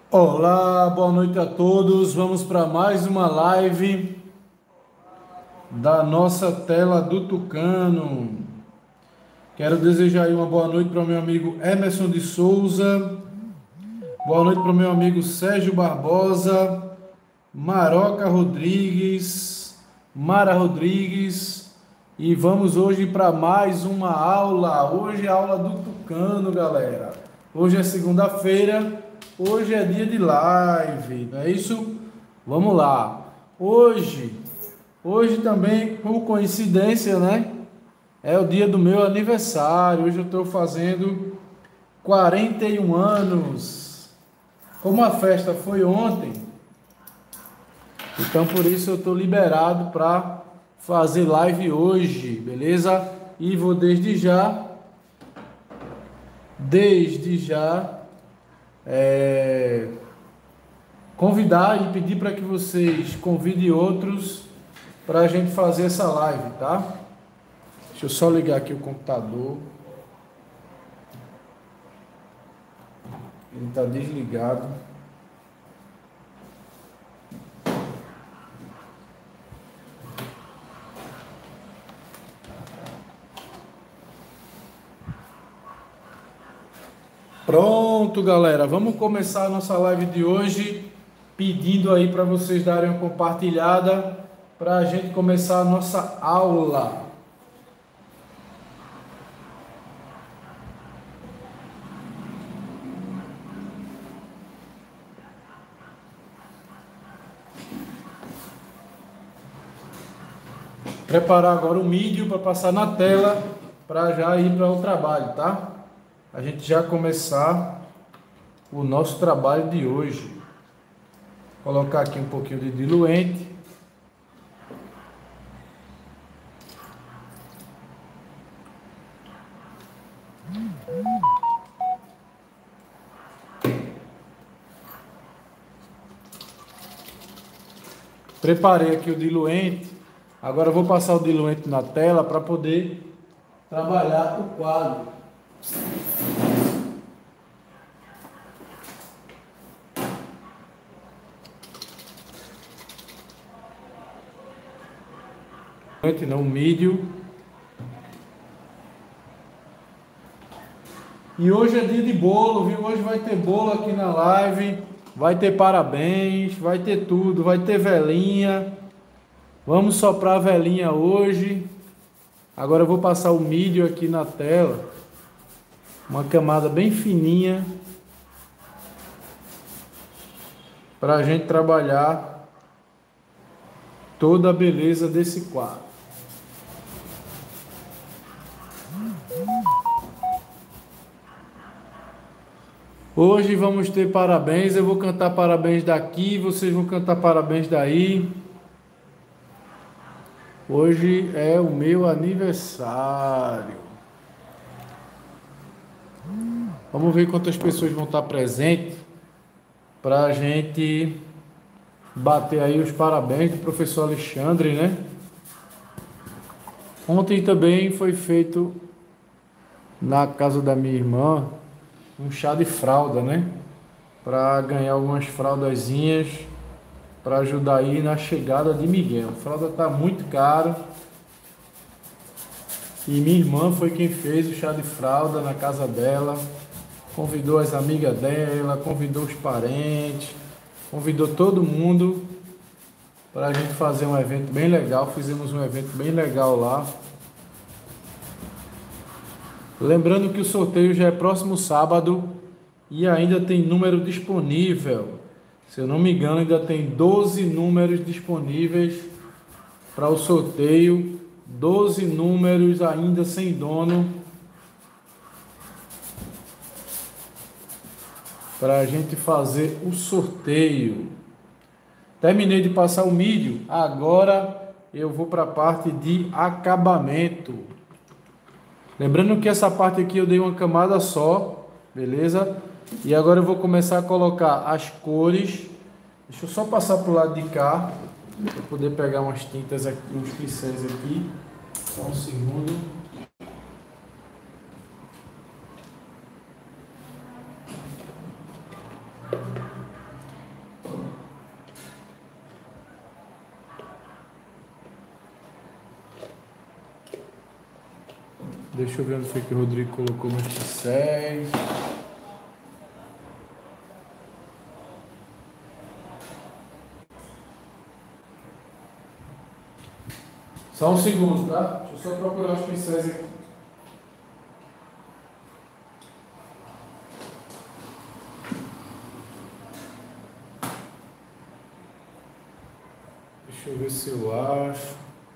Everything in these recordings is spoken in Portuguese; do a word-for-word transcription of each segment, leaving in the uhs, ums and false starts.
Olá, boa noite a todos. Vamos para mais uma live da nossa tela do Tucano. Quero desejar aí uma boa noite para o meu amigo Emerson de Souza. Boa noite para o meu amigo Sérgio Barbosa, Maroca Rodrigues, Mara Rodrigues. E vamos hoje para mais uma aula. Hoje é a aula do Tucano, galera. Hoje é segunda-feira. Hoje é dia de live, não é isso? Vamos lá. Hoje, hoje também, por coincidência, né? É o dia do meu aniversário. Hoje eu estou fazendo quarenta e um anos. Como a festa foi ontem, então por isso eu estou liberado para fazer live hoje, beleza? E vou desde já, desde já, é, convidar e pedir para que vocês convidem outros para a gente fazer essa live, tá? Deixa eu só ligar aqui o computador. Ele está desligado. Pronto, galera. Vamos começar a nossa live de hoje pedindo aí para vocês darem uma compartilhada para a gente começar a nossa aula. Preparar agora o vídeo para passar na tela para já ir para o trabalho, tá? A gente já começar o nosso trabalho de hoje. Colocar aqui um pouquinho de diluente. Preparei aqui o diluente. Agora eu vou passar o diluente na tela para poder trabalhar o quadro. Não, milho. E hoje é dia de bolo, viu? Hoje vai ter bolo aqui na live, vai ter parabéns, vai ter tudo, vai ter velinha. Vamos soprar a velinha hoje. Agora eu vou passar o milho aqui na tela, uma camada bem fininha, para a gente trabalhar toda a beleza desse quadro. Hoje vamos ter parabéns, eu vou cantar parabéns daqui, vocês vão cantar parabéns daí. Hoje é o meu aniversário. Vamos ver quantas pessoas vão estar presentes para a gente bater aí os parabéns do professor Alexandre, né? Ontem também foi feito na casa da minha irmã um chá de fralda, né? Para ganhar algumas fraldazinhas para ajudar aí na chegada de Miguel. A fralda tá muito cara. E minha irmã foi quem fez o chá de fralda na casa dela. Convidou as amigas dela, convidou os parentes, convidou todo mundo para a gente fazer um evento bem legal. Fizemos um evento bem legal lá. Lembrando que o sorteio já é próximo sábado e ainda tem número disponível. Se eu não me engano, ainda tem doze números disponíveis para o sorteio. doze números ainda sem dono para a gente fazer o sorteio. Terminei de passar o vídeo. Agora eu vou para a parte de acabamento. Lembrando que essa parte aqui eu dei uma camada só, beleza? E agora eu vou começar a colocar as cores. Deixa eu só passar para o lado de cá, para poder pegar umas tintas aqui, uns pincéis aqui. Só um segundo. Deixa eu ver onde foi que o Rodrigo colocou meus pincéis. Só um segundo, tá? Deixa eu só procurar os pincéis aqui. Deixa eu ver se eu acho.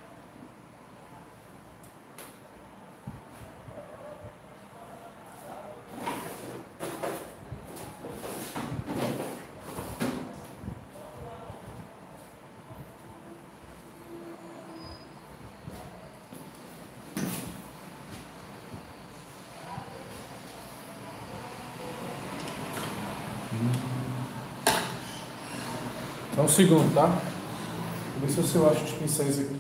Só um segundo, tá? Vou ver se eu acho os pincéis aqui.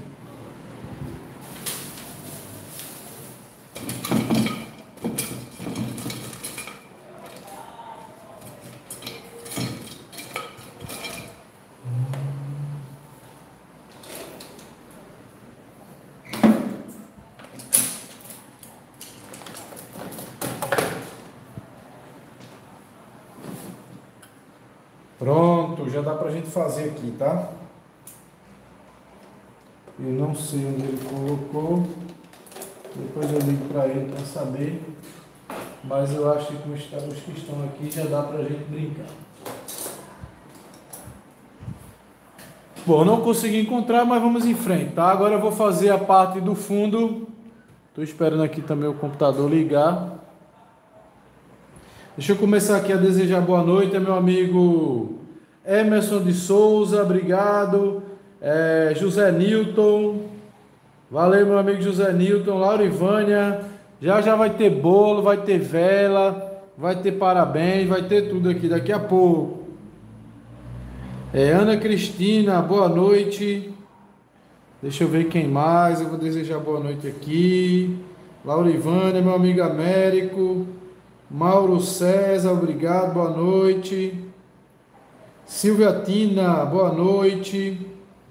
Pronto, já dá pra gente fazer aqui, tá? Eu não sei onde ele colocou. Depois eu ligo para ele para saber. Mas eu acho que com os que estão aqui já dá pra gente brincar. Bom, não consegui encontrar, mas vamos em frente, tá? Agora eu vou fazer a parte do fundo. Estou esperando aqui também o computador ligar. Deixa eu começar aqui a desejar boa noite, meu amigo Emerson de Souza, obrigado. É, José Newton, valeu, meu amigo José Newton. Laurivânia, já já vai ter bolo, vai ter vela, vai ter parabéns, vai ter tudo aqui daqui a pouco. É, Ana Cristina, boa noite. Deixa eu ver quem mais, eu vou desejar boa noite aqui. Laurivânia, meu amigo Américo. Mauro César, obrigado, boa noite. Silvia Tina, boa noite.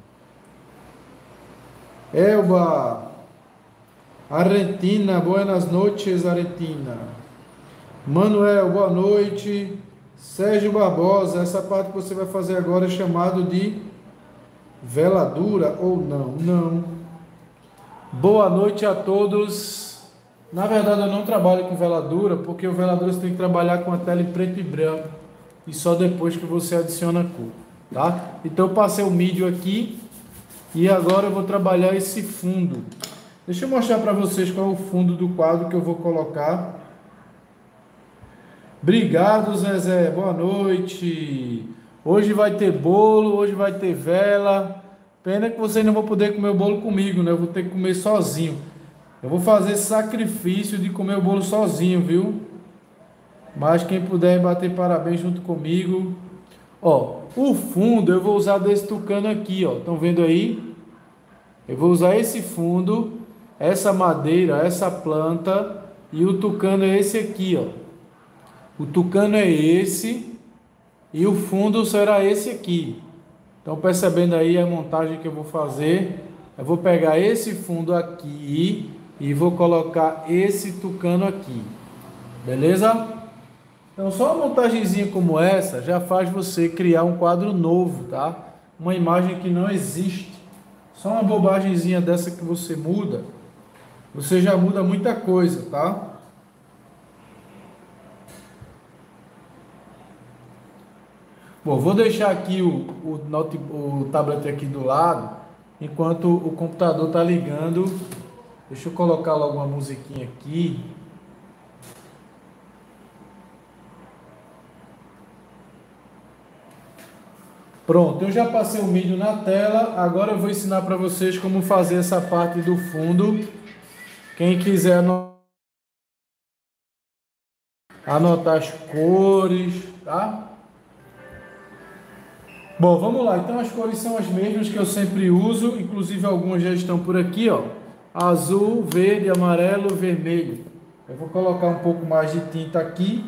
Elba, Argentina, buenas noches, Argentina. Manuel, boa noite. Sérgio Barbosa, essa parte que você vai fazer agora é chamado de veladura ou não? Não. Boa noite a todos. Na verdade eu não trabalho com veladura, porque o veladura você tem que trabalhar com a tela em preto e branco e só depois que você adiciona a cor, tá? Então eu passei o mídia aqui e agora eu vou trabalhar esse fundo. Deixa eu mostrar para vocês qual é o fundo do quadro que eu vou colocar. Obrigado, Zezé, boa noite. Hoje vai ter bolo, hoje vai ter vela. Pena que vocês não vão poder comer o bolo comigo, né? Eu vou ter que comer sozinho. Eu vou fazer sacrifício de comer o bolo sozinho, viu? Mas quem puder bater parabéns junto comigo. Ó, o fundo eu vou usar desse tucano aqui, ó. Estão vendo aí? Eu vou usar esse fundo, essa madeira, essa planta e o tucano é esse aqui, ó. O tucano é esse e o fundo será esse aqui. Estão percebendo aí a montagem que eu vou fazer? Eu vou pegar esse fundo aqui e vou colocar esse tucano aqui, beleza? Então só uma montagenzinha como essa já faz você criar um quadro novo, tá? Uma imagem que não existe. Só uma bobagemzinha dessa que você muda, você já muda muita coisa, tá? Bom, vou deixar aqui o, o, note, o tablet aqui do lado, enquanto o computador está ligando. Deixa eu colocar logo uma musiquinha aqui. Pronto, eu já passei o vídeo na tela. Agora eu vou ensinar para vocês como fazer essa parte do fundo. Quem quiser anotar as cores, tá? Bom, vamos lá. Então as cores são as mesmas que eu sempre uso. Inclusive algumas já estão por aqui, ó. Azul, verde, amarelo, vermelho. Eu vou colocar um pouco mais de tinta aqui.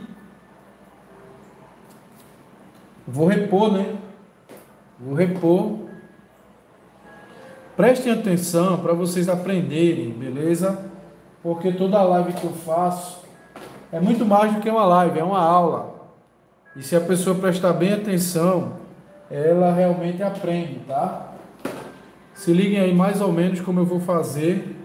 Vou repor, né? Vou repor. Prestem atenção para vocês aprenderem, beleza? porque toda live que eu faço é muito mais do que uma live, é uma aula. E se a pessoa prestar bem atenção, ela realmente aprende, tá? Se liguem aí mais ou menos como eu vou fazer.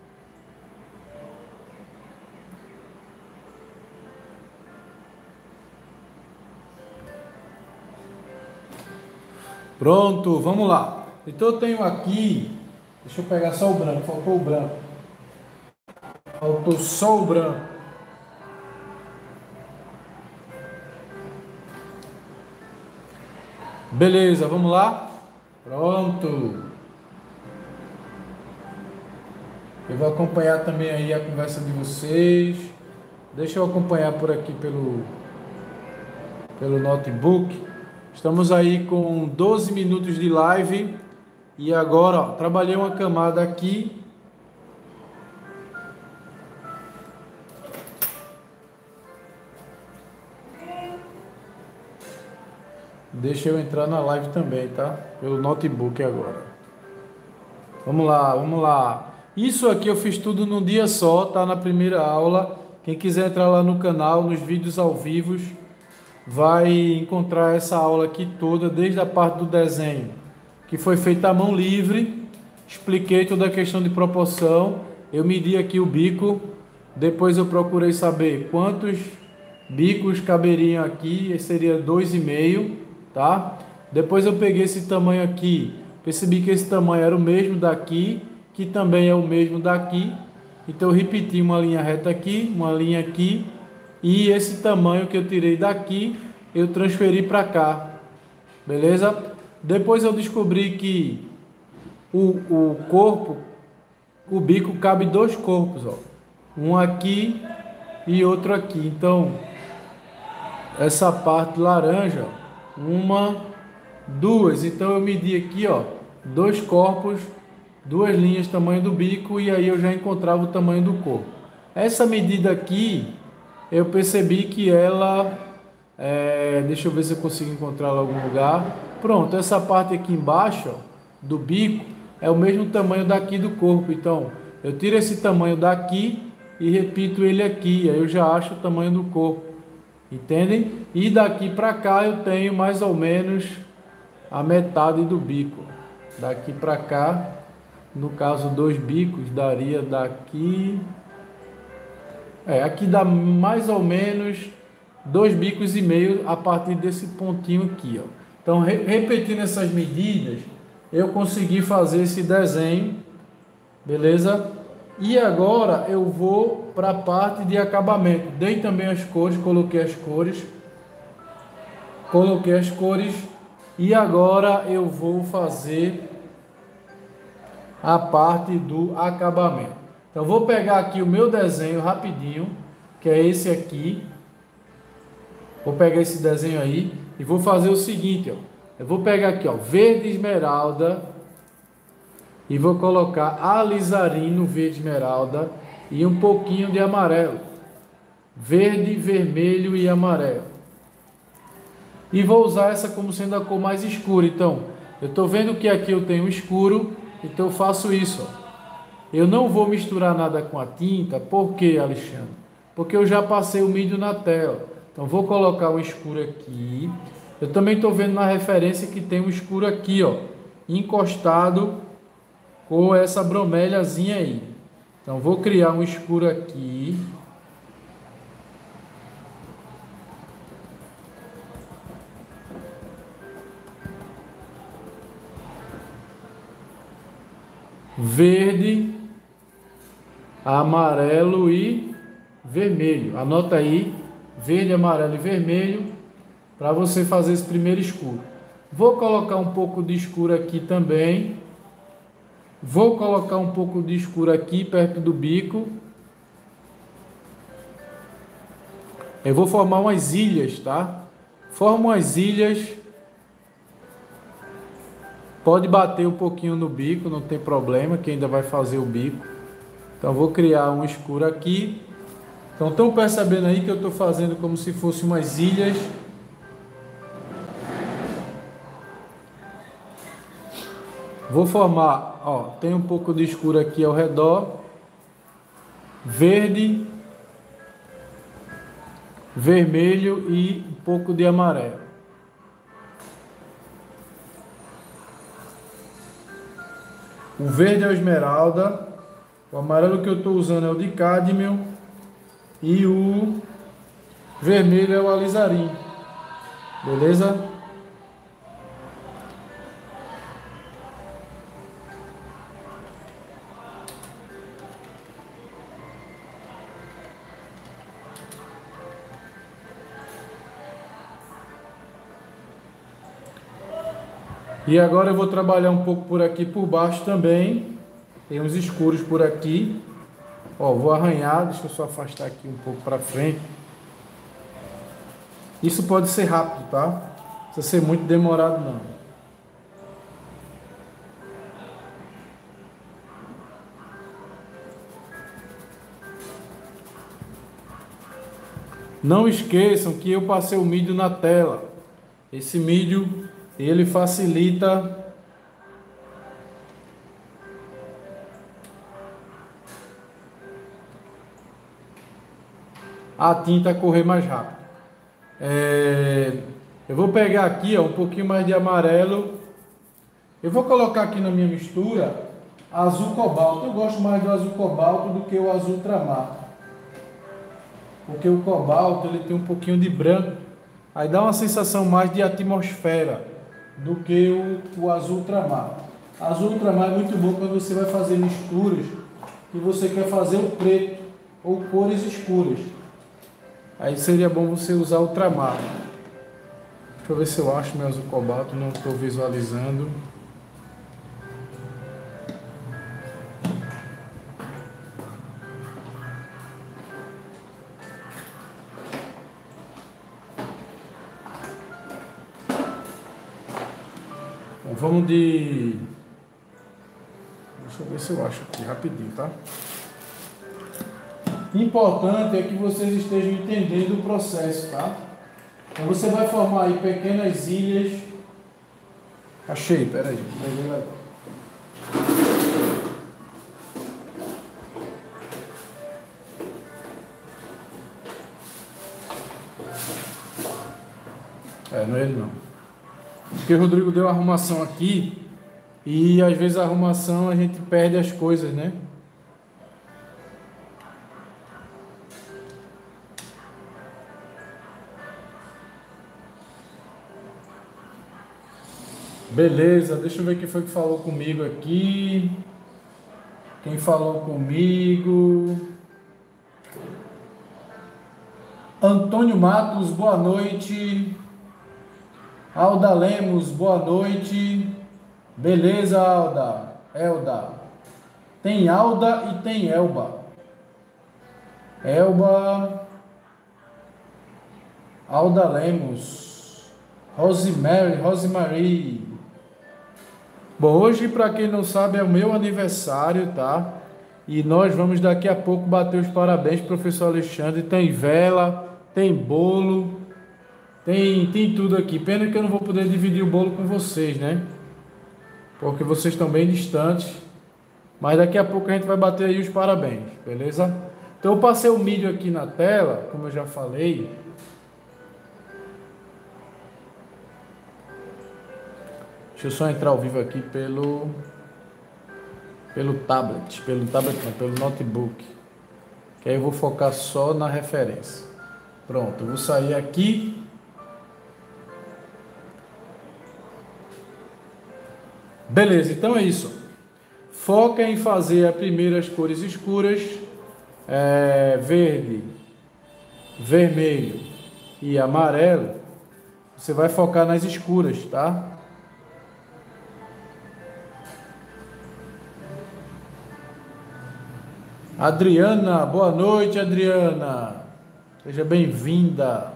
Pronto, vamos lá. Então eu tenho aqui, deixa eu pegar só o branco, faltou o branco. Faltou só o branco. Beleza, vamos lá? Pronto. Eu vou acompanhar também aí a conversa de vocês. Deixa eu acompanhar por aqui pelo, pelo notebook. Estamos aí com doze minutos de live. E agora, ó, trabalhei uma camada aqui. Deixa eu entrar na live também, tá? Pelo notebook agora. Vamos lá, vamos lá. Isso aqui eu fiz tudo num dia só, tá? Na primeira aula. Quem quiser entrar lá no canal, nos vídeos ao vivo, vai encontrar essa aula aqui toda, desde a parte do desenho, que foi feita à mão livre. Expliquei toda a questão de proporção. Eu medi aqui o bico. Depois eu procurei saber quantos bicos caberiam aqui. Esse seria dois e meio, tá? Depois eu peguei esse tamanho aqui. Percebi que esse tamanho era o mesmo daqui, que também é o mesmo daqui. Então eu repeti uma linha reta aqui, uma linha aqui. E esse tamanho que eu tirei daqui, eu transferi para cá. Beleza? Depois eu descobri que o, o corpo, o bico cabe dois corpos, ó. Um aqui e outro aqui. Então, essa parte laranja, uma, duas. Então eu medi aqui, ó, dois corpos, duas linhas, tamanho do bico, e aí eu já encontrava o tamanho do corpo. Essa medida aqui, eu percebi que ela, é, deixa eu ver se eu consigo encontrar ela em algum lugar. Pronto, essa parte aqui embaixo, ó, do bico, é o mesmo tamanho daqui do corpo. Então, eu tiro esse tamanho daqui e repito ele aqui, aí eu já acho o tamanho do corpo. Entendem? E daqui para cá eu tenho mais ou menos a metade do bico. Daqui para cá, no caso dois bicos, daria daqui... É, aqui dá mais ou menos dois bicos e meio a partir desse pontinho aqui, ó. Então, re repetindo essas medidas, eu consegui fazer esse desenho, beleza? E agora eu vou para a parte de acabamento. Dei também as cores, coloquei as cores. Coloquei as cores e agora eu vou fazer a parte do acabamento. Então vou pegar aqui o meu desenho rapidinho, que é esse aqui. Vou pegar esse desenho aí e vou fazer o seguinte, ó. Eu vou pegar aqui, ó, verde esmeralda e vou colocar alizarino verde esmeralda e um pouquinho de amarelo. Verde, vermelho e amarelo. E vou usar essa como sendo a cor mais escura. Então, eu estou vendo que aqui eu tenho escuro, então eu faço isso, ó. Eu não vou misturar nada com a tinta. Por quê, Alexandre? Porque eu já passei o mídio na tela. Então vou colocar o escuro aqui. Eu também estou vendo na referência que tem um escuro aqui, ó, encostado com essa broméliazinha aí. Então vou criar um escuro aqui. Verde, amarelo e vermelho. Anota aí, verde, amarelo e vermelho, para você fazer esse primeiro escuro. Vou colocar um pouco de escuro aqui também. Vou colocar um pouco de escuro aqui perto do bico. Eu vou formar umas ilhas, tá? Formo umas ilhas. Pode bater um pouquinho no bico, não tem problema, que ainda vai fazer o bico. Então vou criar um escuro aqui. Então estão percebendo aí que eu estou fazendo como se fosse umas ilhas. Vou formar, ó, tem um pouco de escuro aqui ao redor. verde, vermelho e um pouco de amarelo. O verde é o esmeralda, o amarelo que eu estou usando é o de cádmio e o vermelho é o alizarim, beleza? E agora eu vou trabalhar um pouco por aqui por baixo também. Tem uns escuros por aqui. Ó, vou arranhar, deixa eu só afastar aqui um pouco para frente. Isso pode ser rápido, tá? Não precisa ser muito demorado não. Não esqueçam que eu passei o mídio na tela. Esse mídio, ele facilita a tinta correr mais rápido. É, eu vou pegar aqui ó, um pouquinho mais de amarelo. Eu vou colocar aqui na minha mistura azul cobalto. Eu gosto mais do azul cobalto do que o azul ultramar. Porque o cobalto ele tem um pouquinho de branco. Aí dá uma sensação mais de atmosfera do que o, o azul ultramar. Azul ultramar é muito bom quando você vai fazer misturas e você quer fazer o preto ou cores escuras. Aí seria bom você usar ultramar. Deixa eu ver se eu acho meu azul cobalto, não estou visualizando. Bom, vamos de... Deixa eu ver se eu acho aqui rapidinho, tá? Importante é que vocês estejam entendendo o processo, tá? Então você vai formar aí pequenas ilhas. Achei, peraí. É, não é ele não. Porque o Rodrigo deu a arrumação aqui e às vezes a arrumação a gente perde as coisas, né? Beleza, deixa eu ver quem foi que falou comigo aqui. Quem falou comigo? Antônio Matos, boa noite. Alda Lemos, boa noite. Beleza, Alda. Elda. Tem Alda e tem Elba. Elba. Alda Lemos. Rosemary, Rosemary. Bom, hoje, para quem não sabe, é o meu aniversário, tá? E nós vamos daqui a pouco bater os parabéns pro professor Alexandre. Tem vela, tem bolo, tem, tem tudo aqui. Pena que eu não vou poder dividir o bolo com vocês, né? Porque vocês estão bem distantes. Mas daqui a pouco a gente vai bater aí os parabéns, beleza? Então eu passei o mídia aqui na tela, como eu já falei. Deixa eu só entrar ao vivo aqui pelo pelo tablet, pelo tablet não, pelo notebook. Que aí eu vou focar só na referência. Pronto, eu vou sair aqui. Beleza, então é isso. Foca em fazer as primeiras cores escuras, é, verde, vermelho e amarelo. Você vai focar nas escuras, tá? Adriana, boa noite, Adriana. Seja bem-vinda.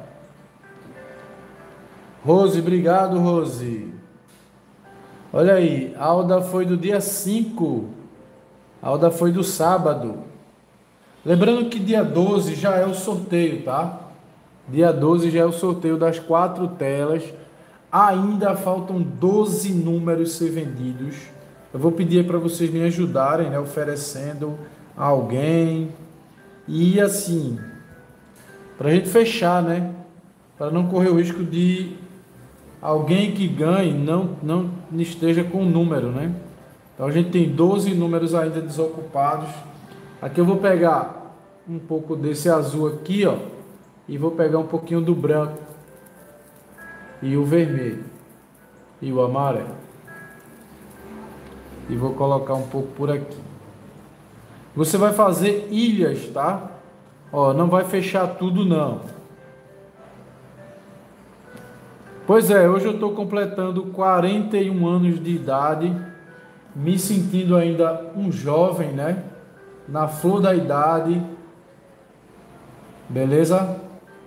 Rose, obrigado, Rose. Olha aí, Alda foi do dia cinco. Alda foi do sábado. Lembrando que dia doze já é o sorteio, tá? Dia doze já é o sorteio das quatro telas. Ainda faltam doze números ser vendidos. Eu vou pedir para vocês me ajudarem, né? Oferecendo a alguém. E assim, para a gente fechar, né? Para não correr o risco de alguém que ganhe não, não esteja com o número, né? Então a gente tem doze números ainda desocupados. Aqui eu vou pegar um pouco desse azul aqui, ó, e vou pegar um pouquinho do branco e o vermelho e o amarelo. E vou colocar um pouco por aqui. Você vai fazer ilhas, tá? Ó, não vai fechar tudo não. Pois é, hoje eu estou completando quarenta e um anos de idade, me sentindo ainda um jovem, né? Na flor da idade. Beleza?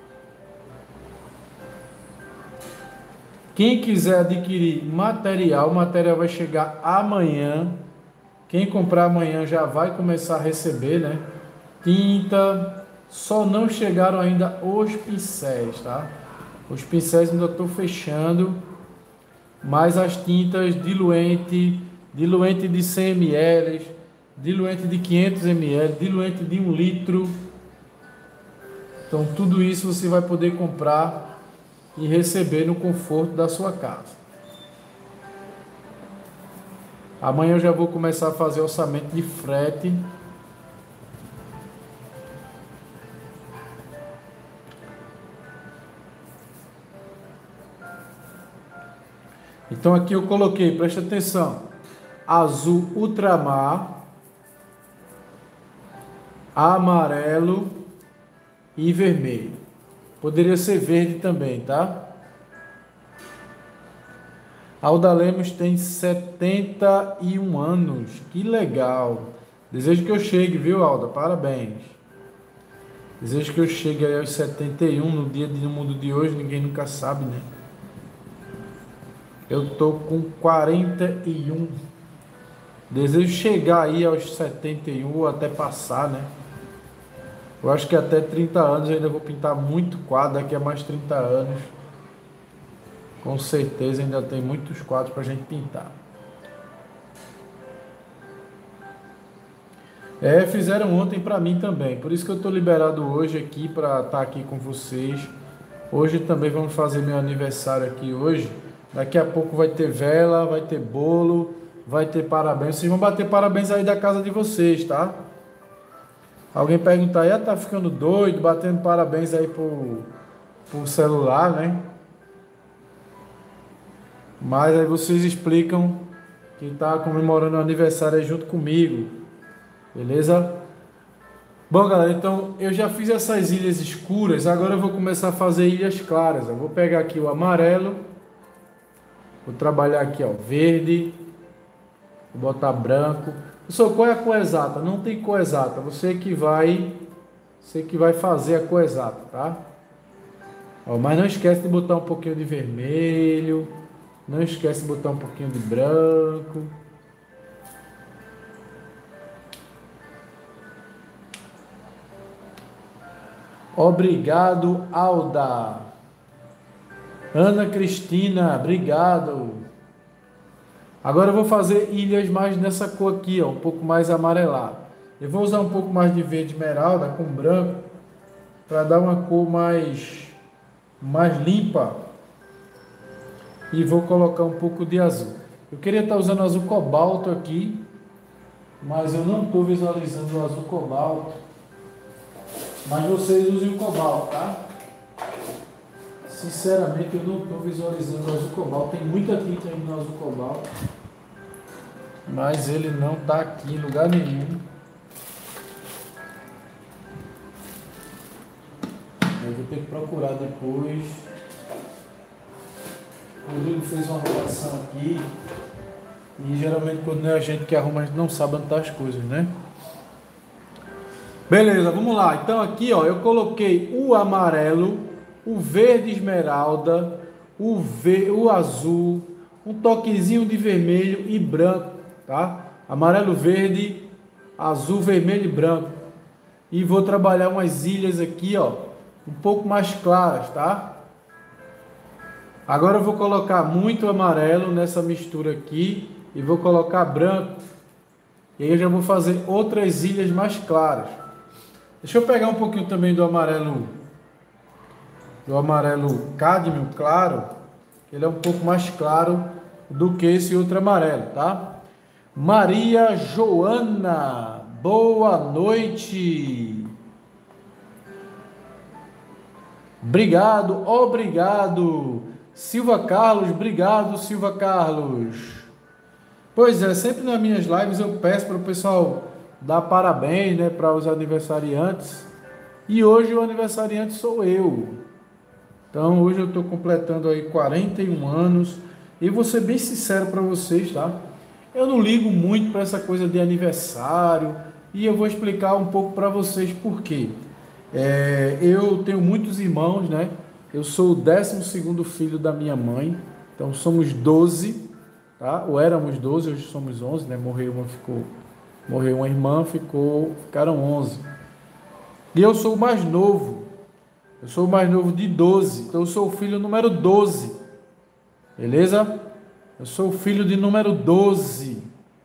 Quem quiser adquirir material, o material vai chegar amanhã. Quem comprar amanhã já vai começar a receber, né? Tinta, só não chegaram ainda os pincéis, tá? Os pincéis ainda estou fechando, mas as tintas diluente, diluente de cem mililitros, diluente de quinhentos mililitros, diluente de um litro. Então tudo isso você vai poder comprar e receber no conforto da sua casa. Amanhã eu já vou começar a fazer orçamento de frete. Então aqui eu coloquei, presta atenção, azul ultramar, amarelo e vermelho. Poderia ser verde também, tá? Alda Lemos tem setenta e um anos. Que legal. Desejo que eu chegue, viu, Alda? Parabéns. Desejo que eu chegue aí aos setenta e um no dia do mundo de hoje. Ninguém nunca sabe, né? Eu tô com quarenta e um. Desejo chegar aí aos setenta e um ou até passar, né? Eu acho que até trinta anos eu ainda vou pintar muito quadro. Daqui a mais trinta anos. Com certeza ainda tem muitos quadros para a gente pintar. É, fizeram ontem para mim também. Por isso que eu estou liberado hoje aqui para estar aqui com vocês. Hoje também vamos fazer meu aniversário aqui hoje. Daqui a pouco vai ter vela, vai ter bolo, vai ter parabéns. Vocês vão bater parabéns aí da casa de vocês, tá? Alguém perguntar aí, ah, tá ficando doido, batendo parabéns aí pro, pro celular, né? Mas aí vocês explicam que está comemorando o aniversário aí junto comigo. Beleza? Bom, galera, então eu já fiz essas ilhas escuras. Agora eu vou começar a fazer ilhas claras. Eu vou pegar aqui o amarelo. Vou trabalhar aqui, ó, verde. Vou botar branco. Pessoal, qual é a cor exata? Não tem cor exata. Você que vai, você que vai fazer a cor exata, tá? Ó, mas não esquece de botar um pouquinho de vermelho. Não esquece de botar um pouquinho de branco. Obrigado, Alda. Ana Cristina, obrigado. Agora eu vou fazer ilhas mais nessa cor aqui, ó, um pouco mais amarelado. Eu vou usar um pouco mais de verde esmeralda com branco para dar uma cor mais, mais limpa. E vou colocar um pouco de azul. Eu queria estar usando azul cobalto aqui, mas eu não estou visualizando o azul cobalto. Mas vocês usem o cobalto, tá? Sinceramente, eu não estou visualizando o azul cobalto. Tem muita tinta aí no azul cobalto, mas ele não está aqui em lugar nenhum. Eu vou ter que procurar depois. O Rodrigo fez uma redação aqui. E geralmente quando não é a gente que arruma, a gente não sabe onde tá as coisas, né? Beleza, vamos lá. Então aqui, ó, eu coloquei o amarelo, o verde esmeralda, o, ve o azul, um toquezinho de vermelho e branco, tá? Amarelo, verde, azul, vermelho e branco. E vou trabalhar umas ilhas aqui, ó, um pouco mais claras, tá? Agora eu vou colocar muito amarelo nessa mistura aqui e vou colocar branco. E aí eu já vou fazer outras ilhas mais claras. Deixa eu pegar um pouquinho também do amarelo, do amarelo cádmio claro. Ele é um pouco mais claro do que esse outro amarelo, tá? Maria Joana, boa noite. Obrigado, obrigado. Silva Carlos, obrigado, Silva Carlos. Pois é, sempre nas minhas lives eu peço para o pessoal dar parabéns, né, para os aniversariantes. E hoje o aniversariante sou eu. Então hoje eu estou completando aí quarenta e um anos. E vou ser bem sincero para vocês, tá? Eu não ligo muito para essa coisa de aniversário. E eu vou explicar um pouco para vocês por quê. É, eu tenho muitos irmãos, né? Eu sou o décimo segundo filho da minha mãe. Então somos doze, tá? Ou éramos doze, hoje somos onze, né? Morreu uma, ficou, morreu uma irmã, ficou, ficaram onze. E eu sou o mais novo. Eu sou o mais novo de doze. Então eu sou o filho número doze. Beleza? Eu sou o filho de número doze.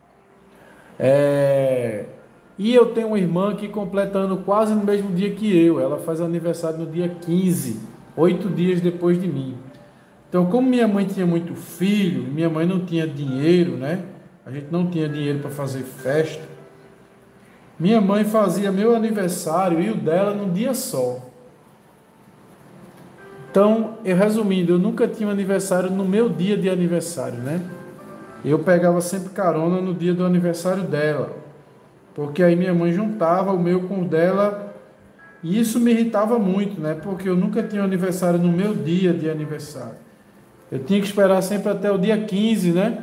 É... E eu tenho uma irmã que completa ano quase no mesmo dia que eu. Ela faz aniversário no dia quinze, oito dias depois de mim. Então, como minha mãe tinha muito filho, minha mãe não tinha dinheiro, né? A gente não tinha dinheiro para fazer festa. Minha mãe fazia meu aniversário e o dela num dia só. Então, eu resumindo, eu nunca tinha um aniversário no meu dia de aniversário, né? Eu pegava sempre carona no dia do aniversário dela, porque aí minha mãe juntava o meu com o dela, e isso me irritava muito, né? Porque eu nunca tinha um aniversário no meu dia de aniversário. Eu tinha que esperar sempre até o dia quinze, né?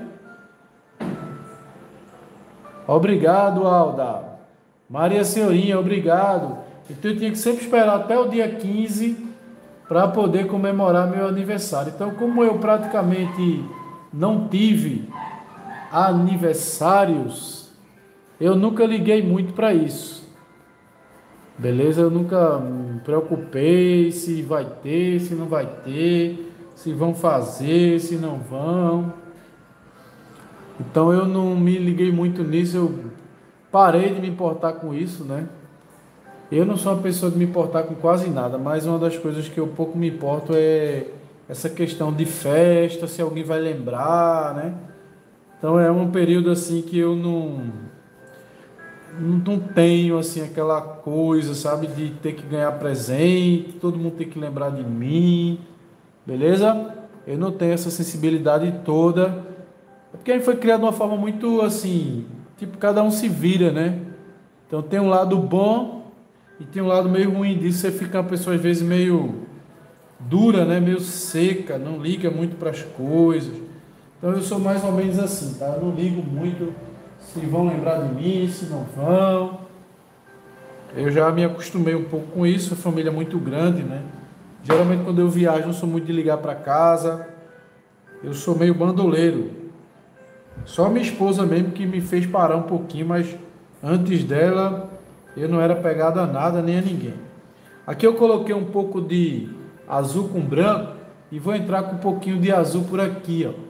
Obrigado, Alda. Maria Senhorinha, obrigado. Então eu tinha que sempre esperar até o dia quinze para poder comemorar meu aniversário. Então, como eu praticamente não tive aniversários, eu nunca liguei muito para isso. Beleza? Eu nunca me preocupei se vai ter, se não vai ter, se vão fazer, se não vão. Então eu não me liguei muito nisso, eu parei de me importar com isso, né? Eu não sou uma pessoa de me importar com quase nada, mas uma das coisas que eu pouco me importo é essa questão de festa, se alguém vai lembrar, né? Então é um período assim que eu não, não tenho assim aquela coisa, sabe, de ter que ganhar presente, todo mundo tem que lembrar de mim, beleza? Eu não tenho essa sensibilidade toda, porque a gente foi criado de uma forma muito assim, tipo, cada um se vira, né? Então tem um lado bom e tem um lado meio ruim disso, você fica uma pessoa às vezes meio dura, né? Meio seca, não liga muito para as coisas. Então eu sou mais ou menos assim, tá? Eu não ligo muito se vão lembrar de mim, se não vão. Eu já me acostumei um pouco com isso, a família é muito grande, né? Geralmente quando eu viajo não sou muito de ligar para casa, eu sou meio bandoleiro. Só minha esposa mesmo que me fez parar um pouquinho, mas antes dela eu não era pegado a nada nem a ninguém. Aqui eu coloquei um pouco de azul com branco e vou entrar com um pouquinho de azul por aqui, ó.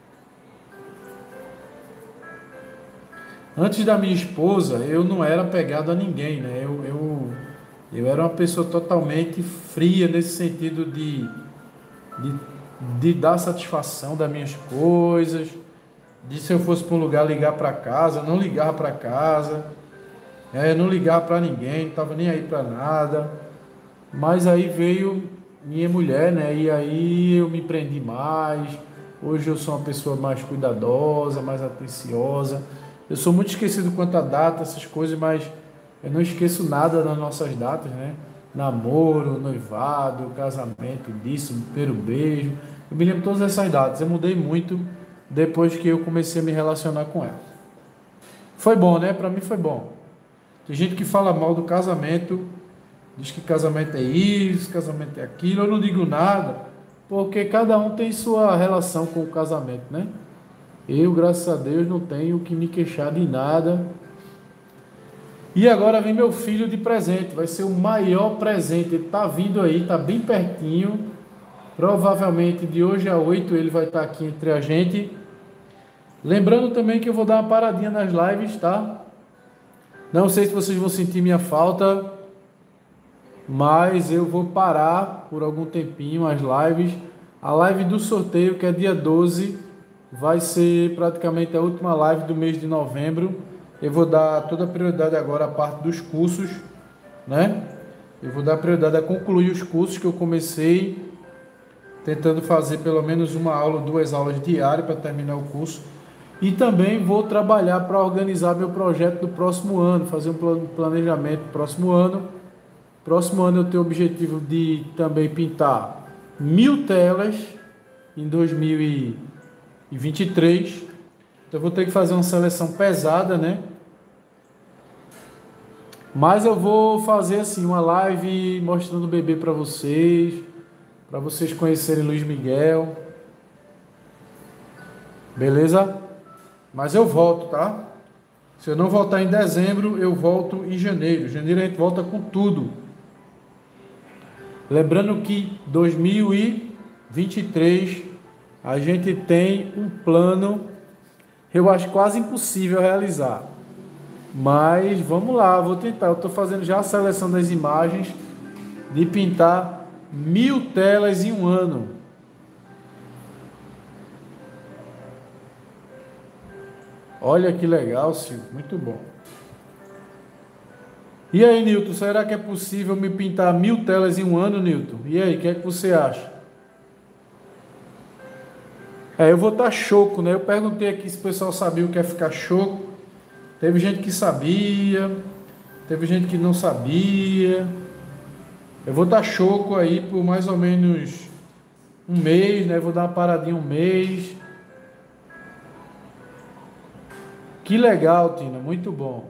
Antes da minha esposa, eu não era pegado a ninguém, né? Eu, eu, eu era uma pessoa totalmente fria nesse sentido de, de, de dar satisfação das minhas coisas, de se eu fosse para um lugar ligar para casa, não ligava para casa, é, não ligava para ninguém, não estava nem aí para nada. Mas aí veio minha mulher, né? E aí eu me prendi mais. Hoje eu sou uma pessoa mais cuidadosa, mais atenciosa. Eu sou muito esquecido quanto a data, essas coisas, mas eu não esqueço nada das nossas datas, né? Namoro, noivado, casamento, disso, primeiro beijo. Eu me lembro todas essas datas. Eu mudei muito depois que eu comecei a me relacionar com ela. Foi bom, né? Para mim foi bom. Tem gente que fala mal do casamento, diz que casamento é isso, casamento é aquilo. Eu não digo nada, porque cada um tem sua relação com o casamento, né? Eu, graças a Deus, não tenho que me queixar de nada. E agora vem meu filho de presente. Vai ser o maior presente. Ele está vindo aí, está bem pertinho. Provavelmente de hoje a oito ele vai estar aqui entre a gente. Lembrando também que eu vou dar uma paradinha nas lives, tá? Não sei se vocês vão sentir minha falta. mas eu vou parar por algum tempinho as lives. A live do sorteio, que é dia doze, vai ser praticamente a última live do mês de novembro. Eu vou dar toda a prioridade agora à parte dos cursos, né? Eu vou dar prioridade a concluir os cursos que eu comecei, tentando fazer pelo menos uma aula, duas aulas diárias para terminar o curso. E também vou trabalhar para organizar meu projeto do próximo ano, fazer um planejamento do próximo ano. Próximo ano eu tenho o objetivo de também pintar mil telas em dois mil e vinte e três. Então eu vou ter que fazer uma seleção pesada, né? Mas eu vou fazer assim uma live mostrando o bebê para vocês, para vocês conhecerem Luiz Miguel. Beleza? Mas eu volto, tá? Se eu não voltar em dezembro, eu volto em janeiro. Em janeiro a gente volta com tudo. Lembrando que dois mil e vinte e três a gente tem um plano, eu acho quase impossível realizar. Mas vamos lá, vou tentar. Eu estou fazendo já a seleção das imagens de pintar mil telas em um ano. Olha que legal, Silvio. Muito bom. E aí, Nilton, será que é possível me pintar mil telas em um ano, Nilton? E aí, o que é que você acha? É, eu vou estar choco, né? Eu perguntei aqui se o pessoal sabia o que é ficar choco. Teve gente que sabia, teve gente que não sabia. Eu vou estar choco aí por mais ou menos um mês, né? Vou dar uma paradinha um mês. Que legal, Tina, muito bom.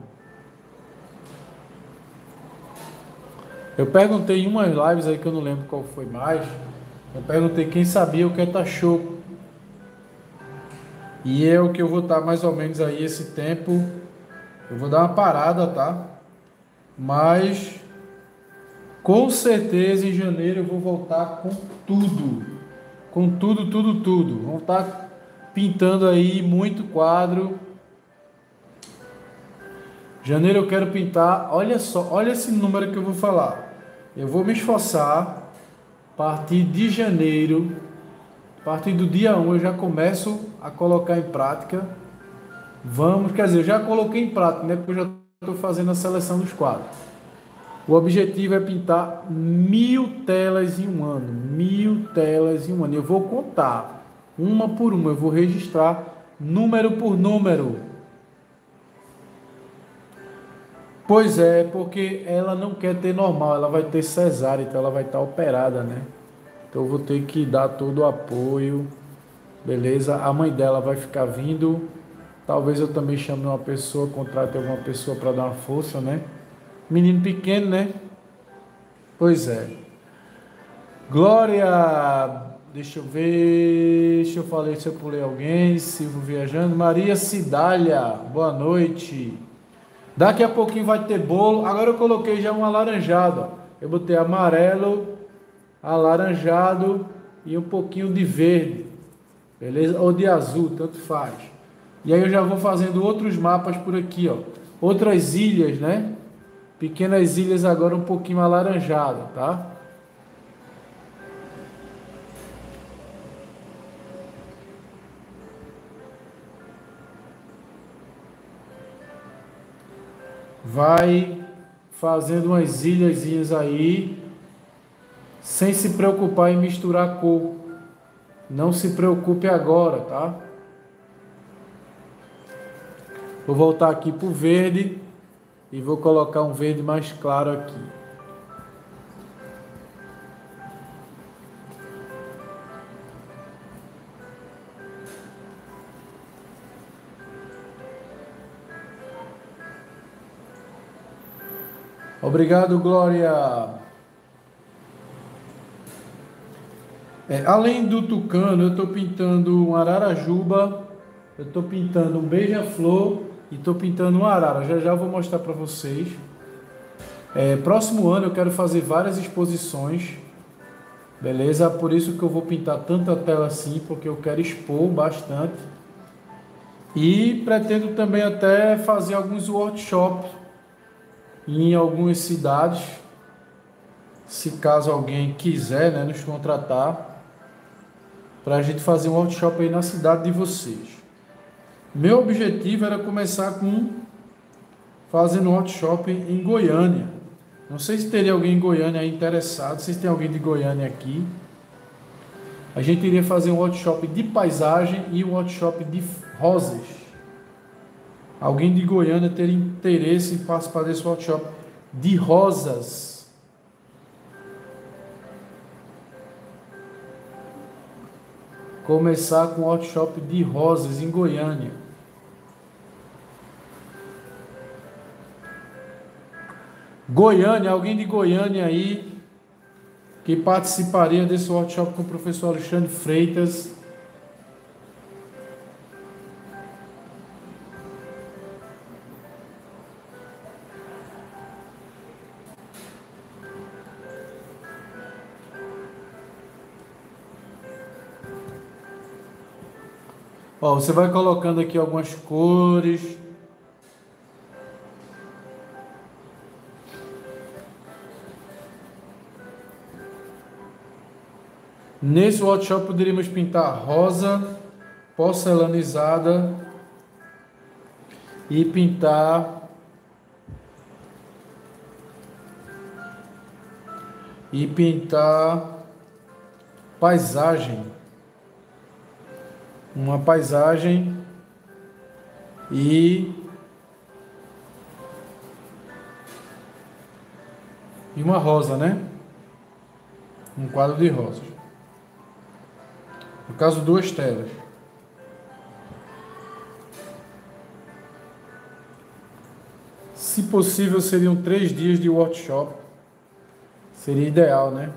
Eu perguntei em umas lives aí que eu não lembro qual foi mais. Eu perguntei quem sabia o que é estar choco. E é o que eu vou estar mais ou menos aí esse tempo. Eu vou dar uma parada, tá? Mas com certeza em janeiro eu vou voltar com tudo. Com tudo, tudo, tudo. Vamos estar pintando aí muito quadro. Janeiro eu quero pintar, olha só, olha esse número que eu vou falar. Eu vou me esforçar, a partir de janeiro, a partir do dia um eu já começo a colocar em prática. Vamos, quer dizer, eu já coloquei em prática, né? Porque eu já estou fazendo a seleção dos quadros. O objetivo é pintar mil telas em um ano. Mil telas em um ano. Eu vou contar, uma por uma, eu vou registrar número por número. Pois é, porque ela não quer ter normal, ela vai ter cesárea, então ela vai estar operada, né? Então eu vou ter que dar todo o apoio, beleza? A mãe dela vai ficar vindo, talvez eu também chame uma pessoa, contrate alguma pessoa para dar uma força, né? Menino pequeno, né? Pois é. Glória, deixa eu ver, deixa eu falar se eu pulei alguém, Silvio viajando, Maria Cidália, boa noite. Daqui a pouquinho vai ter bolo. Agora eu coloquei já um alaranjado. Ó. Eu botei amarelo, alaranjado e um pouquinho de verde. Beleza? Ou de azul, tanto faz. E aí eu já vou fazendo outros mapas por aqui, ó. Outras ilhas, né? Pequenas ilhas agora um pouquinho alaranjado, tá? Vai fazendo umas ilhazinhas aí, sem se preocupar em misturar cor. Não se preocupe agora, tá? Vou voltar aqui pro verde e vou colocar um verde mais claro aqui. Obrigado, Glória. É, além do tucano, eu estou pintando um ararajuba, eu estou pintando um beija-flor e estou pintando um arara. Já já vou mostrar para vocês. É, próximo ano eu quero fazer várias exposições, beleza? Por isso que eu vou pintar tanta tela assim, porque eu quero expor bastante. E pretendo também até fazer alguns workshops em algumas cidades, se caso alguém quiser, né, nos contratar, para a gente fazer um workshop aí na cidade de vocês. Meu objetivo era começar com fazendo um workshop em Goiânia. Não sei se teria alguém em Goiânia aí interessado, se tem alguém de Goiânia aqui. A gente iria fazer um workshop de paisagem e um workshop de rosas. Alguém de Goiânia teria interesse em participar desse workshop de rosas? Começar com um workshop de rosas em Goiânia. Goiânia, alguém de Goiânia aí que participaria desse workshop com o professor Alexandre Freitas? Ó, você vai colocando aqui algumas cores. Nesse workshop poderíamos pintar rosa, porcelanizada e pintar e pintar paisagem. Uma paisagem e e uma rosa, né? Um quadro de rosas. No caso, duas telas. Se possível, seriam três dias de workshop. Seria ideal, né?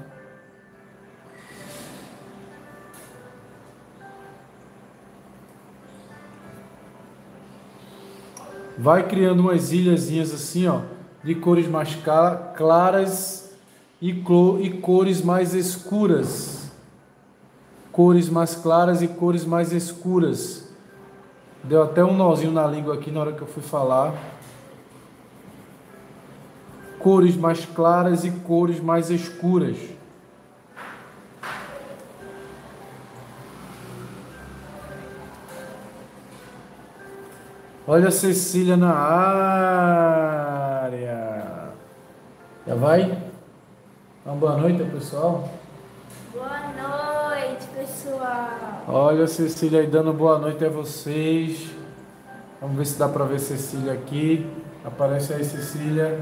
Vai criando umas ilhazinhas assim, ó, de cores mais claras e, e cores mais escuras. Cores mais claras e cores mais escuras. Deu até um nozinho na língua aqui na hora que eu fui falar. Cores mais claras e cores mais escuras. Olha a Cecília na área. Já vai? Então, boa noite, pessoal. Boa noite, pessoal. Olha a Cecília aí dando boa noite a vocês. Vamos ver se dá para ver Cecília aqui. Aparece aí, Cecília.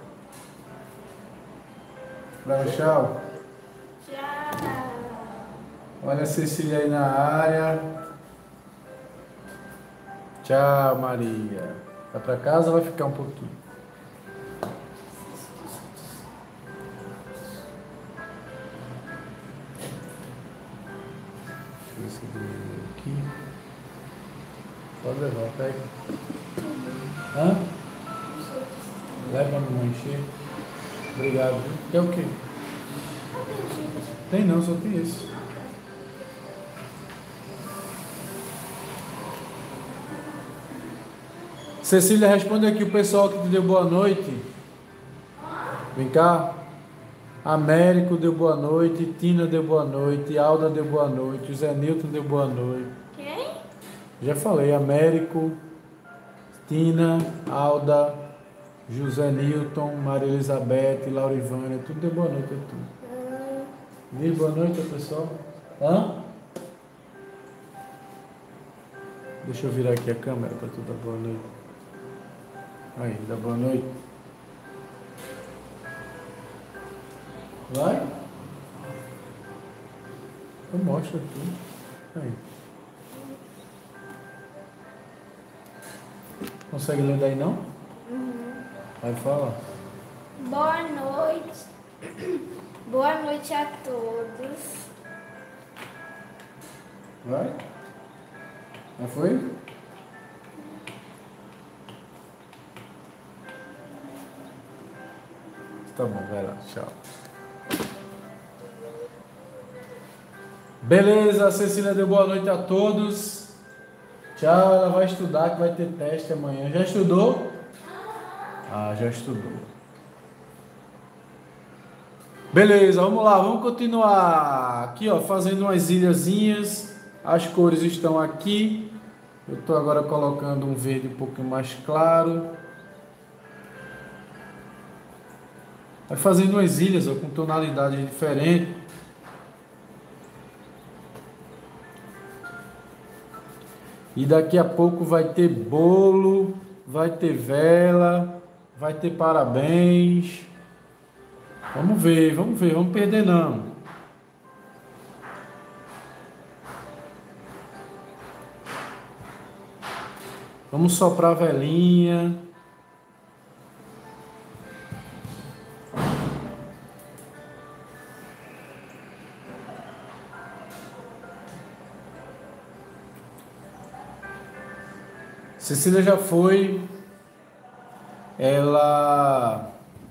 Dá tchau. Tchau. Olha a Cecília aí na área. Tchau, Maria. Vai para casa ou vai ficar um pouquinho? Deixa eu ver aqui. Pode levar, pega. Hã? Leva a mamãe encher. Obrigado. Quer o quê? Tem não, só tem esse. Cecília, responde aqui o pessoal que te deu boa noite. Vem cá. Américo deu boa noite, Tina deu boa noite, Alda deu boa noite, José Nilton deu boa noite. Quem? Já falei, Américo, Tina, Alda, José Nilton, Maria Elizabeth, Laurivânia, tudo deu boa noite a tudo. Hum. Diz boa noite ao pessoal. Hã? Deixa eu virar aqui a câmera para tu dar boa noite. Aí, dá boa noite. Vai? Eu mostro aqui. Aí. Consegue ler daí não? Uhum. Vai falar. Boa noite. Boa noite a todos. Vai? Já foi? Tá bom, vai lá. Tchau. Beleza, a Cecília deu boa noite a todos. Tchau, ela vai estudar que vai ter teste amanhã. Já estudou? Ah, já estudou. Beleza, vamos lá, vamos continuar aqui, ó, fazendo umas ilhazinhas. As cores estão aqui. Eu estou agora colocando um verde um pouco mais claro. Vai fazendo umas ilhas, ó, com tonalidade diferente. E daqui a pouco vai ter bolo, vai ter vela, vai ter parabéns. Vamos ver, vamos ver, vamos perder não. Vamos soprar a velinha. Cecília já foi. Ela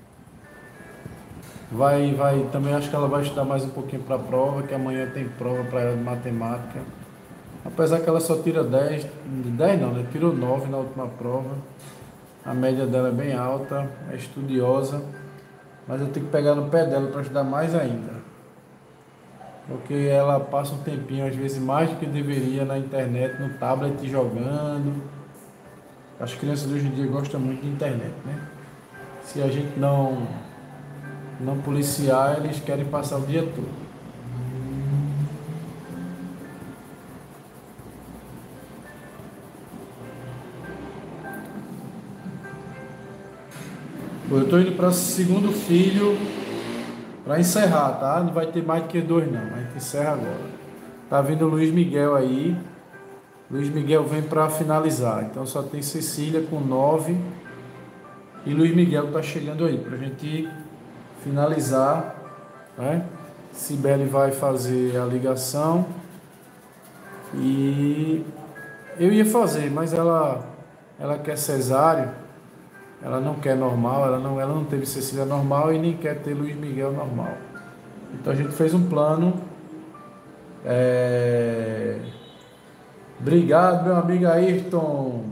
vai, vai, também acho que ela vai estudar mais um pouquinho para a prova, que amanhã tem prova para ela de matemática. Apesar que ela só tira dez, dez não, né? Tirou nove na última prova. A média dela é bem alta, é estudiosa, mas eu tenho que pegar no pé dela para estudar mais ainda. Porque ela passa um tempinho, às vezes mais do que deveria, na internet, no tablet jogando. As crianças de hoje em dia gostam muito de internet, né? Se a gente não, não policiar, eles querem passar o dia todo. Eu estou indo para o segundo filho para encerrar, tá? Não vai ter mais do que dois não, a gente encerra agora. Tá vindo o Luiz Miguel aí. Luiz Miguel vem para finalizar. Então só tem Cecília com nove e Luiz Miguel está chegando aí para a gente finalizar, né? Cibele vai fazer a ligação e eu ia fazer, mas ela ela quer cesáreo. Ela não quer normal, ela não, ela não teve Cecília normal e nem quer ter Luiz Miguel normal. Então a gente fez um plano. É... Obrigado, meu amigo Ayrton.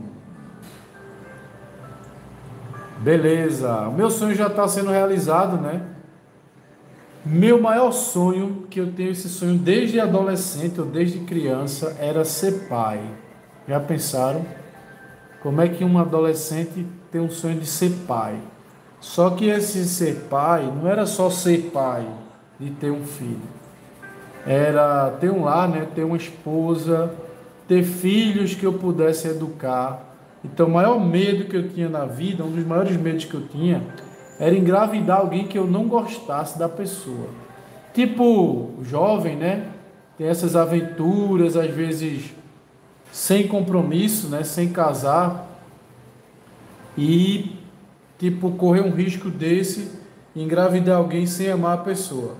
Beleza. O meu sonho já está sendo realizado, né? Meu maior sonho, que eu tenho esse sonho desde adolescente ou desde criança, era ser pai. Já pensaram? Como é que um adolescente tem um sonho de ser pai? Só que esse ser pai não era só ser pai, de ter um filho. Era ter um lar, né? Ter uma esposa, ter filhos que eu pudesse educar. Então o maior medo que eu tinha na vida, um dos maiores medos que eu tinha, era engravidar alguém que eu não gostasse da pessoa. Tipo, jovem, né? Tem essas aventuras, às vezes sem compromisso, né? Sem casar. E, tipo, correr um risco desse, engravidar alguém sem amar a pessoa.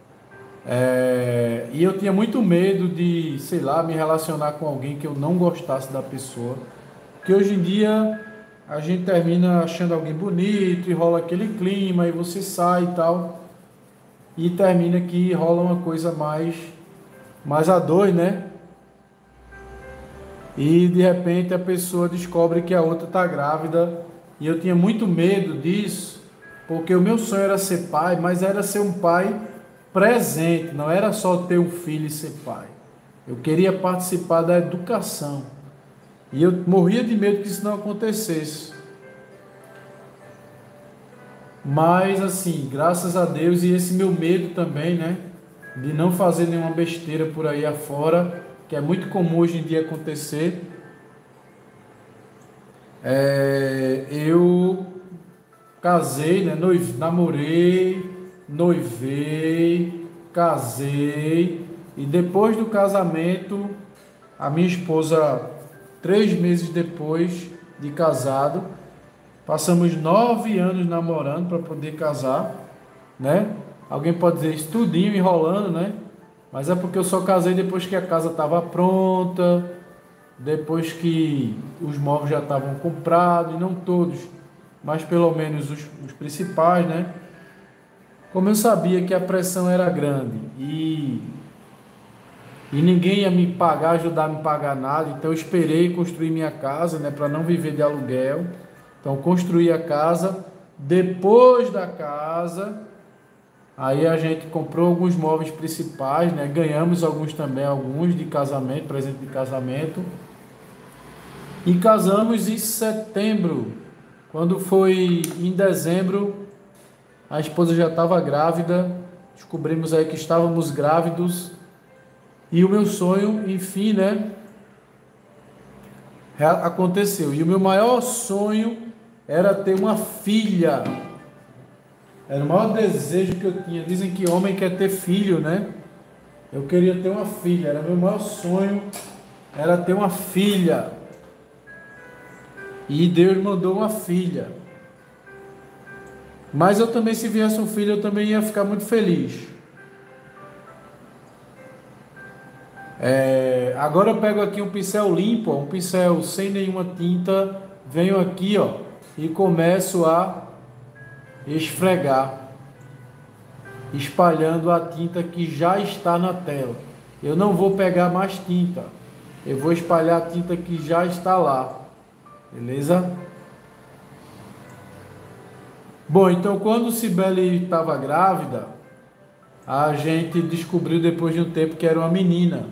É, e eu tinha muito medo de, sei lá, me relacionar com alguém que eu não gostasse da pessoa. Porque hoje em dia a gente termina achando alguém bonito e rola aquele clima e você sai e tal. E termina que rola uma coisa mais, mais a dois, né? E de repente a pessoa descobre que a outra está grávida. E eu tinha muito medo disso, porque o meu sonho era ser pai, mas era ser um pai presente, não era só ter um filho e ser pai. Eu queria participar da educação. E eu morria de medo que isso não acontecesse. Mas assim, graças a Deus, e esse meu medo também, né? De não fazer nenhuma besteira por aí afora, que é muito comum hoje em dia acontecer. É, eu casei, né? Noiv, namorei, noivei, casei. E depois do casamento, a minha esposa, três meses depois de casado, passamos nove anos namorando para poder casar, né? Alguém pode dizer isso tudinho enrolando, né? Mas é porque eu só casei depois que a casa estava pronta, depois que os móveis já estavam comprados, não todos, mas pelo menos os, os principais, né? Como eu sabia que a pressão era grande e, e ninguém ia me pagar, ajudar a me pagar nada, então eu esperei construir minha casa, né? Para não viver de aluguel. Então construí a casa. Depois da casa, Aí a gente comprou alguns móveis principais, né? Ganhamos alguns também, alguns de casamento, presente de casamento. E casamos em setembro. Quando foi em dezembro, a esposa já estava grávida. Descobrimos aí que estávamos grávidos. E o meu sonho, enfim, né? Aconteceu. E o meu maior sonho era ter uma filha. Era o maior desejo que eu tinha. Dizem que homem quer ter filho, né? Eu queria ter uma filha. Era meu maior sonho. Era ter uma filha. E Deus mandou uma filha. Mas eu também, se viesse um filho, eu também ia ficar muito feliz. É, agora eu pego aqui um pincel limpo, ó, um pincel sem nenhuma tinta. Venho aqui, ó, e começo a esfregar, espalhando a tinta que já está na tela. Eu não vou pegar mais tinta. Eu vou espalhar a tinta que já está lá. Beleza? Bom, então quando Cibele estava grávida, a gente descobriu depois de um tempo que era uma menina.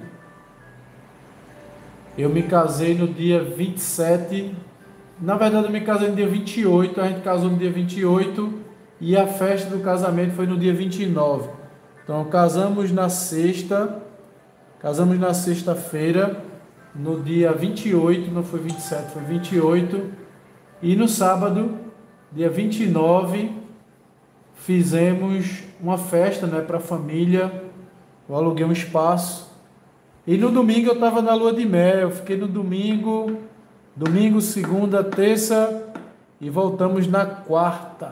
Eu me casei no dia vinte e sete, na verdade eu me casei no dia vinte e oito, a gente casou no dia vinte e oito e a festa do casamento foi no dia vinte e nove. Então casamos na sexta, casamos na sexta-feira, no dia vinte e oito, não foi vinte e sete, foi vinte e oito, e no sábado, dia vinte e nove, fizemos uma festa, né, para a família. Eu aluguei um espaço. E no domingo eu estava na lua de mel. Eu fiquei no domingo, domingo, segunda, terça e voltamos na quarta.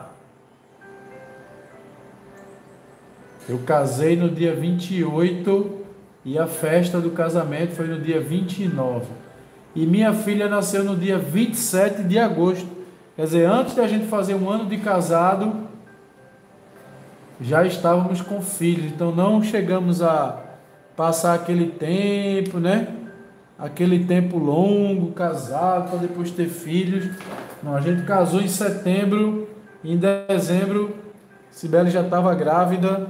Eu casei no dia vinte e oito e a festa do casamento foi no dia vinte e nove. E minha filha nasceu no dia vinte e sete de agosto. Quer dizer, antes da gente fazer um ano de casado, já estávamos com filhos. Então não chegamos a passar aquele tempo, né? Aquele tempo longo, casado, para depois ter filhos. Não, a gente casou em setembro, em dezembro, Cibele já estava grávida.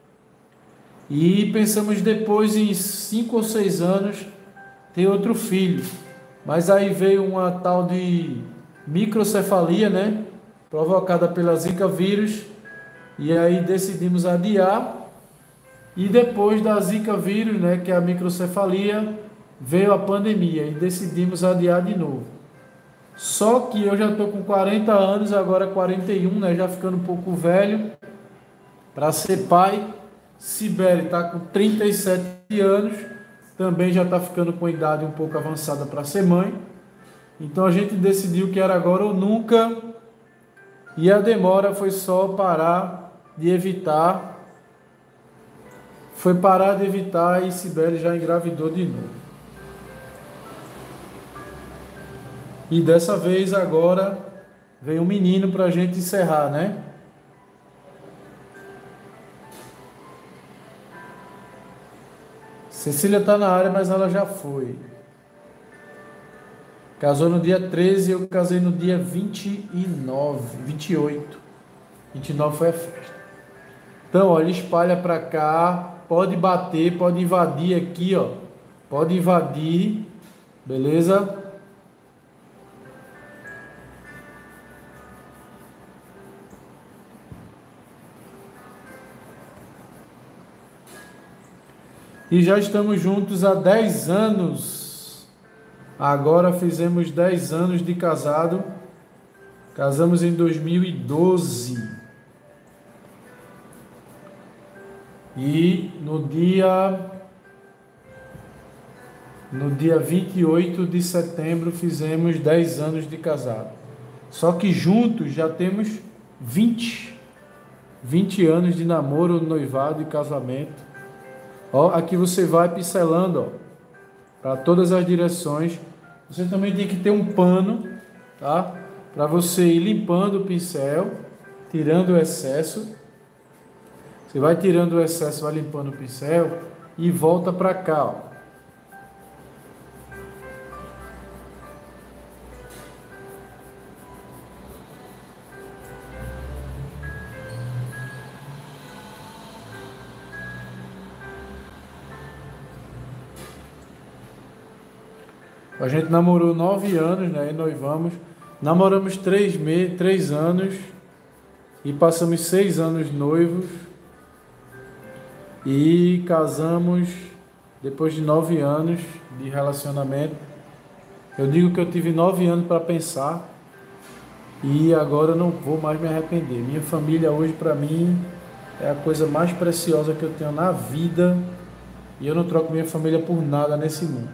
E pensamos depois, em cinco ou seis anos, ter outro filho. Mas aí veio uma tal de microcefalia, né? Provocada pela Zika vírus. E aí decidimos adiar. E depois da Zika vírus, né, que é a microcefalia, veio a pandemia e decidimos adiar de novo. Só que eu já estou com quarenta anos, agora quarenta e um, né, já ficando um pouco velho para ser pai. Cibele está com trinta e sete anos, também já está ficando com idade um pouco avançada para ser mãe. Então a gente decidiu que era agora ou nunca, e a demora foi só parar de evitar. Foi parar de evitar e Cibele já engravidou de novo. E dessa vez agora veio um menino para a gente encerrar, né? Cecília está na área, mas ela já foi. Casou no dia treze e eu casei no dia vinte e nove, vinte e oito. vinte e nove foi a festa. Então, olha, espalha para cá. Pode bater, pode invadir aqui, ó. Pode invadir, beleza? E já estamos juntos há dez anos. Agora fizemos dez anos de casado. Casamos em dois mil e doze. E no dia, no dia vinte e oito de setembro fizemos dez anos de casado. Só que juntos já temos vinte, vinte anos de namoro, noivado e casamento. Ó, aqui você vai pincelando, ó, para todas as direções. Você também tem que ter um pano, tá? Para você ir limpando o pincel, tirando o excesso. Você vai tirando o excesso, vai limpando o pincel e volta para cá, ó. A gente namorou nove anos, né? E noivamos. Namoramos três, me... três anos e passamos seis anos noivos. E casamos depois de nove anos de relacionamento. Eu digo que eu tive nove anos para pensar e agora eu não vou mais me arrepender. Minha família hoje para mim é a coisa mais preciosa que eu tenho na vida e eu não troco minha família por nada nesse mundo.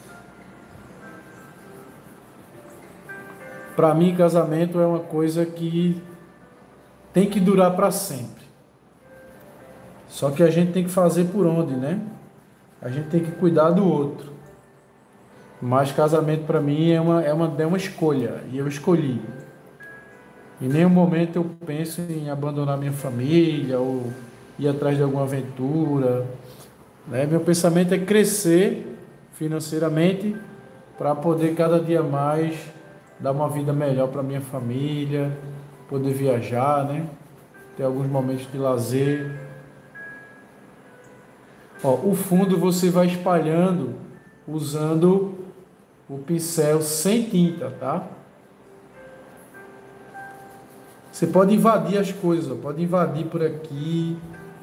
Para mim, casamento é uma coisa que tem que durar para sempre. Só que a gente tem que fazer por onde, né? A gente tem que cuidar do outro. Mas casamento para mim é uma, é, uma, é uma escolha, e eu escolhi. Em nenhum momento eu penso em abandonar minha família ou ir atrás de alguma aventura. Né? Meu pensamento é crescer financeiramente para poder cada dia mais dar uma vida melhor para minha família, poder viajar, né? Ter alguns momentos de lazer. Ó, o fundo você vai espalhando usando o pincel sem tinta, tá? Você pode invadir as coisas, ó, pode invadir por aqui.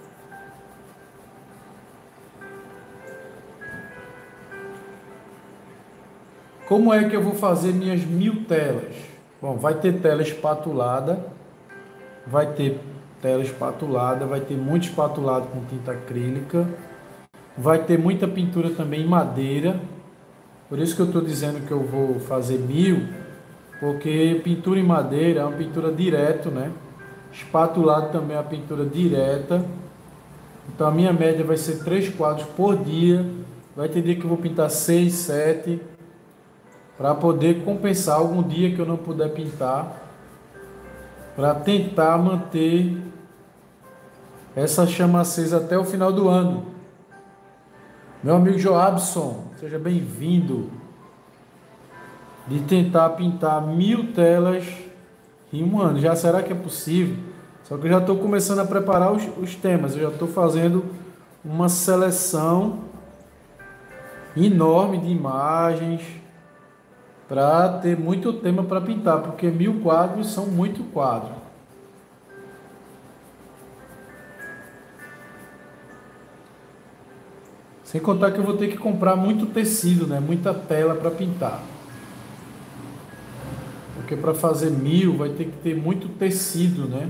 Como é que eu vou fazer minhas mil telas? Bom, vai ter tela espatulada, vai ter tela espatulada, vai ter muito espatulado com tinta acrílica, vai ter muita pintura também em madeira. Por isso que eu estou dizendo que eu vou fazer mil, porque pintura em madeira é uma pintura direto, né? Espatulado também é uma pintura direta. Então a minha média vai ser três quadros por dia. Vai ter dia que eu vou pintar seis, sete, para poder compensar algum dia que eu não puder pintar, para tentar manter essa chama acesa até o final do ano. Meu amigo Joabson, seja bem-vindo. De tentar pintar mil telas em um ano. Já será que é possível? Só que eu já estou começando a preparar os, os temas. Eu já estou fazendo uma seleção enorme de imagens para ter muito tema para pintar, porque mil quadros são muito quadros. Sem contar que eu vou ter que comprar muito tecido, né? Muita tela para pintar. Porque para fazer mil vai ter que ter muito tecido, né?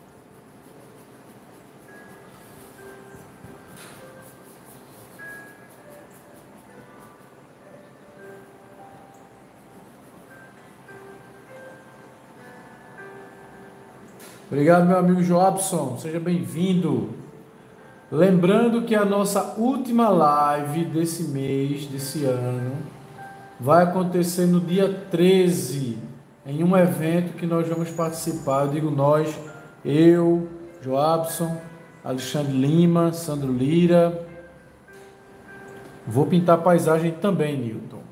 Obrigado, meu amigo Joabson. Seja bem-vindo. Lembrando que a nossa última live desse mês, desse ano, vai acontecer no dia treze, em um evento que nós vamos participar. Eu digo nós, eu, Joabson, Alexandre Lima, Sandro Lira. Vou pintar paisagem também, Newton.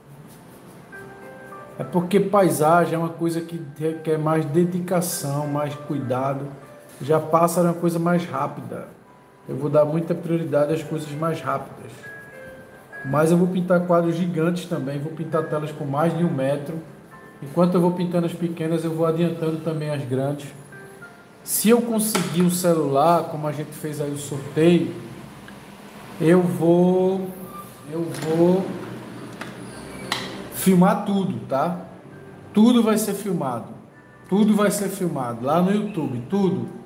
É porque paisagem é uma coisa que requer mais dedicação, mais cuidado. Já passa uma coisa mais rápida. Eu vou dar muita prioridade às coisas mais rápidas. Mas eu vou pintar quadros gigantes também. Vou pintar telas com mais de um metro. Enquanto eu vou pintando as pequenas, eu vou adiantando também as grandes. Se eu conseguir o celular, como a gente fez aí o sorteio, eu vou... Eu vou... filmar tudo, tá? Tudo vai ser filmado. Tudo vai ser filmado lá no YouTube, tudo.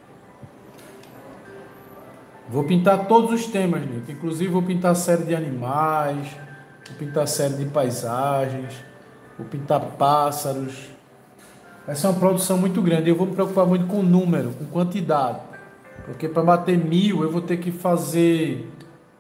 Vou pintar todos os temas, Nilton. Inclusive vou pintar série de animais, vou pintar série de paisagens, vou pintar pássaros. Vai ser uma produção muito grande. Eu vou me preocupar muito com número, com quantidade. Porque para bater mil eu vou ter que fazer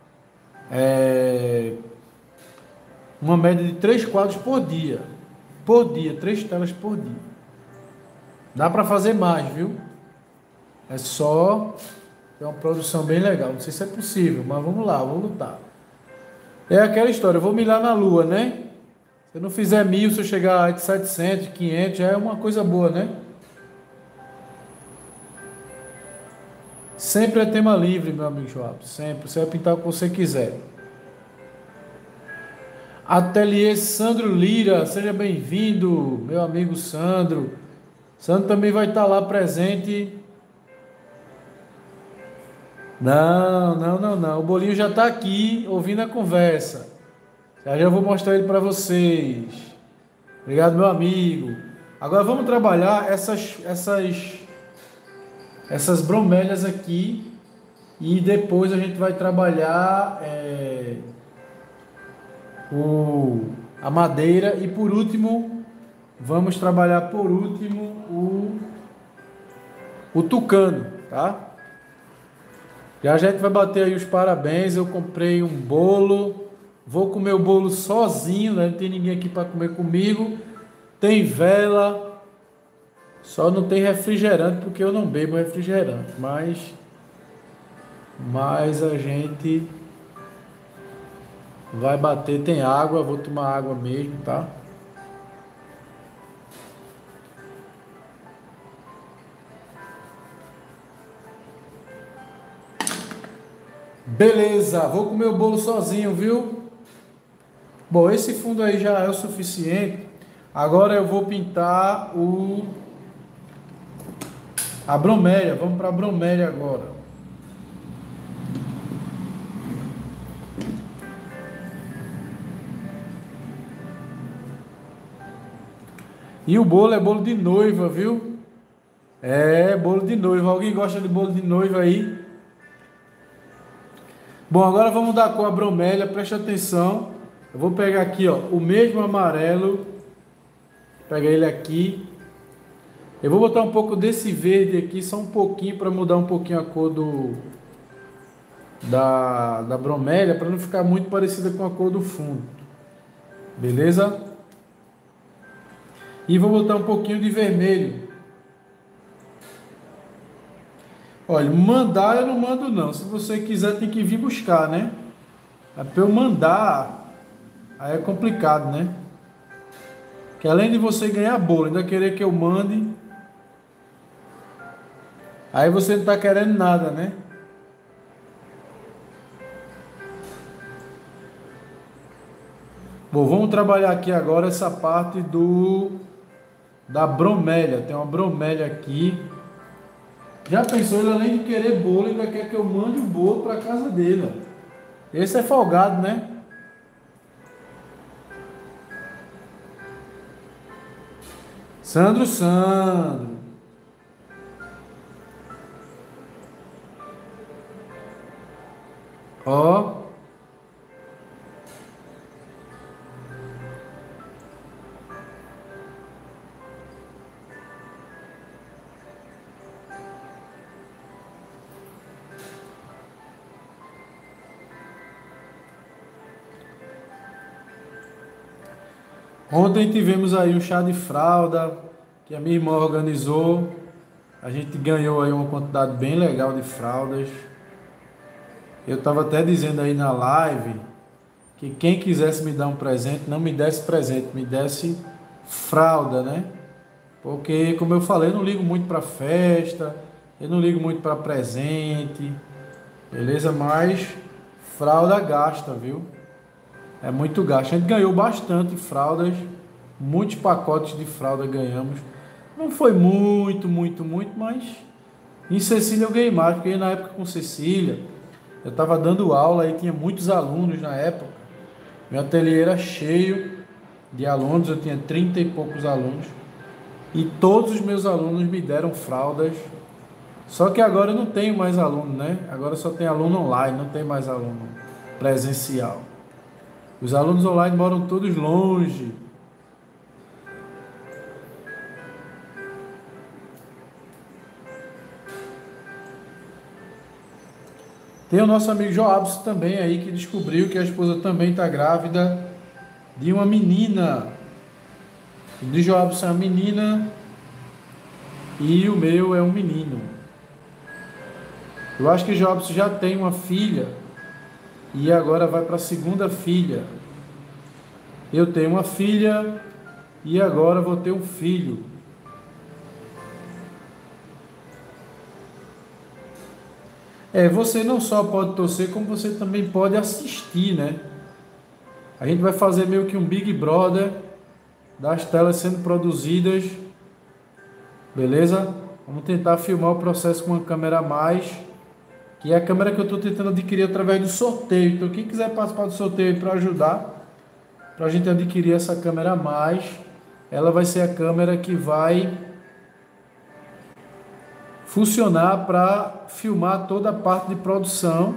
é, uma média de três quadros por dia. Por dia, três telas por dia. Dá para fazer mais, viu? É só... É uma produção bem legal. Não sei se é possível, mas vamos lá, vamos lutar. É aquela história, eu vou mirar na lua, né? Se eu não fizer mil, se eu chegar a setecentos, quinhentos, já é uma coisa boa, né? Sempre é tema livre, meu amigo Joab. Sempre. Você vai pintar o que você quiser. Ateliê Sandro Lira, seja bem-vindo, meu amigo Sandro. Sandro também vai estar lá presente. Não, não, não, não. O Bolinho já está aqui ouvindo a conversa. Já já vou mostrar ele para vocês. Obrigado, meu amigo. Agora vamos trabalhar essas, essas, essas bromélias aqui e depois a gente vai trabalhar é, o, a madeira e por último vamos trabalhar por último o, o tucano, tá? Já a gente vai bater aí os parabéns. Eu comprei um bolo. Vou comer o bolo sozinho, né? Não tem ninguém aqui para comer comigo. Tem vela. Só não tem refrigerante porque eu não bebo refrigerante. Mas, mas a gente vai bater. Tem água. Vou tomar água mesmo, tá? Beleza, vou comer o bolo sozinho, viu? Bom, esse fundo aí já é o suficiente. Agora eu vou pintar o a bromélia. Vamos para a bromélia agora. E o bolo é bolo de noiva, viu? É, bolo de noiva. Alguém gosta de bolo de noiva aí? Bom, agora vamos dar com a bromélia, preste atenção. Eu vou pegar aqui, ó, o mesmo amarelo. Pega ele aqui. Eu vou botar um pouco desse verde aqui, só um pouquinho, para mudar um pouquinho a cor do da, da bromélia, para não ficar muito parecida com a cor do fundo. Beleza? E vou botar um pouquinho de vermelho. Olha, mandar eu não mando não. Se você quiser tem que vir buscar, né? Para eu mandar, aí é complicado, né? Que além de você ganhar bolo, ainda querer que eu mande, aí você não está querendo nada, né? Bom, vamos trabalhar aqui agora essa parte do da bromélia. Tem uma bromélia aqui. Já pensou, ele além de querer bolo, ainda quer que eu mande o bolo para casa dele. Esse é folgado, né? Sandro, Sandro. Ó. Ontem tivemos aí um chá de fralda que a minha irmã organizou. A gente ganhou aí uma quantidade bem legal de fraldas. Eu estava até dizendo aí na live que quem quisesse me dar um presente, não me desse presente, me desse fralda, né? Porque, como eu falei, eu não ligo muito para festa, eu não ligo muito para presente, beleza? Mas fralda gasta, viu? É muito gasto. A gente ganhou bastante fraldas, muitos pacotes de fralda ganhamos. Não foi muito, muito, muito, mas em Cecília eu ganhei mais, porque na época com Cecília eu estava dando aula e tinha muitos alunos na época. Meu ateliê era cheio de alunos, eu tinha trinta e poucos alunos. E todos os meus alunos me deram fraldas. Só que agora eu não tenho mais aluno, né? Agora só tem aluno online, não tem mais aluno presencial. Os alunos online moram todos longe. Tem o nosso amigo Joabson também aí, que descobriu que a esposa também está grávida de uma menina. O de Joabson é uma menina e o meu é um menino. Eu acho que Joabson já tem uma filha e agora vai para a segunda filha. Eu tenho uma filha e agora vou ter um filho. É, você não só pode torcer, como você também pode assistir, né? A gente vai fazer meio que um Big Brother das telas sendo produzidas, beleza? Vamos tentar filmar o processo com uma câmera a mais, que é a câmera que eu estou tentando adquirir através do sorteio. Então quem quiser participar do sorteio para ajudar, para a gente adquirir essa câmera a mais, ela vai ser a câmera que vai funcionar para filmar toda a parte de produção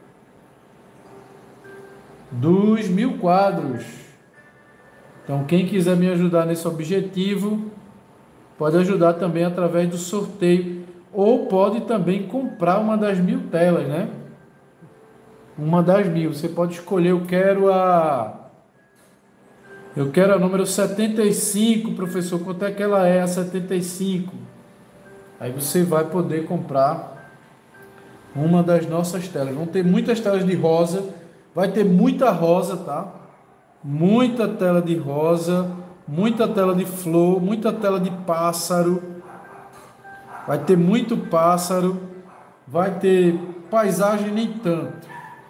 dos mil quadros. Então quem quiser me ajudar nesse objetivo, pode ajudar também através do sorteio, ou pode também comprar uma das mil telas, né? Uma das mil, você pode escolher, eu quero a eu quero a número setenta e cinco, professor, quanto é que ela é a setenta e cinco? Aí você vai poder comprar uma das nossas telas. Vão ter muitas telas de rosa, vai ter muita rosa, tá? Muita tela de rosa, muita tela de flor, muita tela de pássaro. Vai ter muito pássaro, vai ter paisagem nem tanto.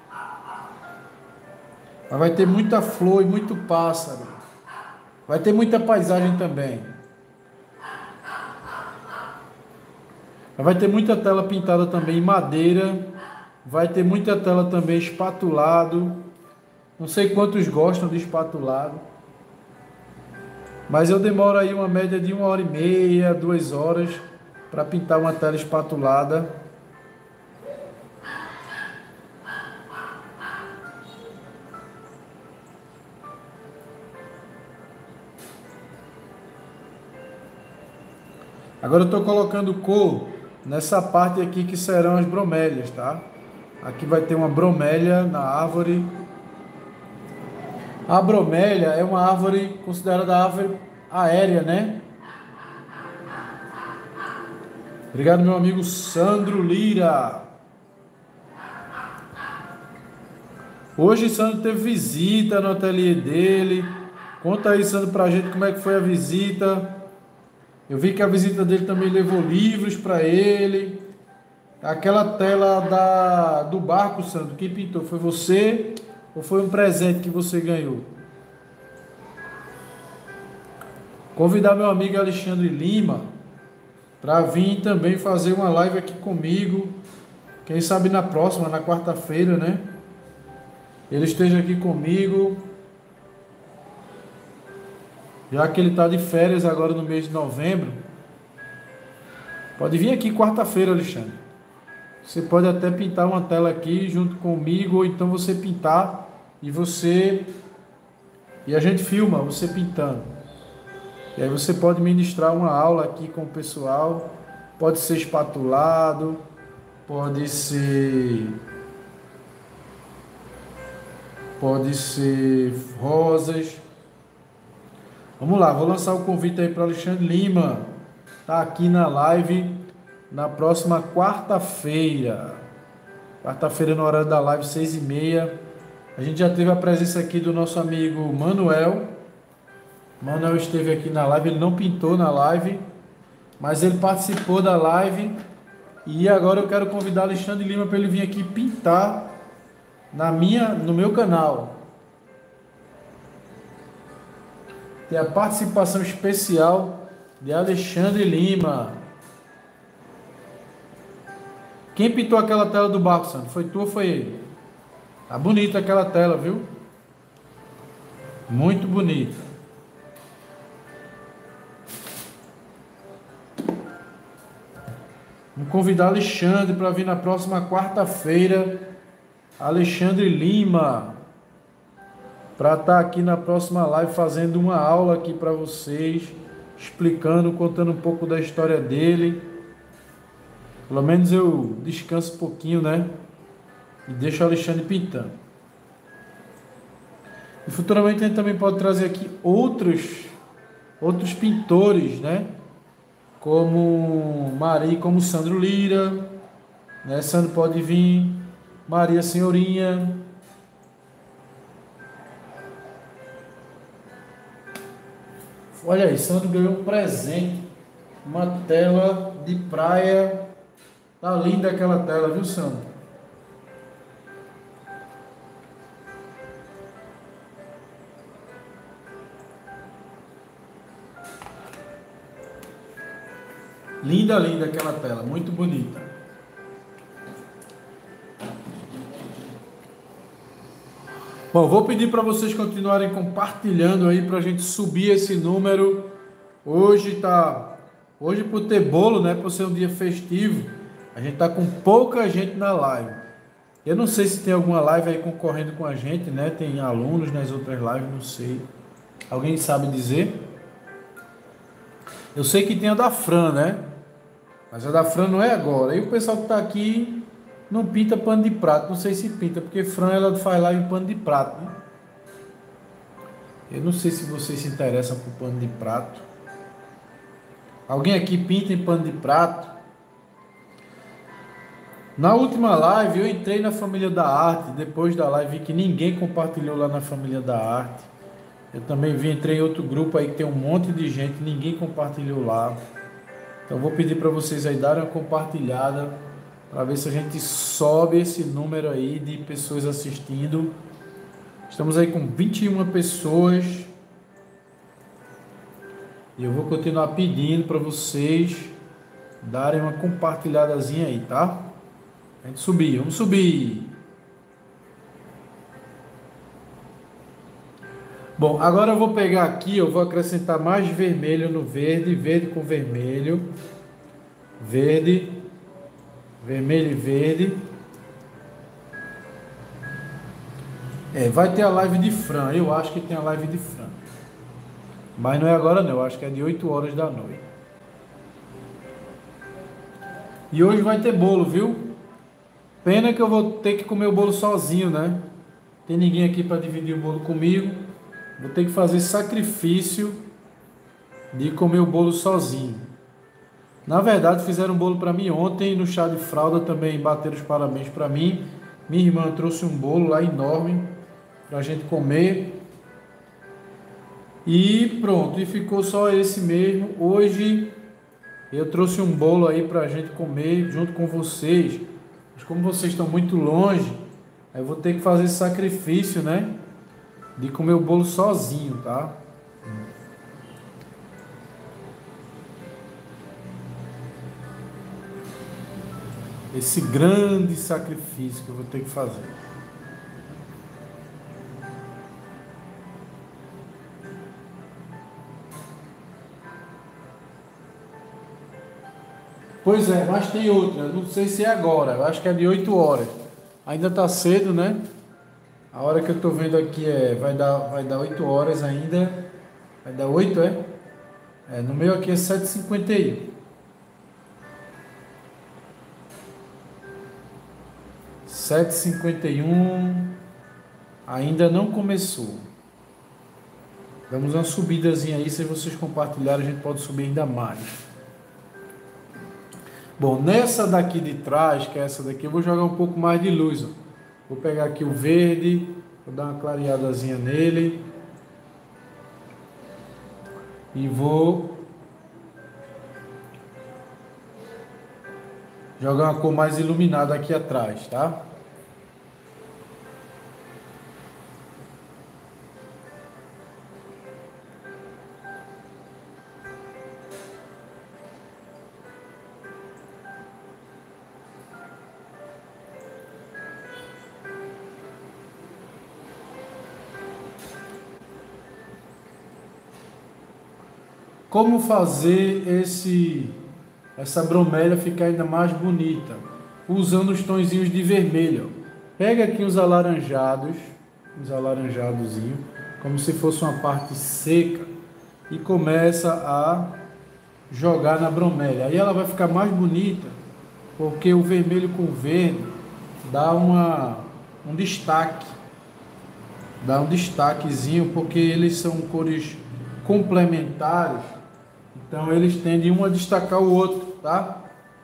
Mas vai ter muita flor e muito pássaro. Vai ter muita paisagem também. Vai ter muita tela pintada também em madeira. Vai ter muita tela também espatulado. Não sei quantos gostam de espatulado. Mas eu demoro aí uma média de uma hora e meia, duas horas para pintar uma tela espatulada. Agora eu estou colocando cor nessa parte aqui que serão as bromélias, tá? Aqui vai ter uma bromélia na árvore. A bromélia é uma árvore considerada árvore aérea, né? Obrigado, meu amigo Sandro Lira. Hoje Sandro teve visita no ateliê dele. Conta aí, Sandro, pra gente como é que foi a visita. Eu vi que a visita dele também levou livros para ele. Aquela tela da, do barco, Sandro, quem pintou? Foi você ou foi um presente que você ganhou? Convidar meu amigo Alexandre Lima para vir também fazer uma live aqui comigo. Quem sabe na próxima, na quarta-feira, né? Ele esteja aqui comigo. Já que ele está de férias agora no mês de novembro. Pode vir aqui quarta-feira, Alexandre. Você pode até pintar uma tela aqui junto comigo, ou então você pintar e você e a gente filma você pintando. E aí você pode ministrar uma aula aqui com o pessoal. Pode ser espatulado, pode ser pode ser rosas. Vamos lá, vou lançar o convite aí para Alexandre Lima. Tá aqui na live na próxima quarta-feira. Quarta-feira no horário da live, seis e meia. A gente já teve a presença aqui do nosso amigo Manuel. Manuel esteve aqui na live, ele não pintou na live, mas ele participou da live. E agora eu quero convidar Alexandre Lima para ele vir aqui pintar na minha, no meu canal. Tem a participação especial de Alexandre Lima. Quem pintou aquela tela do barco, Sandro? Foi tu ou foi ele? Tá bonita aquela tela, viu? Muito bonita. Vamos convidar Alexandre para vir na próxima quarta-feira. Alexandre Lima. Para estar aqui na próxima live fazendo uma aula aqui para vocês, explicando, contando um pouco da história dele. Pelo menos eu descanso um pouquinho, né? E deixo o Alexandre pintando. E futuramente a gente também pode trazer aqui outros, outros pintores, né? Como Maria, como Sandro Lira, né? Sandro pode vir, Maria Senhorinha. Olha aí, Sandro ganhou um presente, uma tela de praia. Tá linda aquela tela, viu, Sandro? Linda, linda aquela tela, muito bonita. Bom, vou pedir para vocês continuarem compartilhando aí para a gente subir esse número. Hoje tá, hoje por ter bolo, né, por ser um dia festivo, a gente tá com pouca gente na live. Eu não sei se tem alguma live aí concorrendo com a gente, né? Tem alunos nas outras lives, não sei. Alguém sabe dizer? Eu sei que tem a da Fran, né? Mas a da Fran não é agora. E o pessoal que tá aqui não pinta pano de prato. Não sei se pinta, porque Fran ela faz live em pano de prato, né? Eu não sei se vocês se interessam por pano de prato. Alguém aqui pinta em pano de prato? Na última live eu entrei na Família da Arte. Depois da live vi que ninguém compartilhou lá na Família da Arte. Eu também vi, entrei em outro grupo aí que tem um monte de gente, ninguém compartilhou lá. Então vou pedir para vocês aí darem uma compartilhada para ver se a gente sobe esse número aí de pessoas assistindo. Estamos aí com vinte e uma pessoas. E eu vou continuar pedindo para vocês darem uma compartilhadazinha aí, tá? A gente subir, vamos subir. Bom, agora eu vou pegar aqui, eu vou acrescentar mais vermelho no verde, verde com vermelho, verde, vermelho e verde. É, vai ter a live de Fran, eu acho que tem a live de Fran. Mas não é agora não, eu acho que é de oito horas da noite. E hoje vai ter bolo, viu? Pena que eu vou ter que comer o bolo sozinho, né? Tem ninguém aqui para dividir o bolo comigo. Vou ter que fazer sacrifício de comer o bolo sozinho. Na verdade, fizeram um bolo para mim ontem, no chá de fralda também bateram os parabéns para mim. Minha irmã trouxe um bolo lá enorme para a gente comer. E pronto, e ficou só esse mesmo. Hoje eu trouxe um bolo aí para a gente comer junto com vocês. Mas como vocês estão muito longe, eu vou ter que fazer esse sacrifício, né? De comer o bolo sozinho, tá? Esse grande sacrifício que eu vou ter que fazer. Pois é, mas tem outra, não sei se é agora, eu acho que é de oito horas. Ainda tá cedo, né? A hora que eu tô vendo aqui é, vai dar, vai dar oito horas ainda. Vai dar oito, é? É, no meu aqui é sete e cinquenta e um. sete e cinquenta e um. Ainda não começou. Damos uma subidazinha aí, se vocês compartilharem a gente pode subir ainda mais. Bom, nessa daqui de trás, que é essa daqui, eu vou jogar um pouco mais de luz, ó. Vou pegar aqui o verde, vou dar uma clareadazinha nele. E vou jogar uma cor mais iluminada aqui atrás, tá? Como fazer esse, essa bromélia ficar ainda mais bonita? Usando os tonzinhos de vermelho. Pega aqui os alaranjados, os alaranjadozinhos, como se fosse uma parte seca, e começa a jogar na bromélia. Aí ela vai ficar mais bonita, porque o vermelho com o verde dá uma, um destaque. Dá um destaquezinho, porque eles são cores complementares. Então eles tendem um a destacar o outro, tá?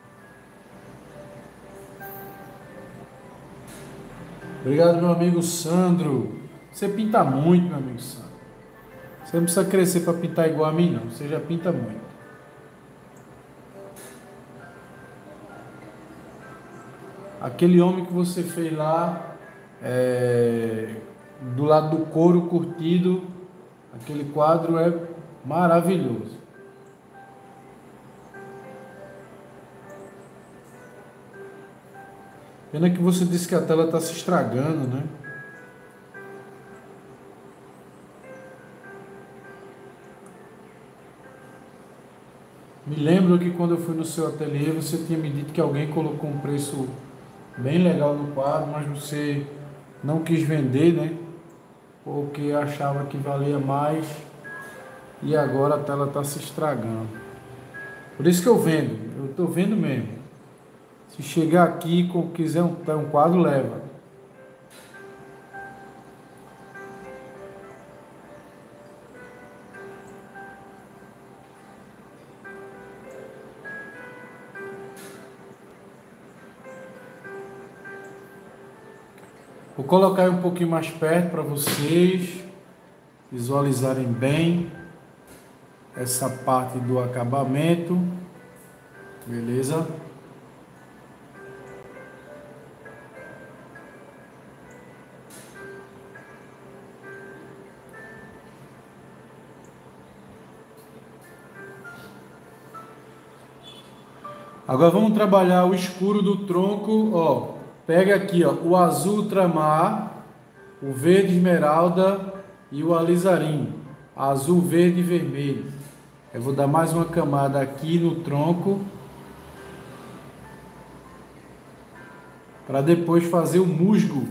Obrigado, meu amigo Sandro. Você pinta muito, meu amigo Sandro. Você não precisa crescer para pintar igual a mim, não. Você já pinta muito. Aquele homem que você fez lá, é, do lado do couro curtido, aquele quadro é maravilhoso. Pena que você disse que a tela está se estragando, né? Me lembro que quando eu fui no seu ateliê, você tinha me dito que alguém colocou um preço bem legal no quadro, mas você não quis vender, né? Porque achava que valia mais e agora a tela está se estragando. Por isso que eu vendo, eu estou vendo mesmo. Se chegar aqui e quiser um, um quadro, leva. Vou colocar aí um pouquinho mais perto para vocês visualizarem bem essa parte do acabamento. Beleza? Agora vamos trabalhar o escuro do tronco, ó. Pega aqui, ó, o azul ultramar, o verde esmeralda e o alizarim. Azul, verde e vermelho. Eu vou dar mais uma camada aqui no tronco para depois fazer o musgo.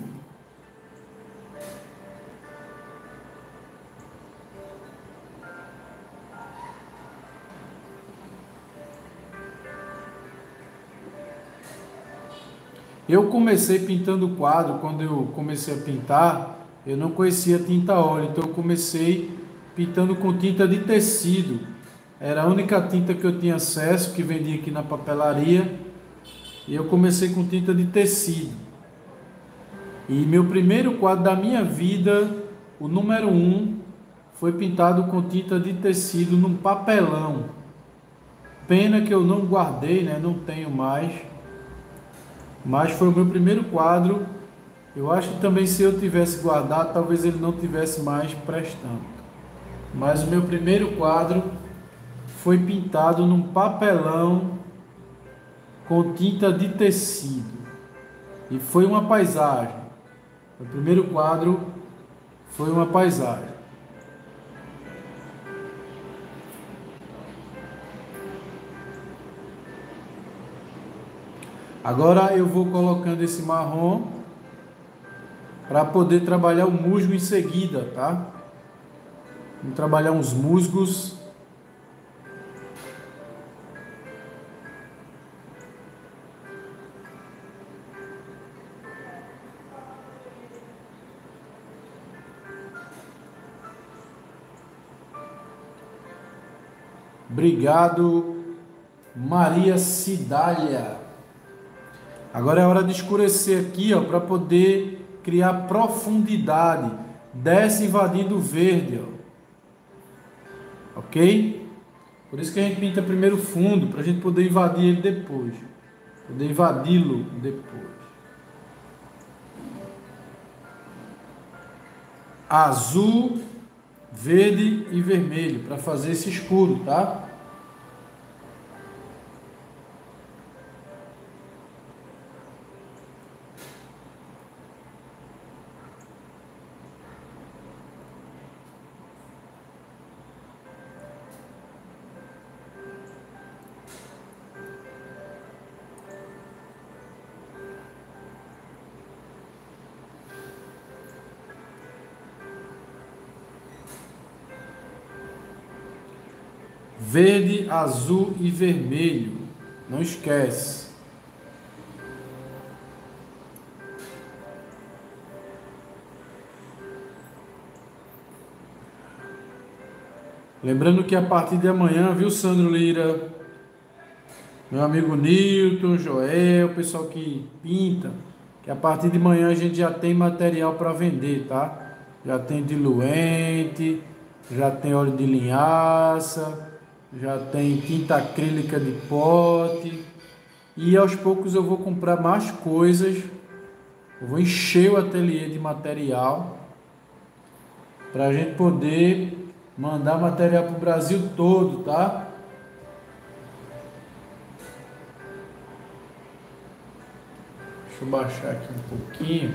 Eu comecei pintando o quadro, quando eu comecei a pintar, eu não conhecia tinta óleo, então eu comecei pintando com tinta de tecido. Era a única tinta que eu tinha acesso, que vendia aqui na papelaria, e eu comecei com tinta de tecido. E meu primeiro quadro da minha vida, o número um, foi pintado com tinta de tecido num papelão. Pena que eu não guardei, né? Não tenho mais. Mas foi o meu primeiro quadro. Eu acho que também se eu tivesse guardado, talvez ele não tivesse mais prestando. Mas o meu primeiro quadro foi pintado num papelão com tinta de tecido. E foi uma paisagem. O primeiro quadro foi uma paisagem. Agora eu vou colocando esse marrom para poder trabalhar o musgo em seguida, tá? Vamos trabalhar uns musgos. Obrigado, Maria Cidália. Agora é hora de escurecer aqui, ó, para poder criar profundidade. Desce invadindo o verde, ó. Ok? Por isso que a gente pinta primeiro o fundo, para a gente poder invadir ele depois. Poder invadi-lo depois. Azul, verde e vermelho, para fazer esse escuro, tá? Verde, azul e vermelho. Não esquece. Lembrando que a partir de amanhã, viu, Sandro Lira? Meu amigo Nilton, Joel, o pessoal que pinta, que a partir de manhã a gente já tem material para vender, tá? Já tem diluente, já tem óleo de linhaça, já tem tinta acrílica de pote, e aos poucos eu vou comprar mais coisas. Eu vou encher o ateliê de material para a gente poder mandar material para o Brasil todo, tá? Deixa eu baixar aqui um pouquinho.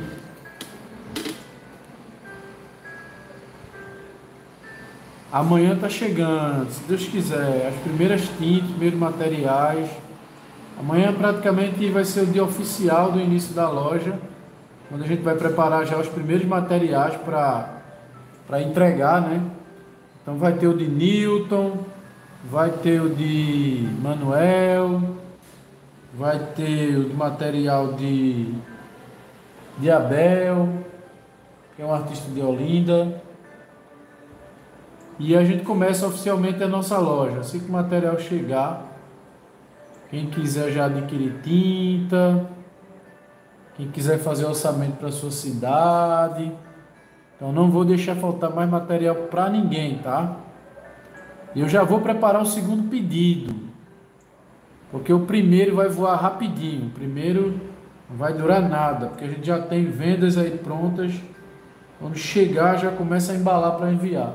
Amanhã tá chegando, se Deus quiser, as primeiras tintas, os primeiros materiais. Amanhã praticamente vai ser o dia oficial do início da loja, onde a gente vai preparar já os primeiros materiais para para entregar, né? Então vai ter o de Newton, vai ter o de Manuel, vai ter o de material de, de Abel, que é um artista de Olinda. E a gente começa oficialmente a nossa loja. Assim que o material chegar, quem quiser já adquirir tinta, quem quiser fazer orçamento para sua cidade. Então não vou deixar faltar mais material para ninguém, tá? E eu já vou preparar o segundo pedido, porque o primeiro vai voar rapidinho. O primeiro não vai durar nada, porque a gente já tem vendas aí prontas. Quando chegar já começa a embalar para enviar.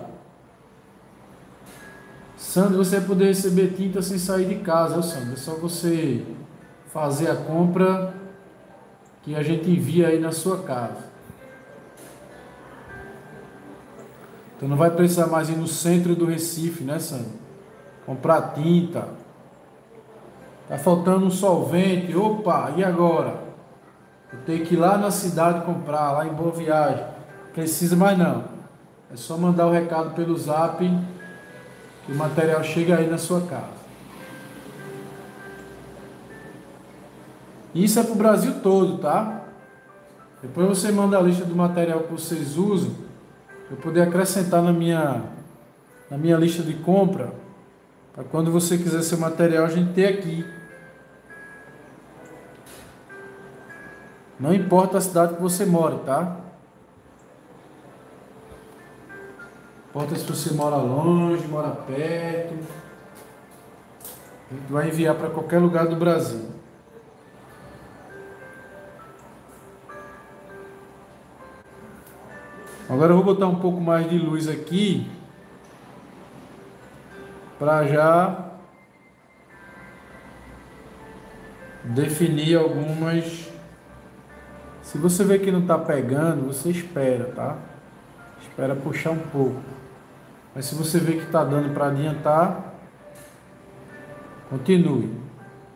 Sandro, você vai poder receber tinta sem sair de casa, Sandro. É só você fazer a compra que a gente envia aí na sua casa. Então não vai precisar mais ir no centro do Recife, né, Sandro? Comprar tinta. Tá faltando um solvente. Opa, e agora? Eu tenho que ir lá na cidade comprar, lá em Boa Viagem. Precisa mais não. É só mandar o recado pelo zap que o material chega aí na sua casa. Isso é para o Brasil todo, tá? Depois você manda a lista do material que vocês usam, para eu poder acrescentar na minha, na minha lista de compra, para quando você quiser seu material a gente ter aqui. Não importa a cidade que você mora, tá? Não importa se você mora longe, mora perto. A gente vai enviar para qualquer lugar do Brasil. Agora eu vou botar um pouco mais de luz aqui, para já definir algumas. Se você vê que não está pegando, você espera, tá? Espera puxar um pouco. Mas se você vê que está dando para adiantar, continue.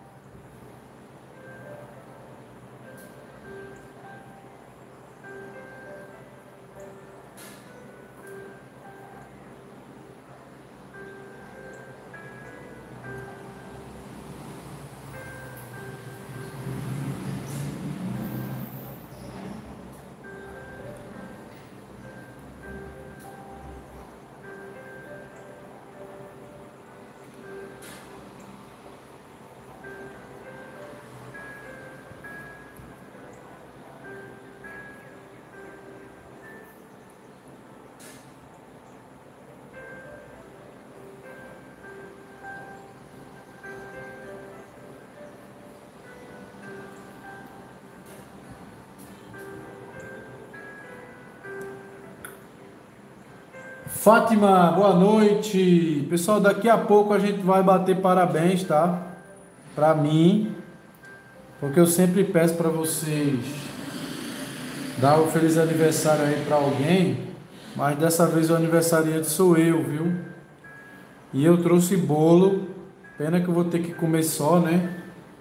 Fátima, boa noite. Pessoal, daqui a pouco a gente vai bater parabéns, tá? Pra mim, porque eu sempre peço para vocês dar um feliz aniversário aí para alguém, mas dessa vez o aniversariante sou eu, viu? E eu trouxe bolo, pena que eu vou ter que comer só, né?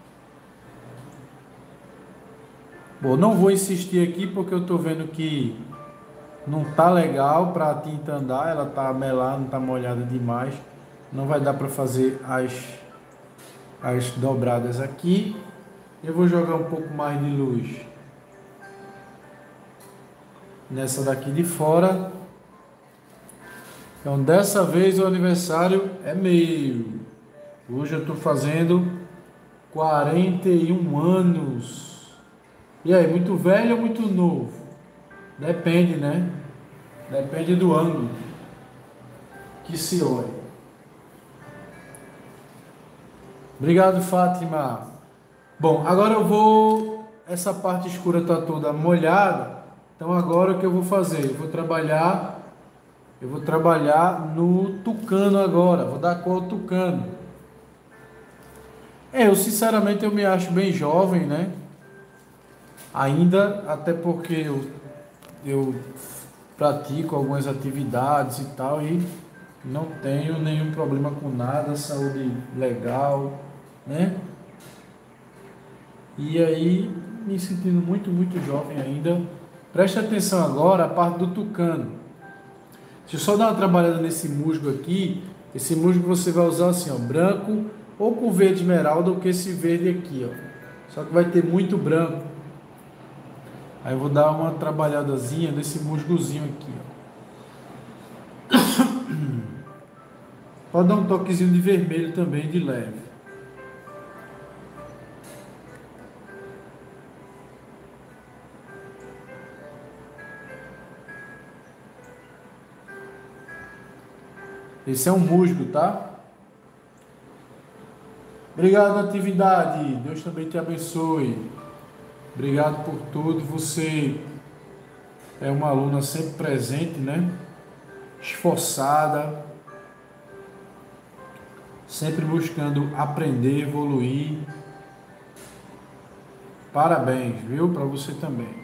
Bom, não vou insistir aqui porque eu tô vendo que não tá legal para a tinta andar, ela tá melada, não tá molhada demais. Não vai dar para fazer as, as dobradas aqui. Eu vou jogar um pouco mais de luz nessa daqui de fora. Então dessa vez o aniversário é meu. Hoje eu tô fazendo quarenta e um anos. E aí, muito velho ou muito novo? Depende, né? Depende do ângulo que se olha. Obrigado, Fátima. Bom, agora eu vou... Essa parte escura está toda molhada. Então agora o que eu vou fazer? Eu vou trabalhar... Eu vou trabalhar no tucano agora. Vou dar cor ao tucano. É, eu sinceramente eu me acho bem jovem, né? Ainda, até porque eu, eu pratico algumas atividades e tal e não tenho nenhum problema com nada, saúde legal, né? E aí, me sentindo muito, muito jovem ainda. Preste atenção agora a parte do tucano. Deixa eu só dar uma trabalhada nesse musgo aqui. Esse musgo você vai usar assim, ó, branco ou com verde esmeralda, ou com esse verde aqui, ó. Só que vai ter muito branco. Aí eu vou dar uma trabalhadazinha nesse musgozinho aqui, ó. Pode dar um toquezinho de vermelho também, de leve. Esse é um musgo, tá? Obrigado, Natividade. Deus também te abençoe. Obrigado por tudo. Você é uma aluna sempre presente, né? Esforçada. Sempre buscando aprender, evoluir. Parabéns, viu? Para você também.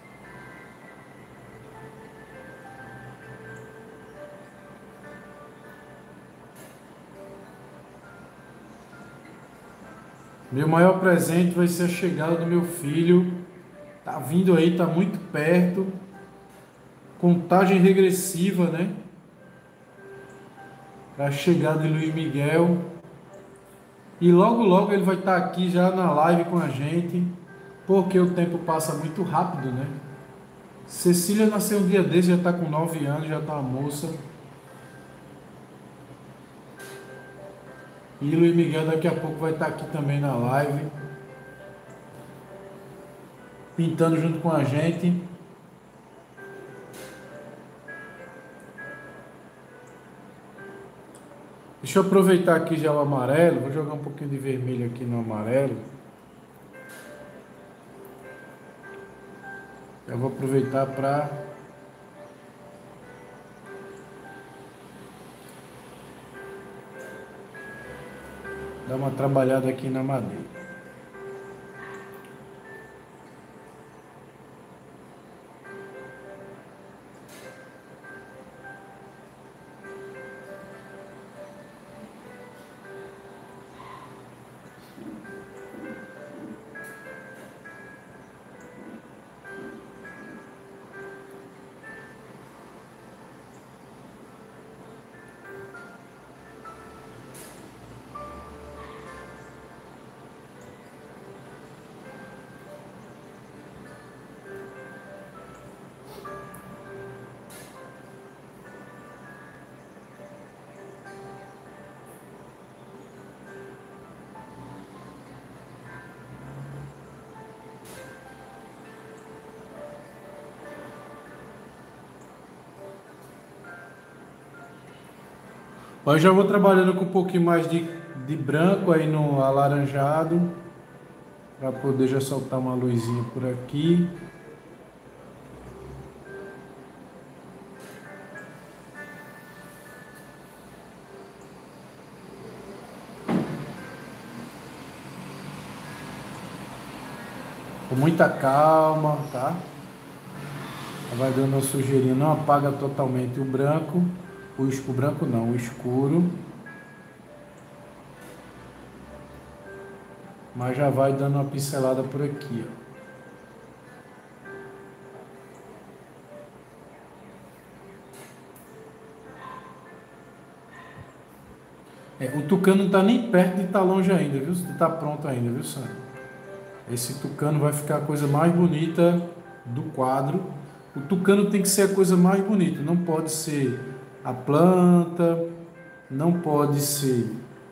Meu maior presente vai ser a chegada do meu filho. Tá vindo aí, tá muito perto. Contagem regressiva, né? Para a chegada de Luiz Miguel. E logo, logo ele vai estar aqui já na live com a gente. Porque o tempo passa muito rápido, né? Cecília nasceu um dia desse, já está com nove anos, já está uma moça. E Luiz Miguel daqui a pouco vai estar aqui também na live, pintando junto com a gente. Deixa eu aproveitar aqui já o amarelo, vou jogar um pouquinho de vermelho aqui no amarelo. Eu vou aproveitar para dar uma trabalhada aqui na madeira. Mas já vou trabalhando com um pouquinho mais de, de branco aí no alaranjado, para poder já soltar uma luzinha por aqui. Com muita calma, tá? Vai dando uma sujeirinha, não apaga totalmente o branco. O, o branco não, o escuro. Mas já vai dando uma pincelada por aqui, ó. É, o tucano não está nem perto de estar longe ainda, viu? De estar pronto ainda, viu, Sandro? Esse tucano vai ficar a coisa mais bonita do quadro. O tucano tem que ser a coisa mais bonita, não pode ser a planta, não pode ser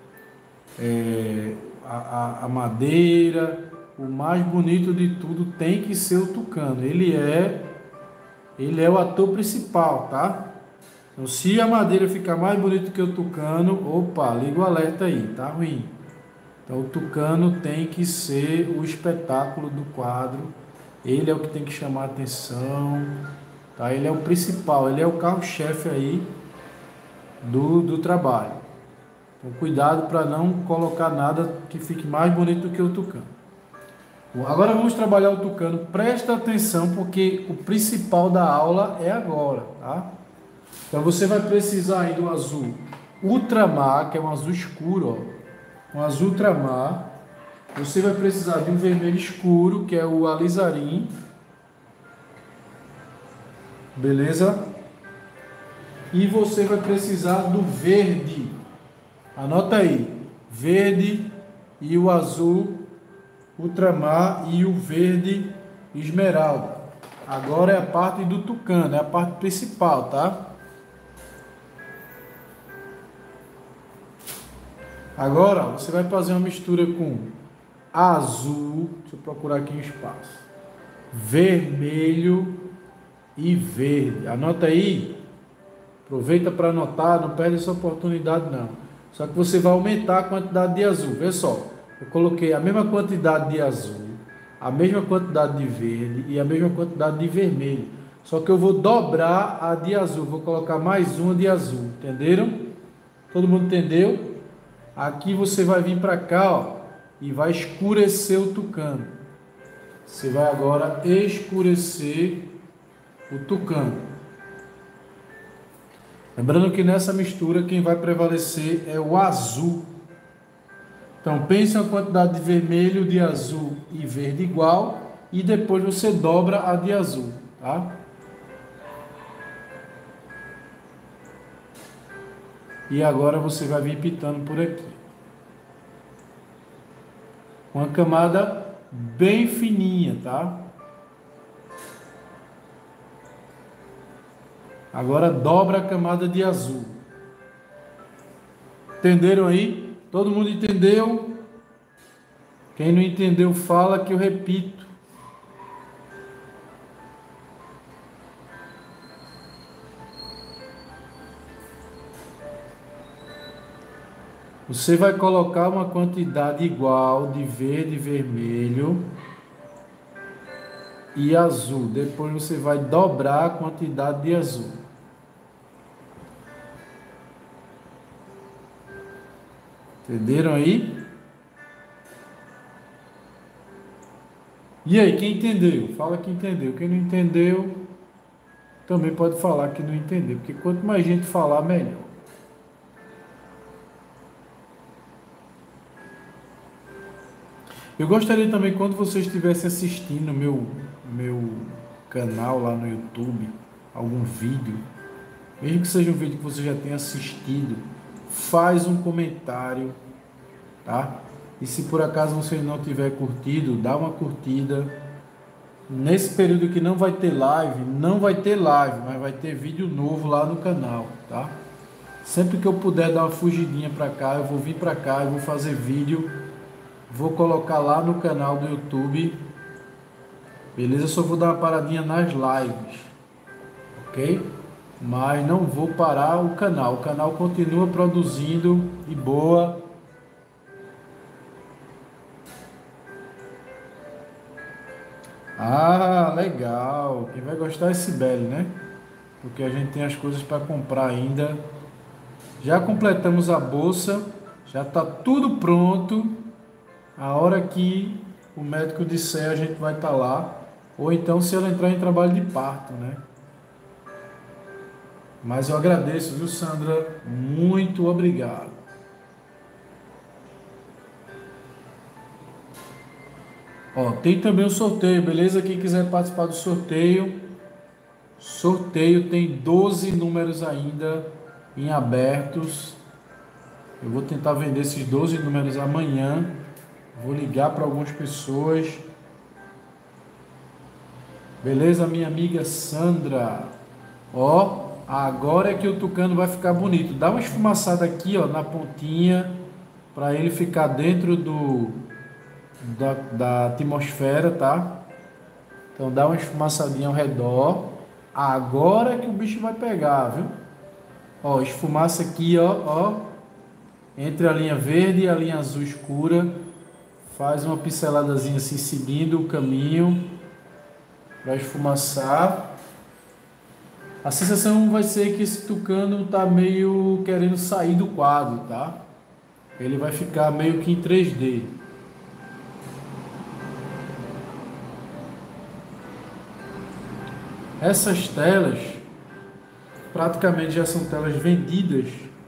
é, a, a, a madeira. O mais bonito de tudo tem que ser o tucano. Ele é, ele é o ator principal, tá? Então, se a madeira ficar mais bonita que o tucano, opa, liga o alerta aí, tá ruim. Então, o tucano tem que ser o espetáculo do quadro. Ele é o que tem que chamar a atenção, tá? Ele é o principal, ele é o carro-chefe aí do, do trabalho. Então, cuidado para não colocar nada que fique mais bonito do que o tucano. Bom, agora vamos trabalhar o tucano. Presta atenção porque o principal da aula é agora, tá? Então você vai precisar aí do azul ultramar, que é um azul escuro, ó. Um azul ultramar. Você vai precisar de um vermelho escuro, que é o alizarim. Beleza? E você vai precisar do verde. Anota aí. Verde e o azul ultramar e o verde esmeralda. Agora é a parte do tucano, é a parte principal, tá? Agora você vai fazer uma mistura com azul, deixa eu procurar aqui um espaço, vermelho e verde. Anota aí, aproveita para anotar, não perde essa oportunidade não. Só que você vai aumentar a quantidade de azul, vê só, eu coloquei a mesma quantidade de azul, a mesma quantidade de verde e a mesma quantidade de vermelho. Só que eu vou dobrar a de azul, vou colocar mais uma de azul, entenderam? Todo mundo entendeu? Aqui você vai vir para cá, ó, e vai escurecer o tucano. Você vai agora escurecer o tucano. Lembrando que nessa mistura quem vai prevalecer é o azul. Então pense uma quantidade de vermelho, de azul e verde igual e depois você dobra a de azul, tá? E agora você vai vir pitando por aqui. Uma camada bem fininha, tá? Agora dobra a camada de azul. Entenderam aí? Todo mundo entendeu? Quem não entendeu, fala que eu repito. Você vai colocar uma quantidade igual de verde, vermelho e azul. Depois você vai dobrar a quantidade de azul. Entenderam aí? E aí, quem entendeu? Fala que entendeu. Quem não entendeu, também pode falar que não entendeu. Porque quanto mais gente falar, melhor. Eu gostaria também, quando você estivesse assistindo meu, meu canal lá no YouTube, algum vídeo, mesmo que seja um vídeo que você já tenha assistido, faz um comentário, tá? E se por acaso você não tiver curtido, dá uma curtida. Nesse período que não vai ter live, não vai ter live, mas vai ter vídeo novo lá no canal, tá? Sempre que eu puder dar uma fugidinha para cá, eu vou vir para cá e vou fazer vídeo. Vou colocar lá no canal do YouTube. Beleza? Eu só vou dar uma paradinha nas lives. Ok? Mas não vou parar o canal. O canal continua produzindo de boa. Ah, legal. Quem vai gostar é Sibeli, né? Porque a gente tem as coisas para comprar ainda. Já completamos a bolsa. Já está tudo pronto. A hora que o médico disser, a gente vai estar lá. Ou então se ela entrar em trabalho de parto, né? Mas eu agradeço, viu, Sandra? Muito obrigado. Ó, tem também o sorteio, beleza? Quem quiser participar do sorteio, sorteio tem doze números ainda em abertos. Eu vou tentar vender esses doze números amanhã. Vou ligar para algumas pessoas. Beleza, minha amiga Sandra? Ó, agora é que o tucano vai ficar bonito. Dá uma esfumaçada aqui, ó, na pontinha, para ele ficar dentro do da, da atmosfera, tá? Então dá uma esfumaçadinha ao redor. Agora é que o bicho vai pegar, viu? Ó, esfumaça aqui, ó, ó, entre a linha verde e a linha azul escura. Faz uma pinceladazinha assim, seguindo o caminho para esfumaçar. A sensação vai ser que esse tucano tá meio querendo sair do quadro, tá? Ele vai ficar meio que em três D. Essas telas praticamente já são telas vendidas,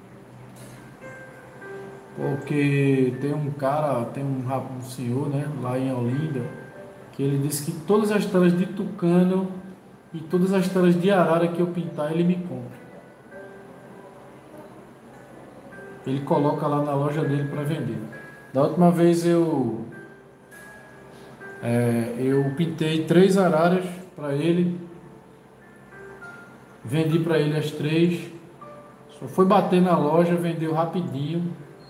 porque tem um cara, tem um, rap- um senhor, né, lá em Olinda, que ele disse que todas as telas de tucano e todas as telas de arara que eu pintar, ele me compra. Ele coloca lá na loja dele para vender. Da última vez eu é, eu pintei três araras para ele, vendi para ele as três. Só foi bater na loja, vendeu rapidinho.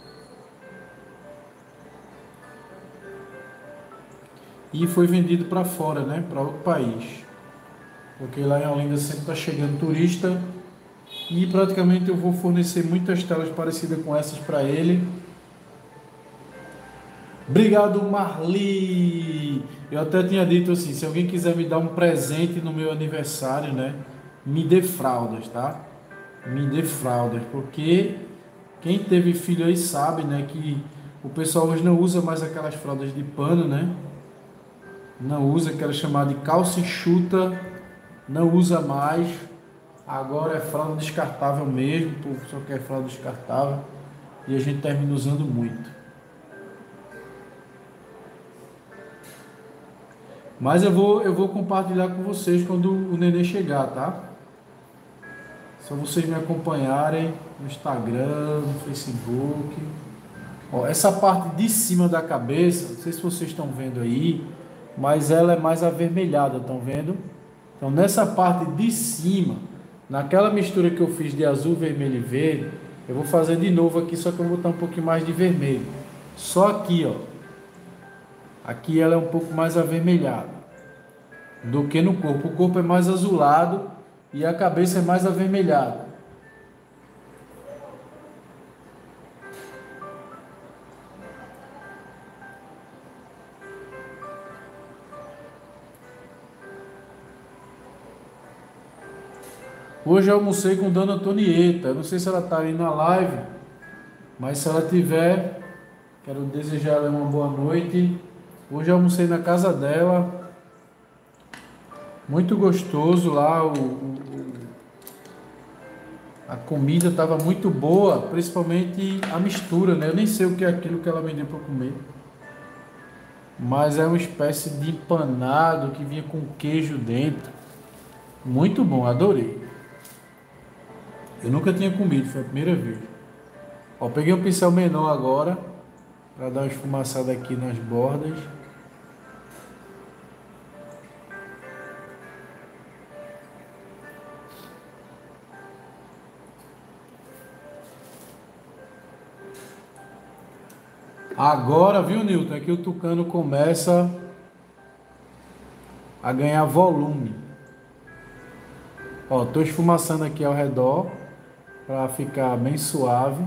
E foi vendido para fora, né, para outro país. Porque lá em Olinda sempre está chegando turista e praticamente eu vou fornecer muitas telas parecidas com essas para ele. Obrigado, Marli! Eu até tinha dito assim, se alguém quiser me dar um presente no meu aniversário, né, me dê fraldas, tá? Me dê fraldas, porque quem teve filho aí sabe, né, que o pessoal hoje não usa mais aquelas fraldas de pano, né? Não usa aquela chamada de calça enxuta, não usa mais. Agora é fralda descartável mesmo, o povo só quer fralda descartável e a gente termina usando muito. Mas eu vou, eu vou compartilhar com vocês quando o neném chegar, tá? Só vocês me acompanharem no Instagram, no Facebook. Ó, essa parte de cima da cabeça, não sei se vocês estão vendo aí, mas ela é mais avermelhada, estão vendo? Então nessa parte de cima, naquela mistura que eu fiz de azul, vermelho e verde, eu vou fazer de novo aqui, só que eu vou botar um pouquinho mais de vermelho. Só aqui, ó. Aqui ela é um pouco mais avermelhada do que no corpo. O corpo é mais azulado e a cabeça é mais avermelhada. Hoje eu almocei com Dona Antonieta. Eu não sei se ela está aí na live, mas se ela tiver, quero desejar ela uma boa noite. Hoje eu almocei na casa dela. Muito gostoso lá. O, o, a comida estava muito boa, principalmente a mistura, né? Eu nem sei o que é aquilo que ela me deu para comer. Mas é uma espécie de empanado que vinha com queijo dentro. Muito bom, adorei. Eu nunca tinha comido, foi a primeira vez. Ó, peguei um pincel menor agora, para dar uma esfumaçada aqui nas bordas. Agora, viu, Nilton, é que o tucano começa a ganhar volume. Ó, tô esfumaçando aqui ao redor, para ficar bem suave.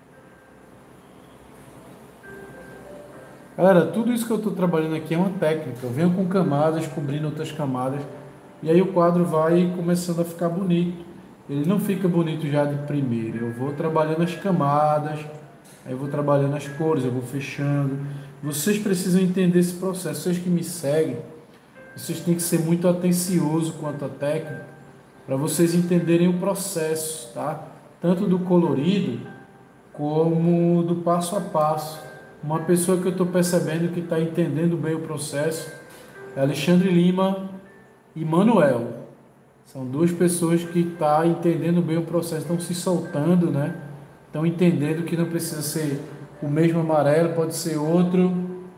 Galera, tudo isso que eu estou trabalhando aqui é uma técnica. Eu venho com camadas, cobrindo outras camadas, e aí o quadro vai começando a ficar bonito. Ele não fica bonito já de primeira. Eu vou trabalhando as camadas, aí eu vou trabalhando as cores, eu vou fechando. Vocês precisam entender esse processo. Vocês que me seguem, vocês têm que ser muito atenciosos quanto à técnica, para vocês entenderem o processo, tá? Tanto do colorido como do passo a passo. Uma pessoa que eu estou percebendo que está entendendo bem o processo é Alexandre Lima e Manuel. São duas pessoas que estão entendendo bem o processo, estão se soltando, né? Estão entendendo que não precisa ser o mesmo amarelo, pode ser outro.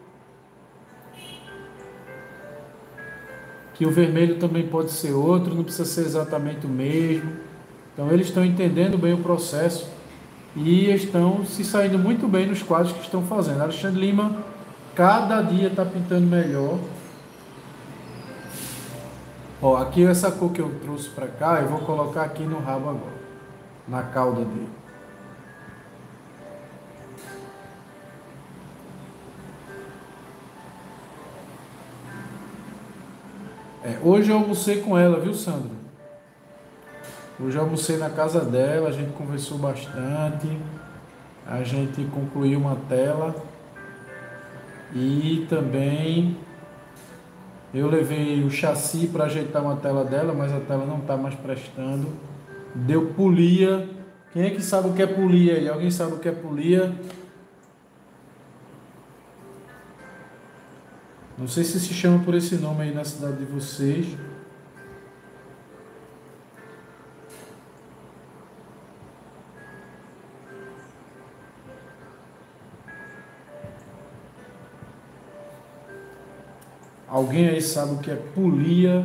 Que o vermelho também pode ser outro, não precisa ser exatamente o mesmo. Então eles estão entendendo bem o processo e estão se saindo muito bem nos quadros que estão fazendo. Alexandre Lima, cada dia está pintando melhor. Ó, aqui essa cor que eu trouxe para cá, eu vou colocar aqui no rabo agora, na cauda dele. É, hoje eu almocei com ela, viu, Sandra? Hoje eu almocei na casa dela, a gente conversou bastante, a gente concluiu uma tela e também Eu levei o chassi para ajeitar uma tela dela, mas a tela não está mais prestando. Deu polia. Quem é que sabe o que é polia aí? Alguém sabe o que é polia? Não sei se se chama por esse nome aí na cidade de vocês. Alguém aí sabe o que é polia?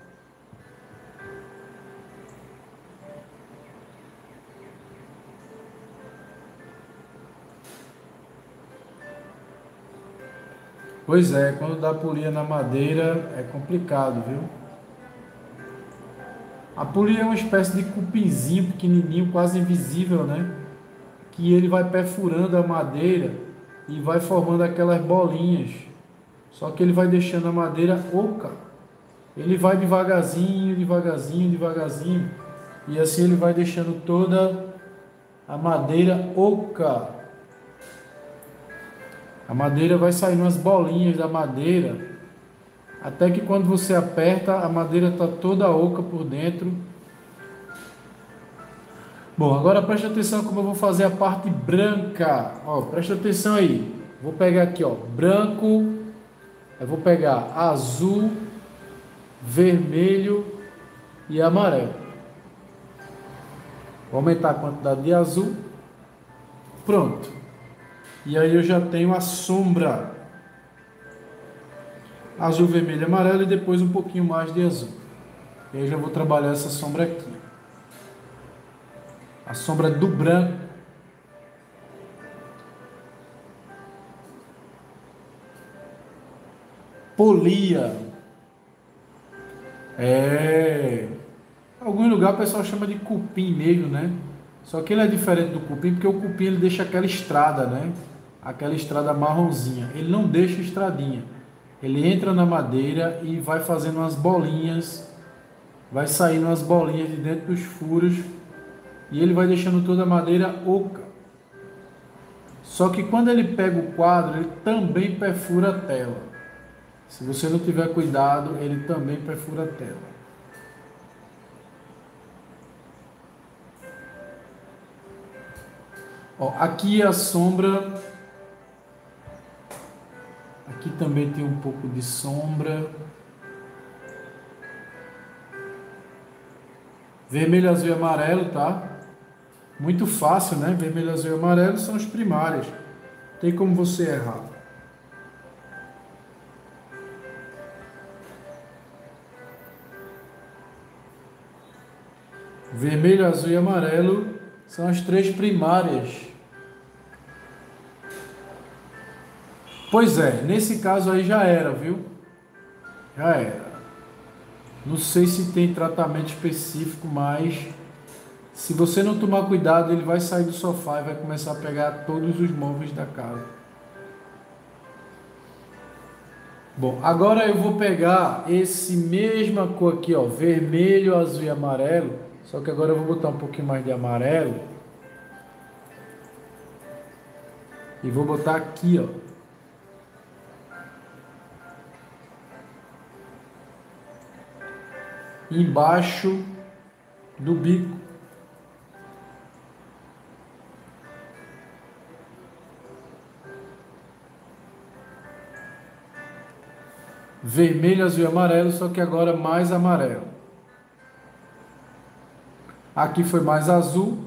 Pois é, quando dá polia na madeira é complicado, viu? A polia é uma espécie de cupinzinho pequenininho, quase invisível, né? Que ele vai perfurando a madeira e vai formando aquelas bolinhas. Só que ele vai deixando a madeira oca. Ele vai devagarzinho, devagarzinho, devagarzinho. E assim ele vai deixando toda a madeira oca. A madeira vai saindo umas bolinhas da madeira, até que quando você aperta, a madeira está toda oca por dentro. Bom, agora preste atenção como eu vou fazer a parte branca. Ó, preste atenção aí. Vou pegar aqui, ó, branco. Eu vou pegar azul, vermelho e amarelo. Vou aumentar a quantidade de azul. Pronto. E aí eu já tenho a sombra. Azul, vermelho e amarelo e depois um pouquinho mais de azul. E aí eu já vou trabalhar essa sombra aqui. A sombra do branco. Polia. É. Em algum lugar o pessoal chama de cupim mesmo, né? Só que ele é diferente do cupim porque o cupim ele deixa aquela estrada, né? Aquela estrada marronzinha. Ele não deixa estradinha. Ele entra na madeira e vai fazendo umas bolinhas. Vai saindo umas bolinhas de dentro dos furos. E ele vai deixando toda a madeira oca. Só que quando ele pega o quadro, ele também perfura a tela. Se você não tiver cuidado, ele também perfura a tela. Ó, aqui a sombra. Aqui também tem um pouco de sombra. Vermelho, azul e amarelo, tá? Muito fácil, né? Vermelho, azul e amarelo são os primários. Tem como você errar. Vermelho, azul e amarelo são as três primárias. Pois é, nesse caso aí já era, viu? Já era. Não sei se tem tratamento específico, mas se você não tomar cuidado, ele vai sair do sofá e vai começar a pegar todos os móveis da casa. Bom, agora eu vou pegar esse mesma cor aqui, ó, vermelho, azul e amarelo. Só que agora eu vou botar um pouquinho mais de amarelo. E vou botar aqui, ó. Embaixo do bico. Vermelho, azul e amarelo, só que agora mais amarelo. Aqui foi mais azul.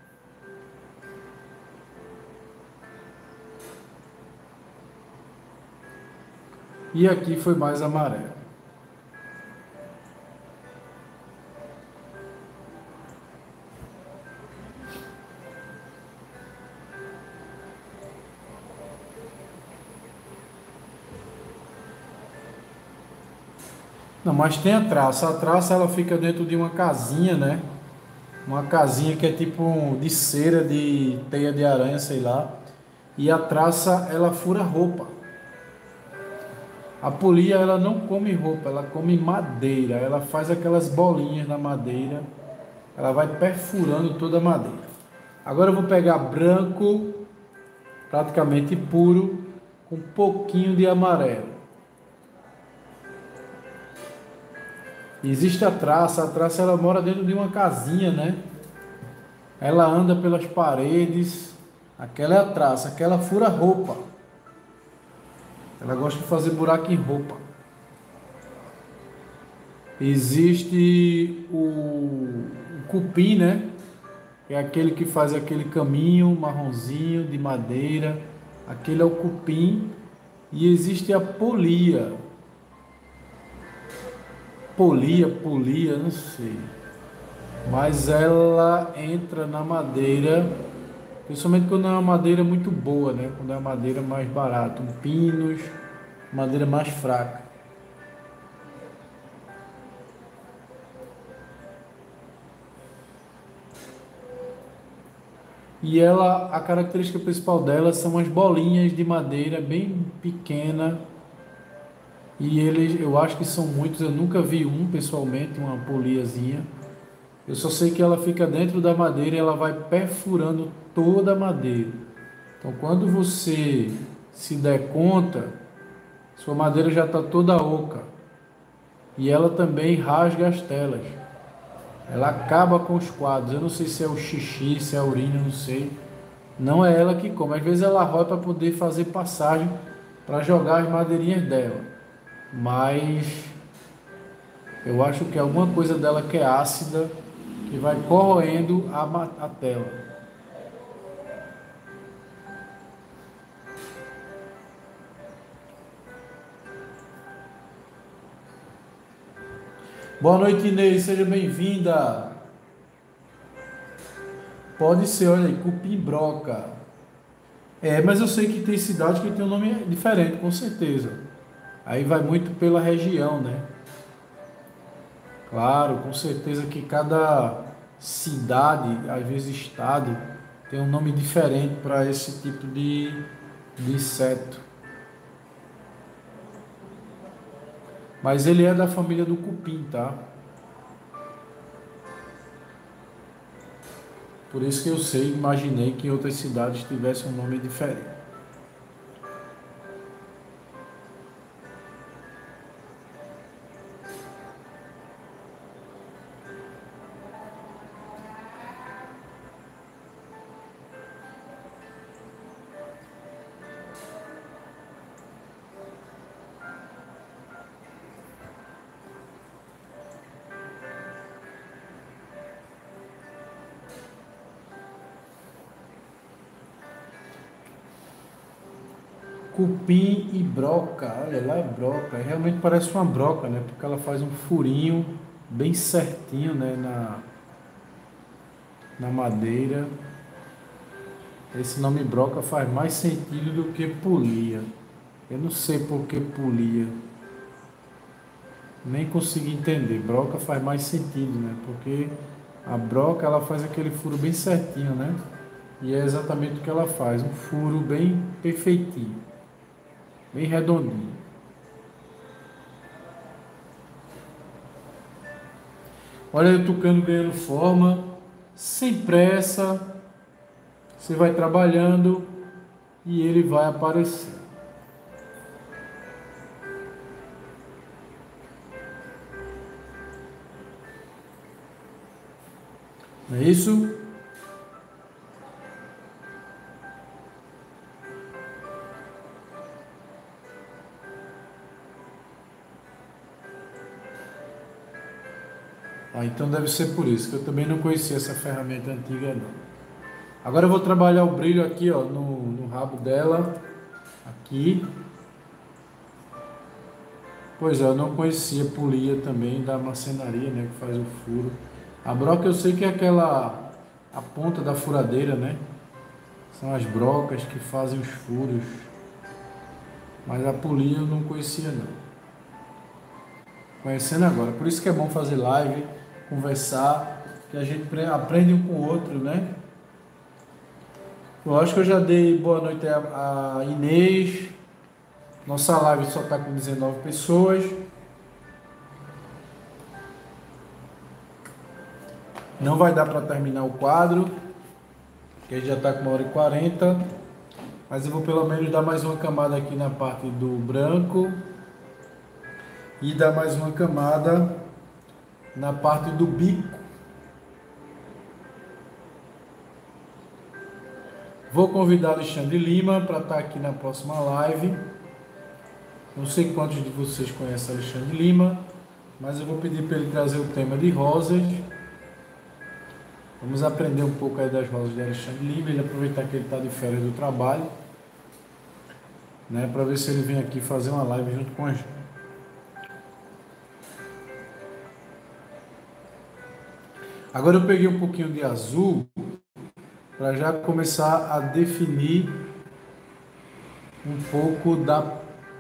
E aqui foi mais amarelo. Não, mas tem a traça. A traça ela fica dentro de uma casinha, né? Uma casinha que é tipo de cera, de teia de aranha, sei lá. E a traça ela fura roupa. A polia ela não come roupa, ela come madeira. Ela faz aquelas bolinhas na madeira. Ela vai perfurando toda a madeira. Agora eu vou pegar branco, praticamente puro, com um pouquinho de amarelo. Existe a traça, a traça ela mora dentro de uma casinha, né? Ela anda pelas paredes, aquela é a traça, aquela fura roupa. Ela gosta de fazer buraco em roupa. Existe o, o cupim, né? É aquele que faz aquele caminho marronzinho de madeira. Aquele é o cupim. E existe a polia. Polia, polia, não sei. Mas ela entra na madeira, principalmente quando é uma madeira muito boa, né? Quando é uma madeira mais barata, um pinos, madeira mais fraca. E ela, a característica principal dela são as bolinhas de madeira bem pequena. E eles, eu acho que são muitos, eu nunca vi um pessoalmente, uma poliazinha. Eu só sei que ela fica dentro da madeira e ela vai perfurando toda a madeira. Então, quando você se der conta, sua madeira já está toda oca. E ela também rasga as telas. Ela acaba com os quadros. Eu não sei se é o xixi, se é a urina, não sei. Não é ela que come. Às vezes ela roda para poder fazer passagem para jogar as madeirinhas dela. Mas eu acho que é alguma coisa dela que é ácida, que vai corroendo a, a tela. Boa noite, Inês, seja bem-vinda. Pode ser, olha aí, cupim-broca. É, mas eu sei que tem cidade que tem um nome diferente, com certeza. Aí vai muito pela região, né? Claro, com certeza que cada cidade, às vezes estado, tem um nome diferente para esse tipo de, de inseto. Mas ele é da família do cupim, tá? Por isso que eu sei, imaginei que em outras cidades tivesse um nome diferente. Cupim e broca, olha lá é broca, realmente parece uma broca, né? Porque ela faz um furinho bem certinho, né? Na, na madeira. Esse nome broca faz mais sentido do que polia. Eu não sei por que polia. Nem consegui entender. Broca faz mais sentido, né? Porque a broca ela faz aquele furo bem certinho, né? E é exatamente o que ela faz, um furo bem perfeitinho, bem redondinho. Olha o tucano ganhando forma, sem pressa. Você vai trabalhando e ele vai aparecer. Não é isso? Ah, então deve ser por isso, que eu também não conhecia essa ferramenta antiga não. Agora eu vou trabalhar o brilho aqui, ó, no, no rabo dela, aqui. Pois é, eu não conhecia polia também da marcenaria, né, que faz o furo. A broca eu sei que é aquela, a ponta da furadeira, né? São as brocas que fazem os furos. Mas a polia eu não conhecia não. Conhecendo agora. Por isso que é bom fazer live, conversar, que a gente aprende um com o outro, né? Eu acho que eu já dei boa noite a Inês. Nossa live só está com dezenove pessoas. Não vai dar para terminar o quadro, que a gente já está com uma hora e quarenta. Mas eu vou pelo menos dar mais uma camada aqui na parte do branco. E dar mais uma camada na parte do bico. Vou convidar Alexandre Lima para estar aqui na próxima live. Não sei quantos de vocês conhecem Alexandre Lima, mas eu vou pedir para ele trazer o tema de rosas. Vamos aprender um pouco aí das rosas de Alexandre Lima, ele aproveitar que ele está de férias do trabalho, né, para ver se ele vem aqui fazer uma live junto com a gente. Agora eu peguei um pouquinho de azul para já começar a definir um pouco da,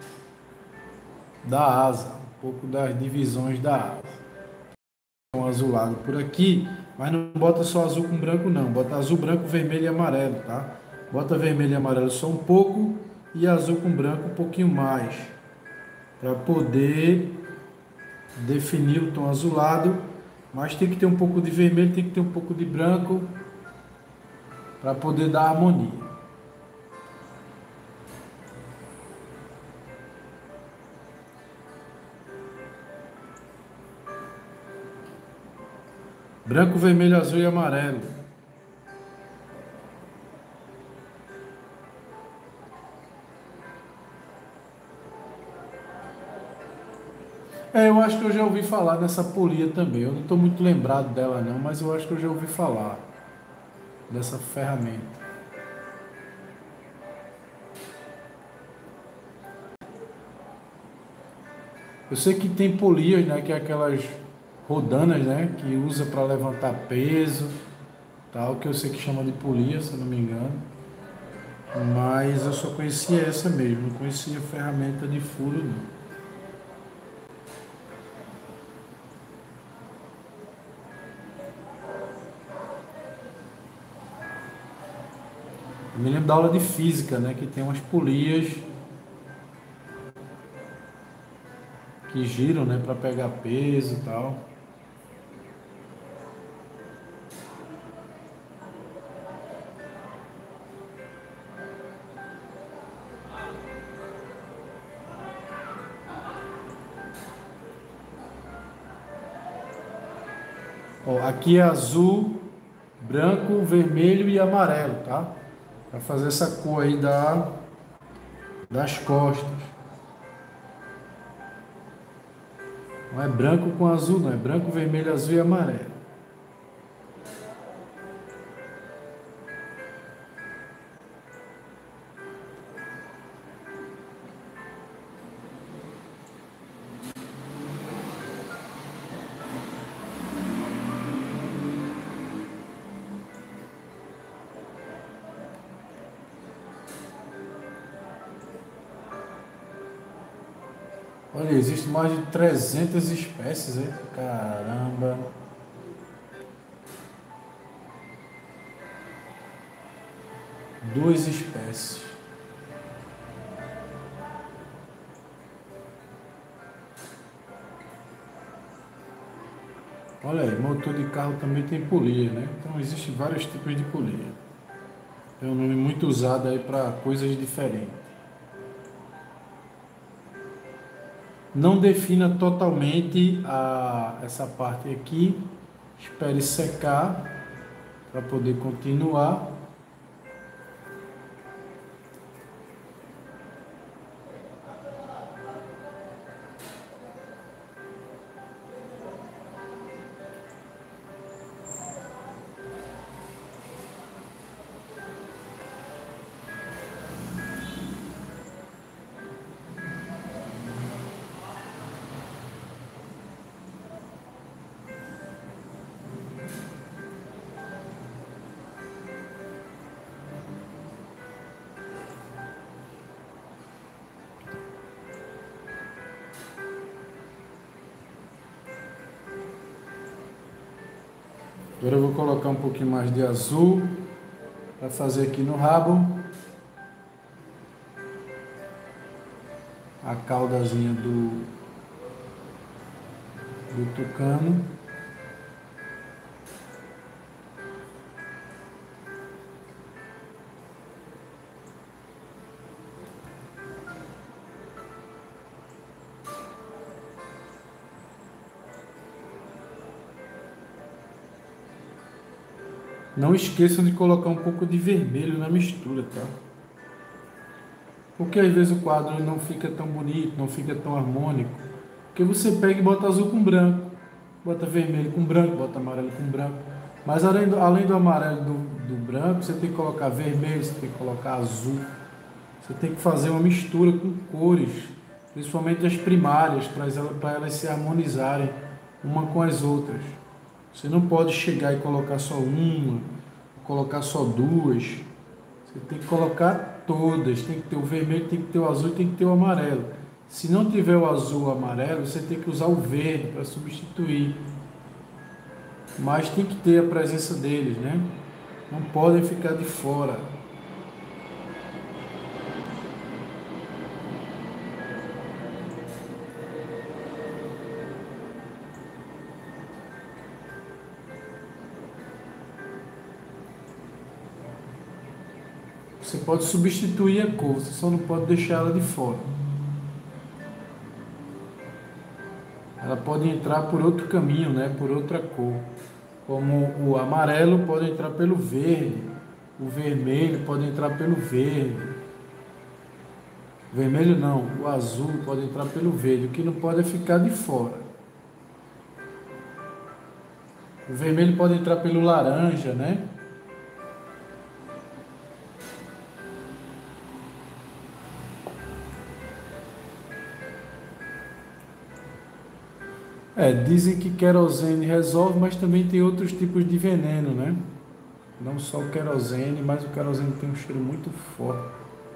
da asa, um pouco das divisões da asa. Um azulado por aqui, mas não bota só azul com branco não, bota azul, branco, vermelho e amarelo, tá? Bota vermelho e amarelo só um pouco e azul com branco um pouquinho mais, para poder definir o tom azulado, mas tem que ter um pouco de vermelho, tem que ter um pouco de branco, para poder dar harmonia. Branco, vermelho, azul e amarelo. É, eu acho que eu já ouvi falar nessa polia também. Eu não estou muito lembrado dela não, mas eu acho que eu já ouvi falar dessa ferramenta. Eu sei que tem polias, né, que é aquelas rodanas, né, que usa para levantar peso, tal, que eu sei que chama de polia, se eu não me engano. Mas eu só conhecia essa mesmo, não conhecia ferramenta de furo não. Eu me lembro da aula de física, né, que tem umas polias que giram, né, para pegar peso e tal. Ó, aqui é azul, branco, vermelho e amarelo, tá? Para fazer essa cor aí da, das costas. Não é branco com azul, não. É branco, vermelho, azul e amarelo. Olha, existe mais de trezentas espécies, hein? Caramba! Duas espécies. Olha aí, motor de carro também tem polia, né? Então existem vários tipos de polia. É um nome muito usado aí para coisas diferentes. Não defina totalmente a, essa parte aqui. Espere secar para poder continuar. Agora eu vou colocar um pouquinho mais de azul para fazer aqui no rabo. A caudazinha do, do tucano. Não esqueçam de colocar um pouco de vermelho na mistura, tá? Porque às vezes o quadro não fica tão bonito, não fica tão harmônico. Porque você pega e bota azul com branco, bota vermelho com branco, bota amarelo com branco. Mas além do, além do amarelo e do, do branco, você tem que colocar vermelho, você tem que colocar azul. Você tem que fazer uma mistura com cores, principalmente as primárias, para elas, para elas se harmonizarem uma com as outras. Você não pode chegar e colocar só uma, colocar só duas. Você tem que colocar todas. Tem que ter o vermelho, tem que ter o azul, tem que ter o amarelo. Se não tiver o azul ou o amarelo, você tem que usar o verde para substituir. Mas tem que ter a presença deles, né? Não podem ficar de fora. Você pode substituir a cor, você só não pode deixar ela de fora. Ela pode entrar por outro caminho, né? Por outra cor. Como o amarelo pode entrar pelo verde, o vermelho pode entrar pelo verde. Vermelho não, o azul pode entrar pelo verde. O que não pode é ficar de fora. O vermelho pode entrar pelo laranja, né? É, dizem que querosene resolve, mas também tem outros tipos de veneno, né? Não só o querosene, mas o querosene tem um cheiro muito forte.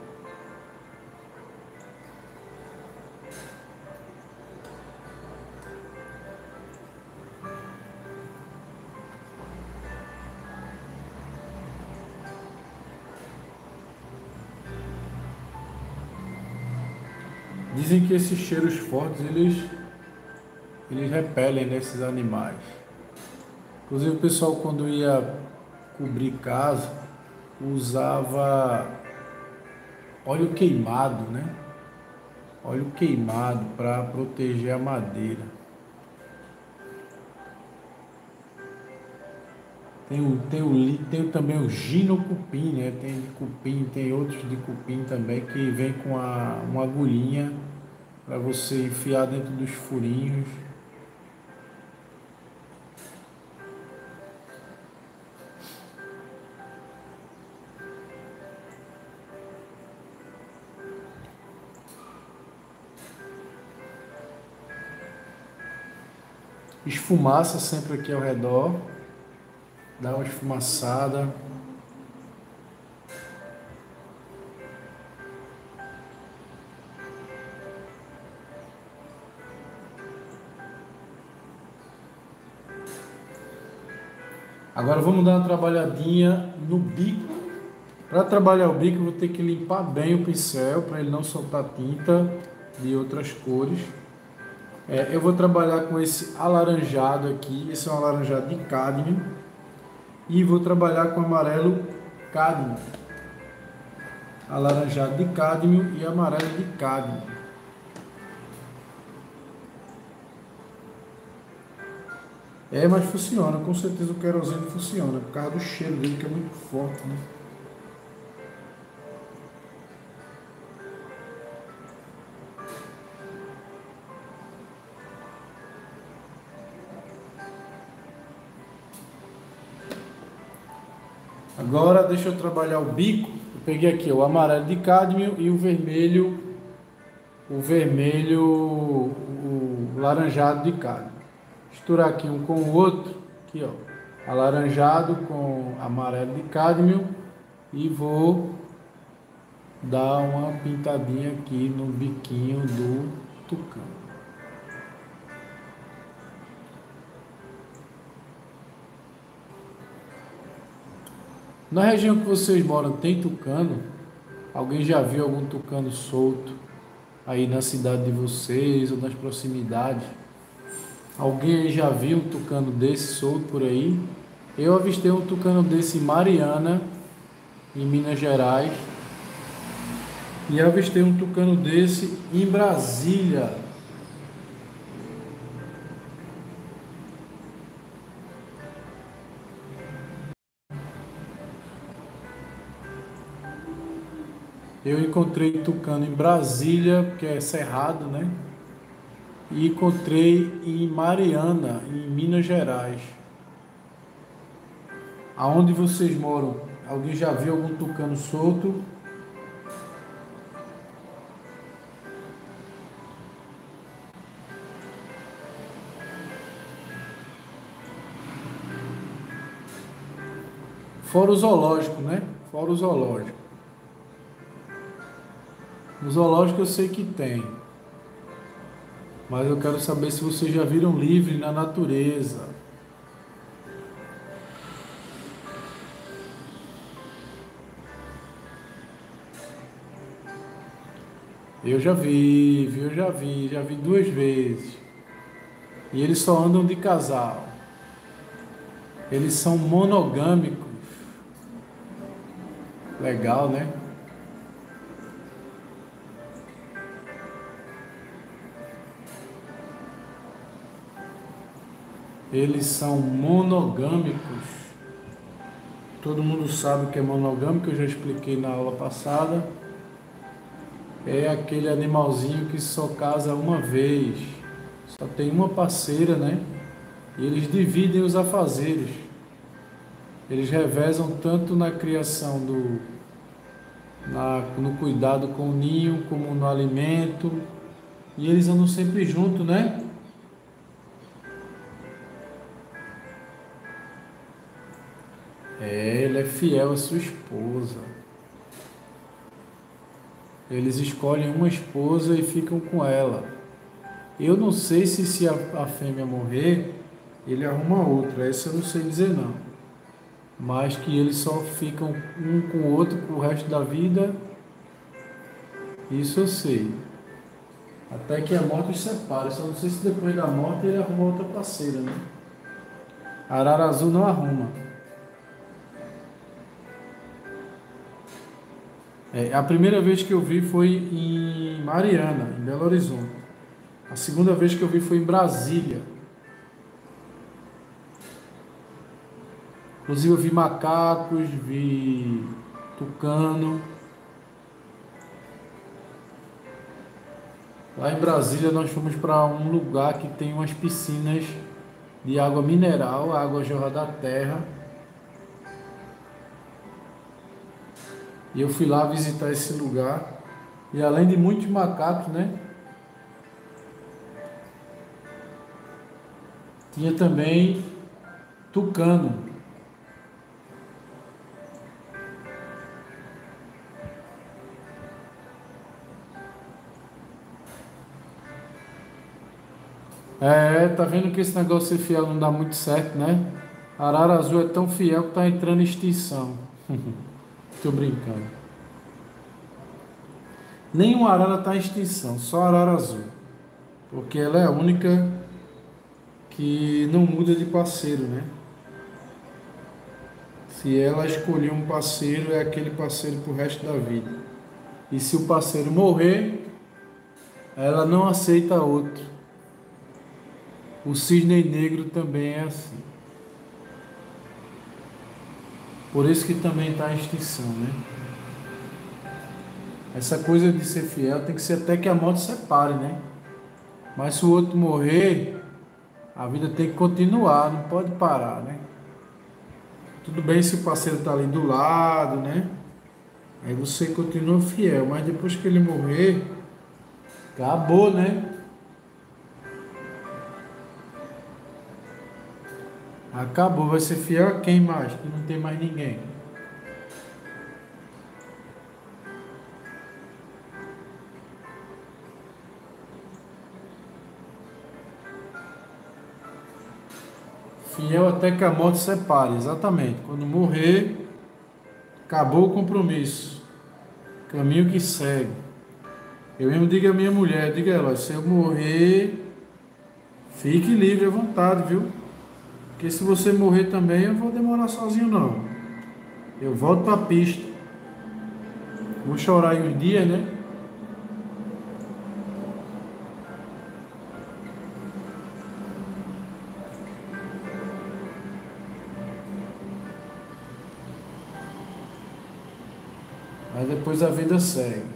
Dizem que esses cheiros fortes, eles, eles repelem nesses animais. Inclusive o pessoal, quando ia cobrir casa, usava óleo queimado, né? Óleo queimado para proteger a madeira. Tem, o, tem, o, tem também o ginocupim, né? Tem de cupim, tem outros de cupim também que vem com a, uma agulhinha para você enfiar dentro dos furinhos. Esfumaça sempre aqui ao redor, dá uma esfumaçada. Agora vamos dar uma trabalhadinha no bico. Para trabalhar o bico, eu vou ter que limpar bem o pincel para ele não soltar tinta de outras cores. É, eu vou trabalhar com esse alaranjado aqui, esse é um alaranjado de cádmio, e vou trabalhar com amarelo cádmio, alaranjado de cádmio e amarelo de cádmio. É, mas funciona, com certeza o querosene funciona, por causa do cheiro dele que é muito forte, né? Agora deixa eu trabalhar o bico. Eu peguei aqui o amarelo de cádmio e o vermelho, o vermelho, o laranjado de cádmio. Misturar aqui um com o outro, aqui ó, alaranjado com amarelo de cádmio, e vou dar uma pintadinha aqui no biquinho do tucano. Na região que vocês moram tem tucano? Alguém já viu algum tucano solto aí na cidade de vocês ou nas proximidades? Alguém já viu um tucano desse solto por aí? Eu avistei um tucano desse em Mariana, em Minas Gerais, e avistei um tucano desse em Brasília. Eu encontrei tucano em Brasília, que é Cerrado, né? E encontrei em Mariana, em Minas Gerais. Aonde vocês moram? Alguém já viu algum tucano solto? Fora o zoológico, né? Fora o zoológico. No zoológico eu sei que tem. Mas eu quero saber se vocês já viram livre na natureza. Eu já vi, viu? Eu já vi, já vi duas vezes. E eles só andam de casal. Eles são monogâmicos. Legal, né? Eles são monogâmicos. Todo mundo sabe o que é monogâmico, eu já expliquei na aula passada. É aquele animalzinho que só casa uma vez. Só tem uma parceira, né? E eles dividem os afazeres. Eles revezam tanto na criação do, na, no cuidado com o ninho, como no alimento. E eles andam sempre juntos, né? É, ele é fiel à sua esposa. Eles escolhem uma esposa e ficam com ela. Eu não sei se, se a, a fêmea morrer, ele arruma outra. Essa eu não sei dizer não. Mas que eles só ficam um com o outro pro resto da vida, isso eu sei. Até que a morte os separe. Só não sei se depois da morte ele arruma outra parceira, né? Arara azul não arruma. É, a primeira vez que eu vi foi em Mariana, em Belo Horizonte. A segunda vez que eu vi foi em Brasília. Inclusive eu vi macacos, vi tucano. Lá em Brasília nós fomos para um lugar que tem umas piscinas de água mineral, água jorra da terra. E eu fui lá visitar esse lugar. E além de muitos macacos, né? Tinha também tucano. É, tá vendo que esse negócio de ser fiel não dá muito certo, né? A arara azul é tão fiel que tá entrando em extinção. Tô brincando. Nenhuma arara tá em extinção, só a arara azul. Porque ela é a única que não muda de parceiro, né? Se ela escolher um parceiro, é aquele parceiro pro resto da vida. E se o parceiro morrer, ela não aceita outro. O cisne negro também é assim. Por isso que também está em extinção, né? Essa coisa de ser fiel tem que ser até que a morte separe, né? Mas se o outro morrer, a vida tem que continuar, não pode parar, né? Tudo bem se o parceiro está ali do lado, né? Aí você continua fiel, mas depois que ele morrer, acabou, né? Acabou, vai ser fiel a quem mais? Que não tem mais ninguém. Fiel até que a morte separe, exatamente. Quando morrer, acabou o compromisso. Caminho que segue. Eu mesmo digo à minha mulher, diga a ela, se eu morrer, fique livre à vontade, viu? Porque se você morrer também, eu vou demorar sozinho não. Eu volto para a pista. Vou chorar aí uns dias, né? Mas depois a vida segue.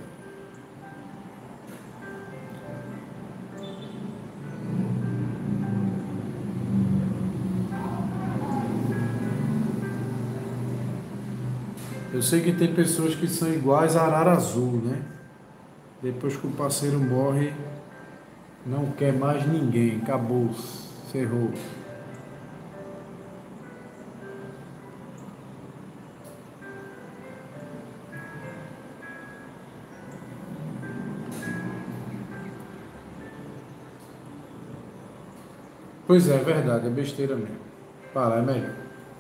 Eu sei que tem pessoas que são iguais a arara azul, né? Depois que o parceiro morre, não quer mais ninguém, acabou, ferrou. Pois é, é verdade, é besteira mesmo. Parar é melhor.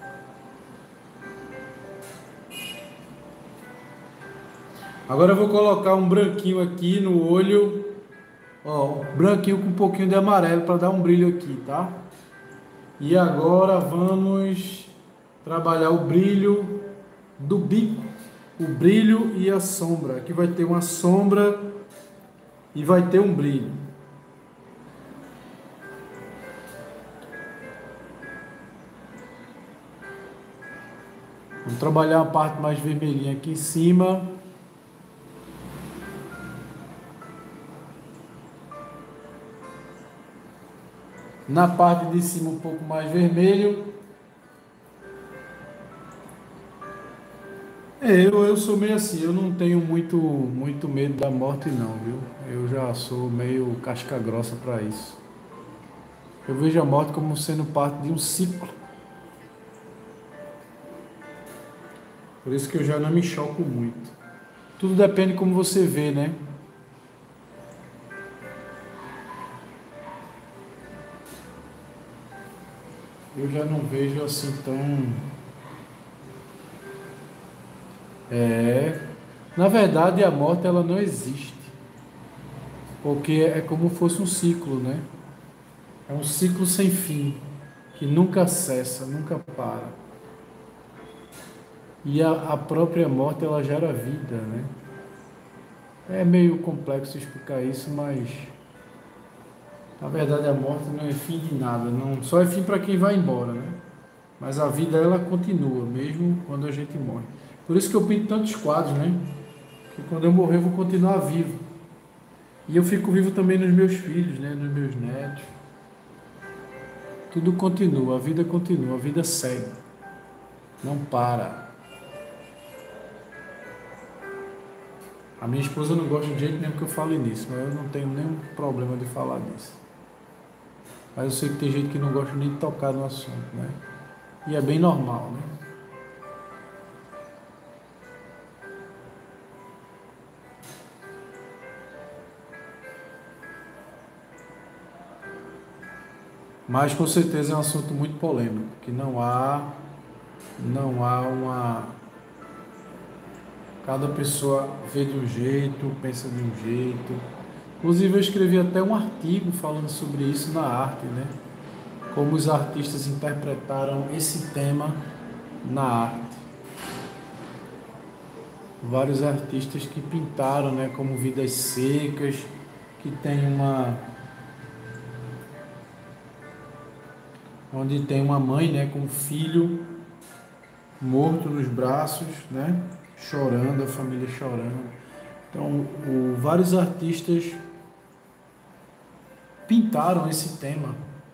Agora eu vou colocar um branquinho aqui no olho. Ó, branquinho com um pouquinho de amarelo para dar um brilho aqui, tá? E agora vamos trabalhar o brilho do bico. O brilho e a sombra. Aqui vai ter uma sombra e vai ter um brilho. Vamos trabalhar a parte mais vermelhinha aqui em cima. Na parte de cima um pouco mais vermelho. É, eu, eu sou meio assim, eu não tenho muito, muito medo da morte não, viu? Eu já sou meio casca grossa para isso. Eu vejo a morte como sendo parte de um ciclo. Por isso que eu já não me choco muito. Tudo depende de como você vê, né? Eu já não vejo assim tão... É... Na verdade, a morte ela não existe. Porque é como fosse um ciclo, né? É um ciclo sem fim, que nunca cessa, nunca para. E a, a própria morte, ela gera vida, né? É meio complexo explicar isso, mas... Na verdade, a morte não é fim de nada, não, só é fim para quem vai embora, né? Mas a vida, ela continua, mesmo quando a gente morre. Por isso que eu pinto tantos quadros, né? Que quando eu morrer, eu vou continuar vivo. E eu fico vivo também nos meus filhos, né? Nos meus netos. Tudo continua, a vida continua, a vida segue. Não para. A minha esposa não gosta de jeito nenhum que eu fale nisso, mas eu não tenho nenhum problema de falar nisso. Mas eu sei que tem gente que não gosta nem de tocar no assunto, né? E é bem normal, né? Mas com certeza é um assunto muito polêmico, que não há, não há uma... Cada pessoa vê de um jeito, pensa de um jeito. Inclusive eu escrevi até um artigo falando sobre isso na arte, né? Como os artistas interpretaram esse tema na arte. Vários artistas que pintaram, né, como vidas secas, que tem uma... onde tem uma mãe, né, com um filho morto nos braços, né, chorando, a família chorando. Então, o, vários artistas pintaram esse tema,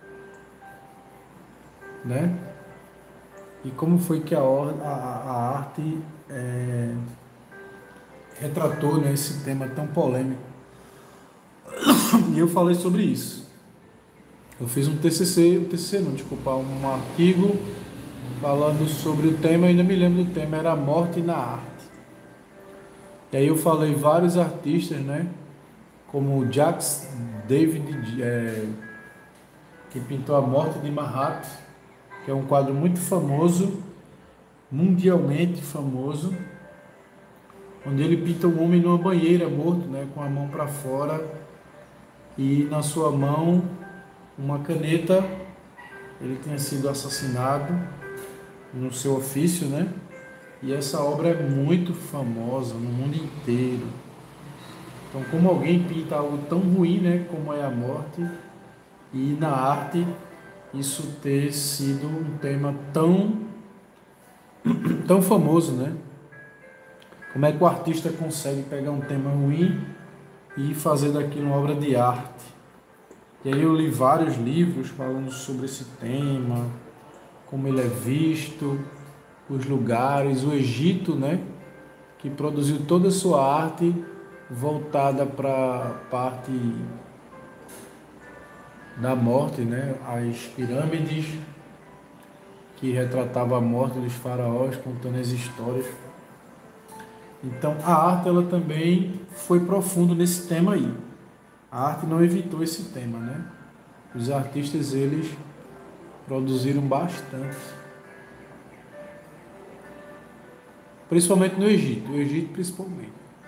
né? E como foi que a, a, a arte é, retratou, né, esse tema tão polêmico. E eu falei sobre isso. Eu fiz um T C C, um T C C não, desculpa, um artigo falando sobre o tema, ainda me lembro do tema, era a morte na arte. E aí eu falei vários artistas, né, como Jacques David, é, que pintou a morte de Mahat, que é um quadro muito famoso, mundialmente famoso, onde ele pinta um homem numa banheira morto, né, com a mão para fora e na sua mão uma caneta. Ele tinha sido assassinado no seu ofício, né? E essa obra é muito famosa no mundo inteiro. Então, como alguém pinta algo tão ruim, né, como é a morte, e na arte isso ter sido um tema tão tão famoso, né? Como é que o artista consegue pegar um tema ruim e fazer daquilo uma obra de arte? E aí eu li vários livros falando sobre esse tema, como ele é visto, os lugares, o Egito, né, que produziu toda a sua arte voltada para a parte da morte, né, as pirâmides, que retratava a morte dos faraós, contando as histórias. Então a arte ela também foi profundo nesse tema aí. A arte não evitou esse tema, né? Os artistas eles produziram bastante, principalmente no Egito, o Egito principalmente.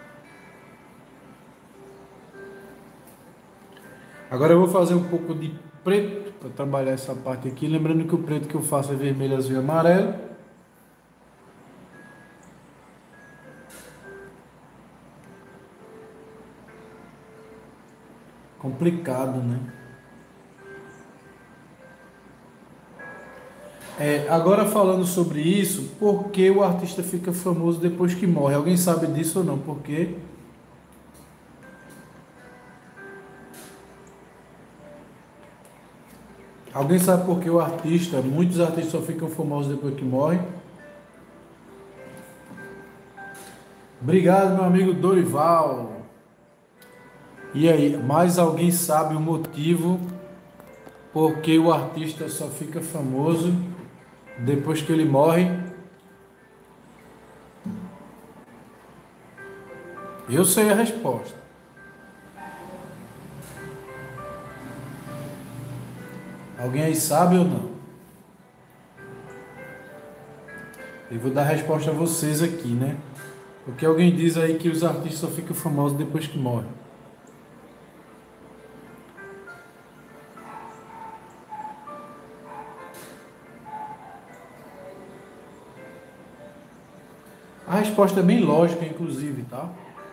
Agora eu vou fazer um pouco de preto para trabalhar essa parte aqui, lembrando que o preto que eu faço é vermelho, azul e amarelo. Complicado, né? É, agora falando sobre isso, por que o artista fica famoso depois que morre? Alguém sabe disso ou não? Por quê? Alguém sabe por que o artista, muitos artistas só ficam famosos depois que morrem? Obrigado, meu amigo Dorival. E aí, mais alguém sabe o motivo por que o artista só fica famoso depois que ele morre? Eu sei a resposta. Alguém aí sabe ou não? Eu vou dar a resposta a vocês aqui, né? Porque alguém diz aí que os artistas só ficam famosos depois que morrem. A resposta é bem lógica, inclusive, tá?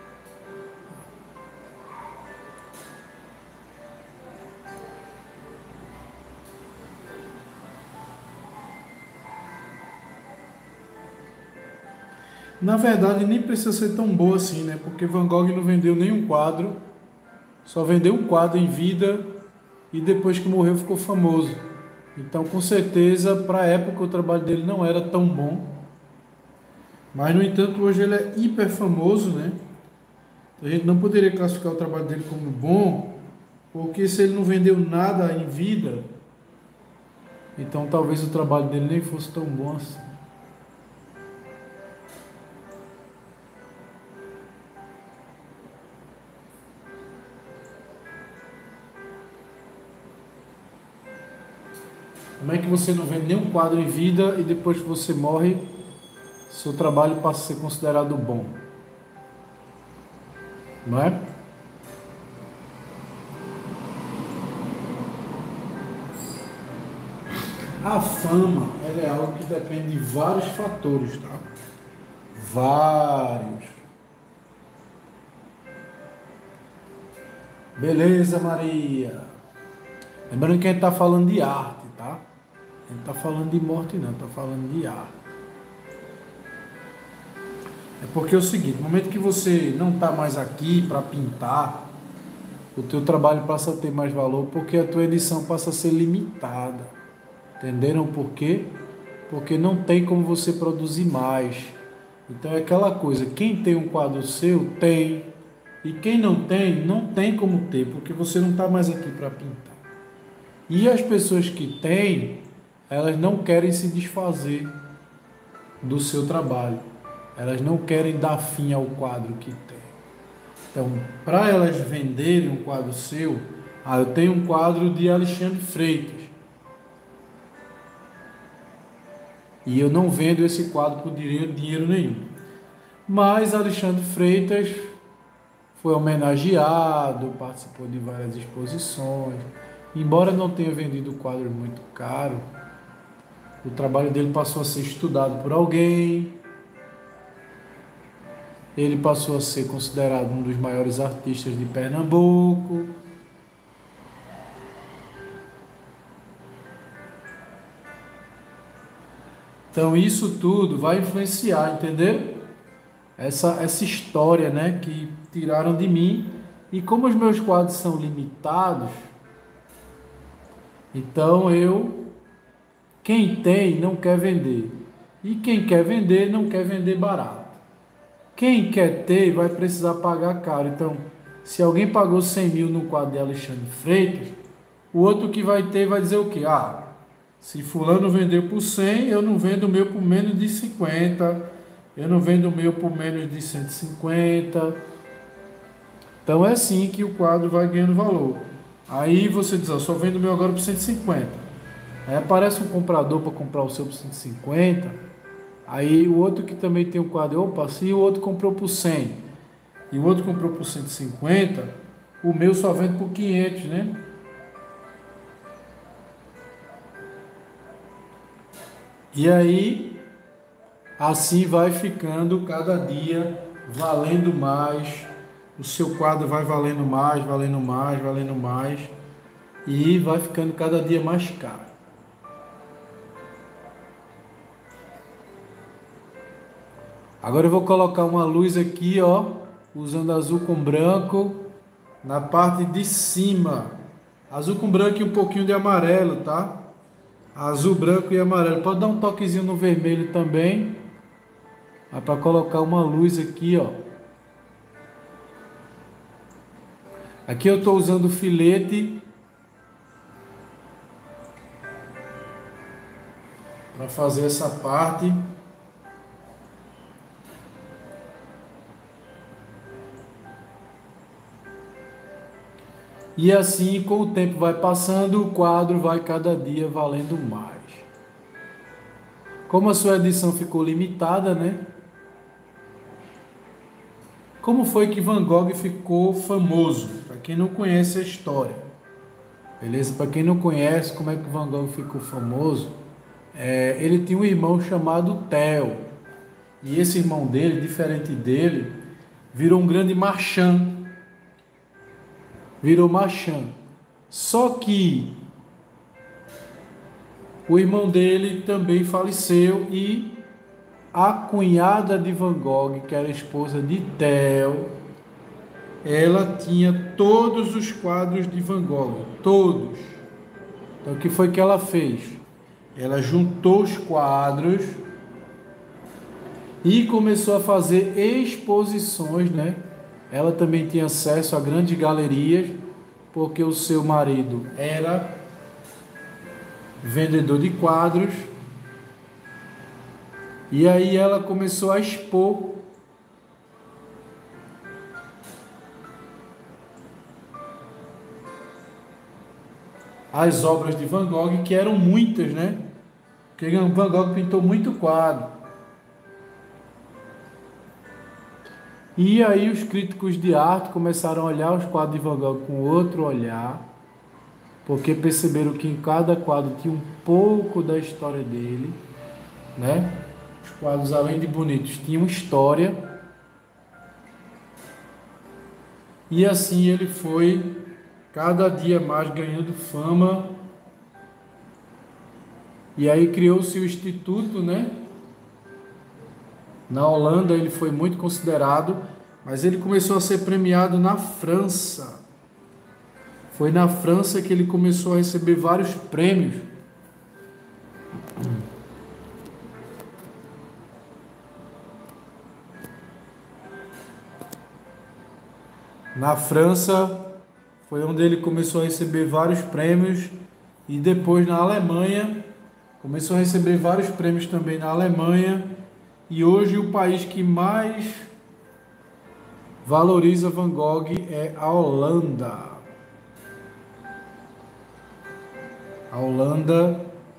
Na verdade, nem precisa ser tão boa assim, né? Porque Van Gogh não vendeu nenhum quadro, só vendeu um quadro em vida e depois que morreu ficou famoso. Então, com certeza, para a época o trabalho dele não era tão bom. Mas, no entanto, hoje ele é hiper famoso, né? A gente não poderia classificar o trabalho dele como bom, porque se ele não vendeu nada em vida, então talvez o trabalho dele nem fosse tão bom assim. Como é que você não vende nenhum quadro em vida e depois que você morre, seu trabalho passa a ser considerado bom? Não é? A fama, ela é algo que depende de vários fatores, tá? Vários. Beleza, Maria. Lembrando que a gente está falando de arte, tá? A gente está falando de morte não, está falando de arte. É porque é o seguinte, no momento que você não está mais aqui para pintar, o teu trabalho passa a ter mais valor porque a tua edição passa a ser limitada. Entenderam por quê? Porque não tem como você produzir mais. Então é aquela coisa, quem tem um quadro seu, tem. E quem não tem, não tem como ter, porque você não está mais aqui para pintar. E as pessoas que têm, elas não querem se desfazer do seu trabalho. Elas não querem dar fim ao quadro que tem. Então, para elas venderem um quadro seu, ah, eu tenho um quadro de Alexandre Freitas. E eu não vendo esse quadro por dinheiro, dinheiro nenhum. Mas Alexandre Freitas foi homenageado, participou de várias exposições. Embora não tenha vendido quadros muito caro, o trabalho dele passou a ser estudado por alguém. Ele passou a ser considerado um dos maiores artistas de Pernambuco. Então isso tudo vai influenciar, entendeu? essa, essa história, né, que tiraram de mim. E como os meus quadros são limitados, então eu, quem tem não quer vender. E quem quer vender não quer vender barato. Quem quer ter vai precisar pagar caro. Então, se alguém pagou cem mil no quadro de Alexandre Freitas, o outro que vai ter vai dizer o quê? Ah, se fulano vendeu por cem, eu não vendo o meu por menos de cinquenta, eu não vendo o meu por menos de cento e cinquenta. Então é assim que o quadro vai ganhando valor. Aí você diz, ó, só vendo o meu agora por cento e cinquenta. Aí aparece um comprador para comprar o seu por cento e cinquenta. Aí o outro que também tem o quadro, opa, se o outro comprou por cem e o outro comprou por cento e cinquenta, o meu só vende por quinhentos, né? E aí, assim vai ficando cada dia valendo mais, o seu quadro vai valendo mais, valendo mais, valendo mais, e vai ficando cada dia mais caro. Agora eu vou colocar uma luz aqui, ó, usando azul com branco, na parte de cima. Azul com branco e um pouquinho de amarelo, tá? Azul, branco e amarelo. Pode dar um toquezinho no vermelho também. É para colocar uma luz aqui, ó. Aqui eu estou usando filete para fazer essa parte. E assim, com o tempo vai passando, o quadro vai cada dia valendo mais. Como a sua edição ficou limitada, né? Como foi que Van Gogh ficou famoso? Para quem não conhece a história. Beleza? Para quem não conhece como é que Van Gogh ficou famoso, é, ele tinha um irmão chamado Theo. E esse irmão dele, diferente dele, virou um grande marchand. Virou marchand. Só que o irmão dele também faleceu e a cunhada de Van Gogh, que era a esposa de Theo, ela tinha todos os quadros de Van Gogh, todos. Então o que foi que ela fez? Ela juntou os quadros e começou a fazer exposições, né? Ela também tinha acesso a grandes galerias, porque o seu marido era vendedor de quadros. E aí ela começou a expor as obras de Van Gogh, que eram muitas, né? Porque Van Gogh pintou muito quadro. E aí os críticos de arte começaram a olhar os quadros de Van Gogh com outro olhar, porque perceberam que em cada quadro tinha um pouco da história dele, né? Os quadros, além de bonitos, tinham história. E assim ele foi cada dia mais ganhando fama. E aí criou-se o Instituto, né? Na Holanda ele foi muito considerado, mas ele começou a ser premiado na França. Foi na França que ele começou a receber vários prêmios. Na França foi onde ele começou a receber vários prêmios, e depois na Alemanha começou a receber vários prêmios também na Alemanha. E hoje o país que mais valoriza Van Gogh é a Holanda. A Holanda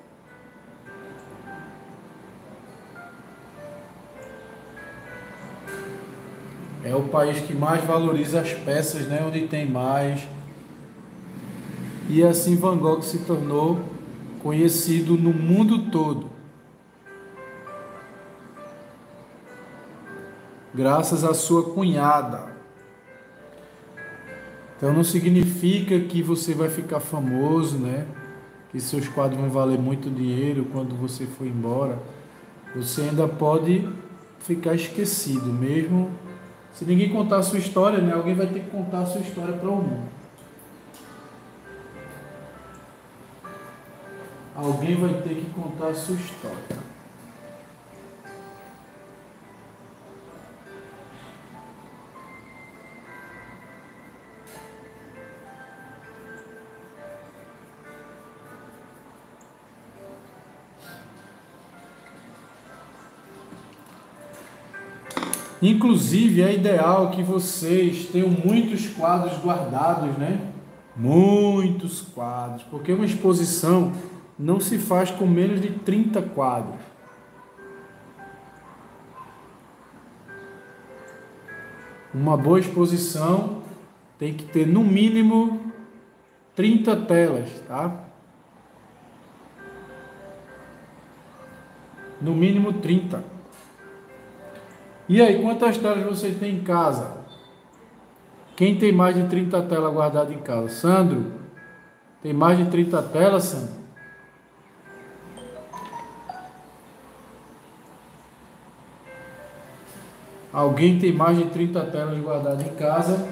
é o país que mais valoriza as peças, né? Onde tem mais. E assim Van Gogh se tornou conhecido no mundo todo, graças à sua cunhada. Então não significa que você vai ficar famoso, né? Que seus quadros vão valer muito dinheiro quando você for embora. Você ainda pode ficar esquecido mesmo. Se ninguém contar a sua história, né? Alguém vai ter que contar a sua história para o mundo. Alguém vai ter que contar a sua história. Inclusive, é ideal que vocês tenham muitos quadros guardados, né? Muitos quadros, porque uma exposição não se faz com menos de trinta quadros. Uma boa exposição tem que ter no mínimo trinta telas, tá? No mínimo trinta. E aí, quantas telas você tem em casa? Quem tem mais de trinta telas guardadas em casa? Sandro? Tem mais de trinta telas, Sandro? Alguém tem mais de trinta telas guardadas em casa?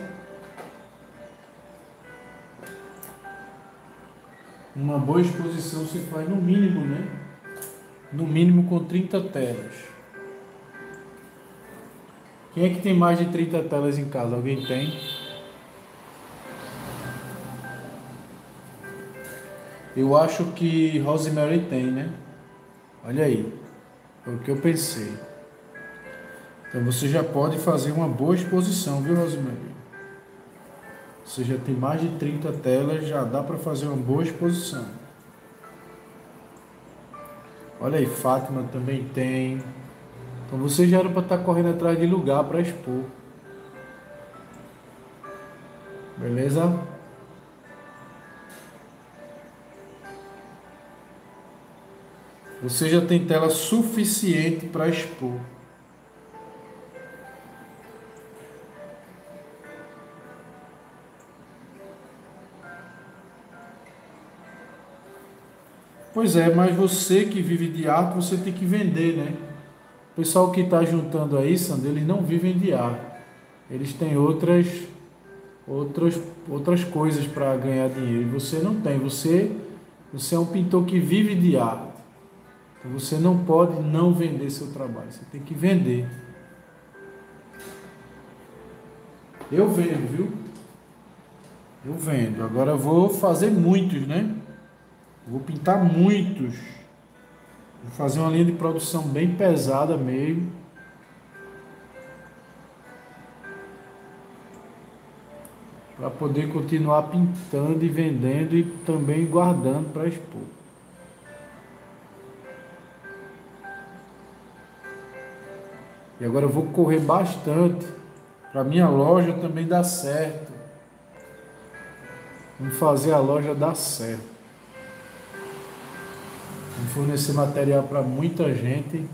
Uma boa exposição se faz no mínimo, né? No mínimo com trinta telas. Quem é que tem mais de trinta telas em casa? Alguém tem? Eu acho que Rosemary tem, né? Olha aí. Foi o que eu pensei. Então você já pode fazer uma boa exposição, viu, Rosemary? Você já tem mais de trinta telas, já dá para fazer uma boa exposição. Olha aí, Fátima também tem. Então você já era para estar correndo atrás de lugar para expor. Beleza? Você já tem tela suficiente para expor. Pois é, mas você que vive de arte, você tem que vender, né? O pessoal que está juntando aí, Sandro, eles não vivem de arte. Eles têm outras, outras, outras coisas para ganhar dinheiro. E você não tem. Você, você é um pintor que vive de arte. Então você não pode não vender seu trabalho. Você tem que vender. Eu vendo, viu? Eu vendo. Agora eu vou fazer muitos, né? Vou pintar muitos. Vou fazer uma linha de produção bem pesada mesmo. Para poder continuar pintando e vendendo e também guardando para expor. E agora eu vou correr bastante para minha loja também dar certo. Vamos fazer a loja dar certo. Vamos fornecer material para muita gente.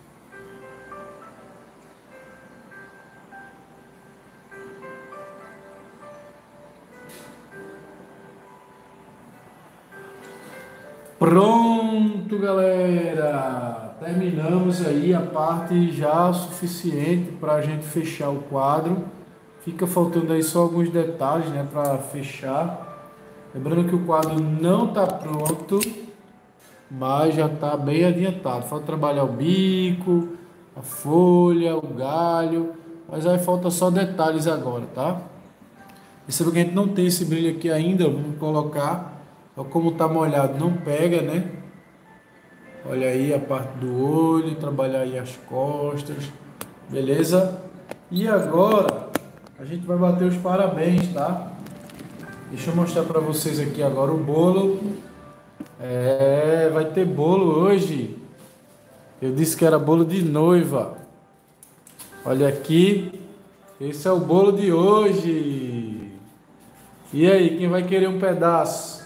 Pronto, galera. Terminamos aí a parte já suficiente para a gente fechar o quadro. Fica faltando aí só alguns detalhes, né, para fechar. Lembrando que o quadro não está pronto, mas já está bem adiantado. Falta trabalhar o bico, a folha, o galho, mas aí falta só detalhes agora, tá? Perceba que a gente não tem esse brilho aqui ainda, vamos colocar. Então, como está molhado, não pega, né? Olha aí a parte do olho, trabalhar aí as costas, beleza? E agora a gente vai bater os parabéns, tá? Deixa eu mostrar para vocês aqui agora o bolo. É, vai ter bolo hoje. Eu disse que era bolo de noiva. Olha aqui. Esse é o bolo de hoje. E aí, quem vai querer um pedaço?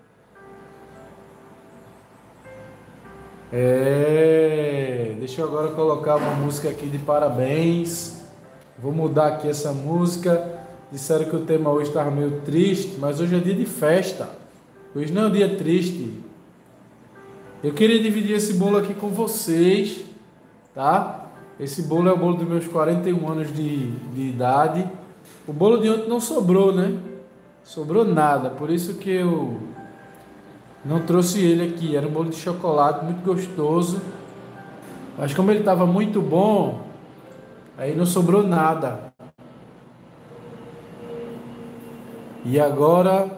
É, deixa eu agora colocar uma música aqui de parabéns. Vou mudar aqui essa música. Disseram que o tema hoje estava meio triste, mas hoje é dia de festa. Hoje não é um dia triste. Eu queria dividir esse bolo aqui com vocês, tá? Esse bolo é o bolo dos meus quarenta e um anos de, de idade. O bolo de ontem não sobrou, né? Sobrou nada, por isso que eu não trouxe ele aqui. Era um bolo de chocolate muito gostoso. Mas como ele estava muito bom, aí não sobrou nada. E agora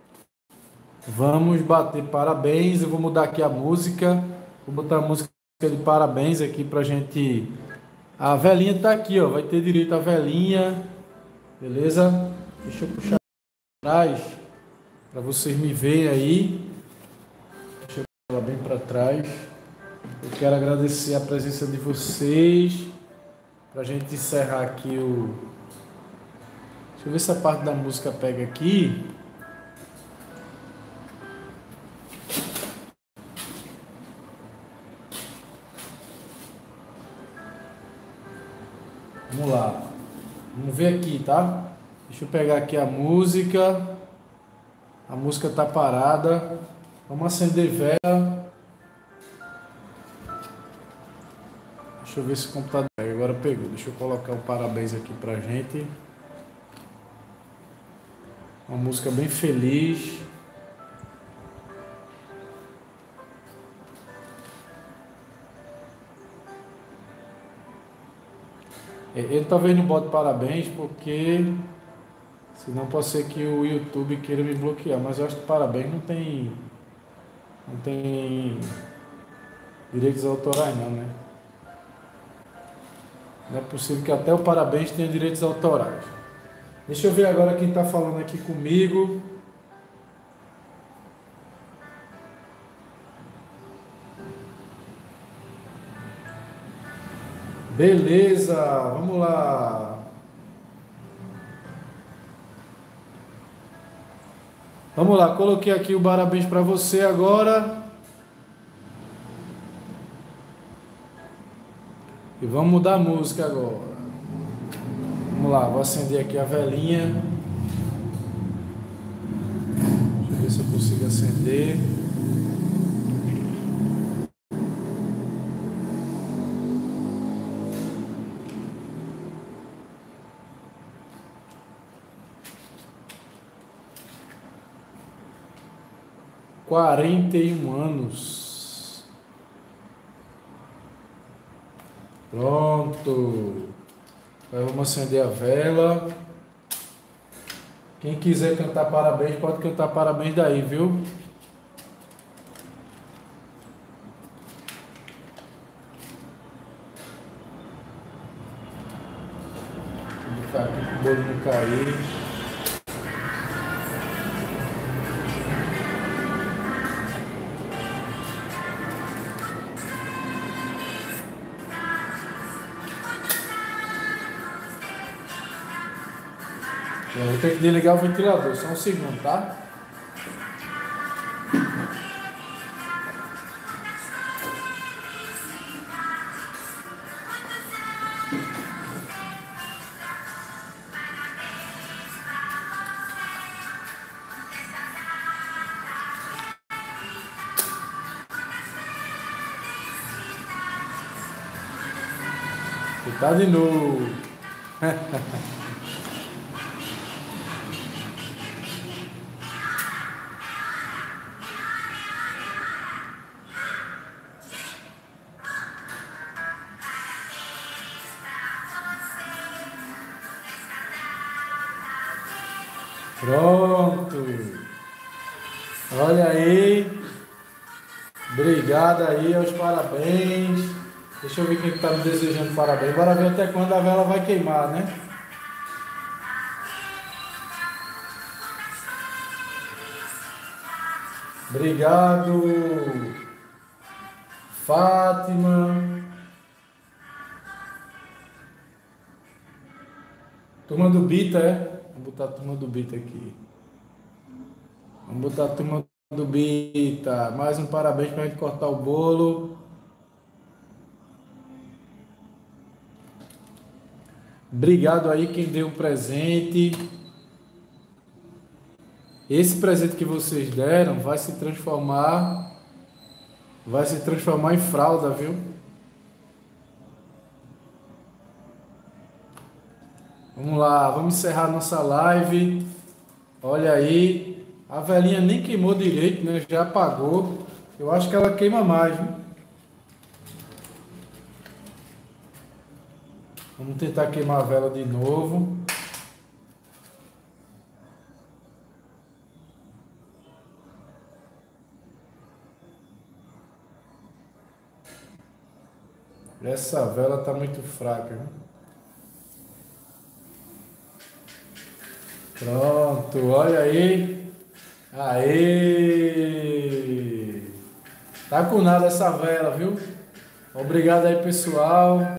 vamos bater parabéns. Eu vou mudar aqui a música. Vou botar a música de parabéns aqui pra gente. A velhinha tá aqui, ó. Vai ter direito a velhinha. Beleza? Deixa eu puxar atrás para vocês me verem aí. Deixa eu puxar ela bem para trás. Eu quero agradecer a presença de vocês. Pra gente encerrar aqui o. Deixa eu ver se a parte da música pega aqui. Vamos lá. Vamos ver aqui, tá? Deixa eu pegar aqui a música. A música tá parada. Vamos acender vela. Deixa eu ver se o computador pega. Agora pegou. Deixa eu colocar um parabéns aqui pra gente. Uma música bem feliz. Ele talvez não bote parabéns porque senão pode ser que o YouTube queira me bloquear, mas eu acho que parabéns não tem não tem direitos autorais não, né? Não é possível que até o parabéns tenha direitos autorais. Deixa eu ver agora quem está falando aqui comigo. Beleza, vamos lá. Vamos lá, coloquei aqui o parabéns para você agora. E vamos mudar a música agora. Vamos lá, vou acender aqui a velinha. Deixa eu ver se eu consigo acender. Quarenta e um anos. Pronto. Agora vamos acender a vela. Quem quiser cantar parabéns, pode cantar parabéns daí, viu? Vou ficar aqui para o bolo não cair. Eu vou ter que desligar o ventilador, só um segundo, tá? E tá de novo. Pronto. Olha aí. Obrigado aí, aos parabéns. Deixa eu ver quem está me desejando parabéns. Bora ver até quando a vela vai queimar, né? Obrigado, Fátima. Turma do Bita, é? Vamos botar a turma do Bita aqui. Vamos botar a turma do Bita. Mais um parabéns para a gente cortar o bolo. Obrigado aí quem deu o presente. Esse presente que vocês deram vai se transformar, vai se transformar em fralda, viu? Vamos lá, vamos encerrar nossa live. Olha aí, a velinha nem queimou direito, né? Já apagou. Eu acho que ela queima mais, né? Vamos tentar queimar a vela de novo. Essa vela tá muito fraca, né? Pronto, olha aí. Aê! Tá com nada essa vela, viu? Obrigado aí, pessoal.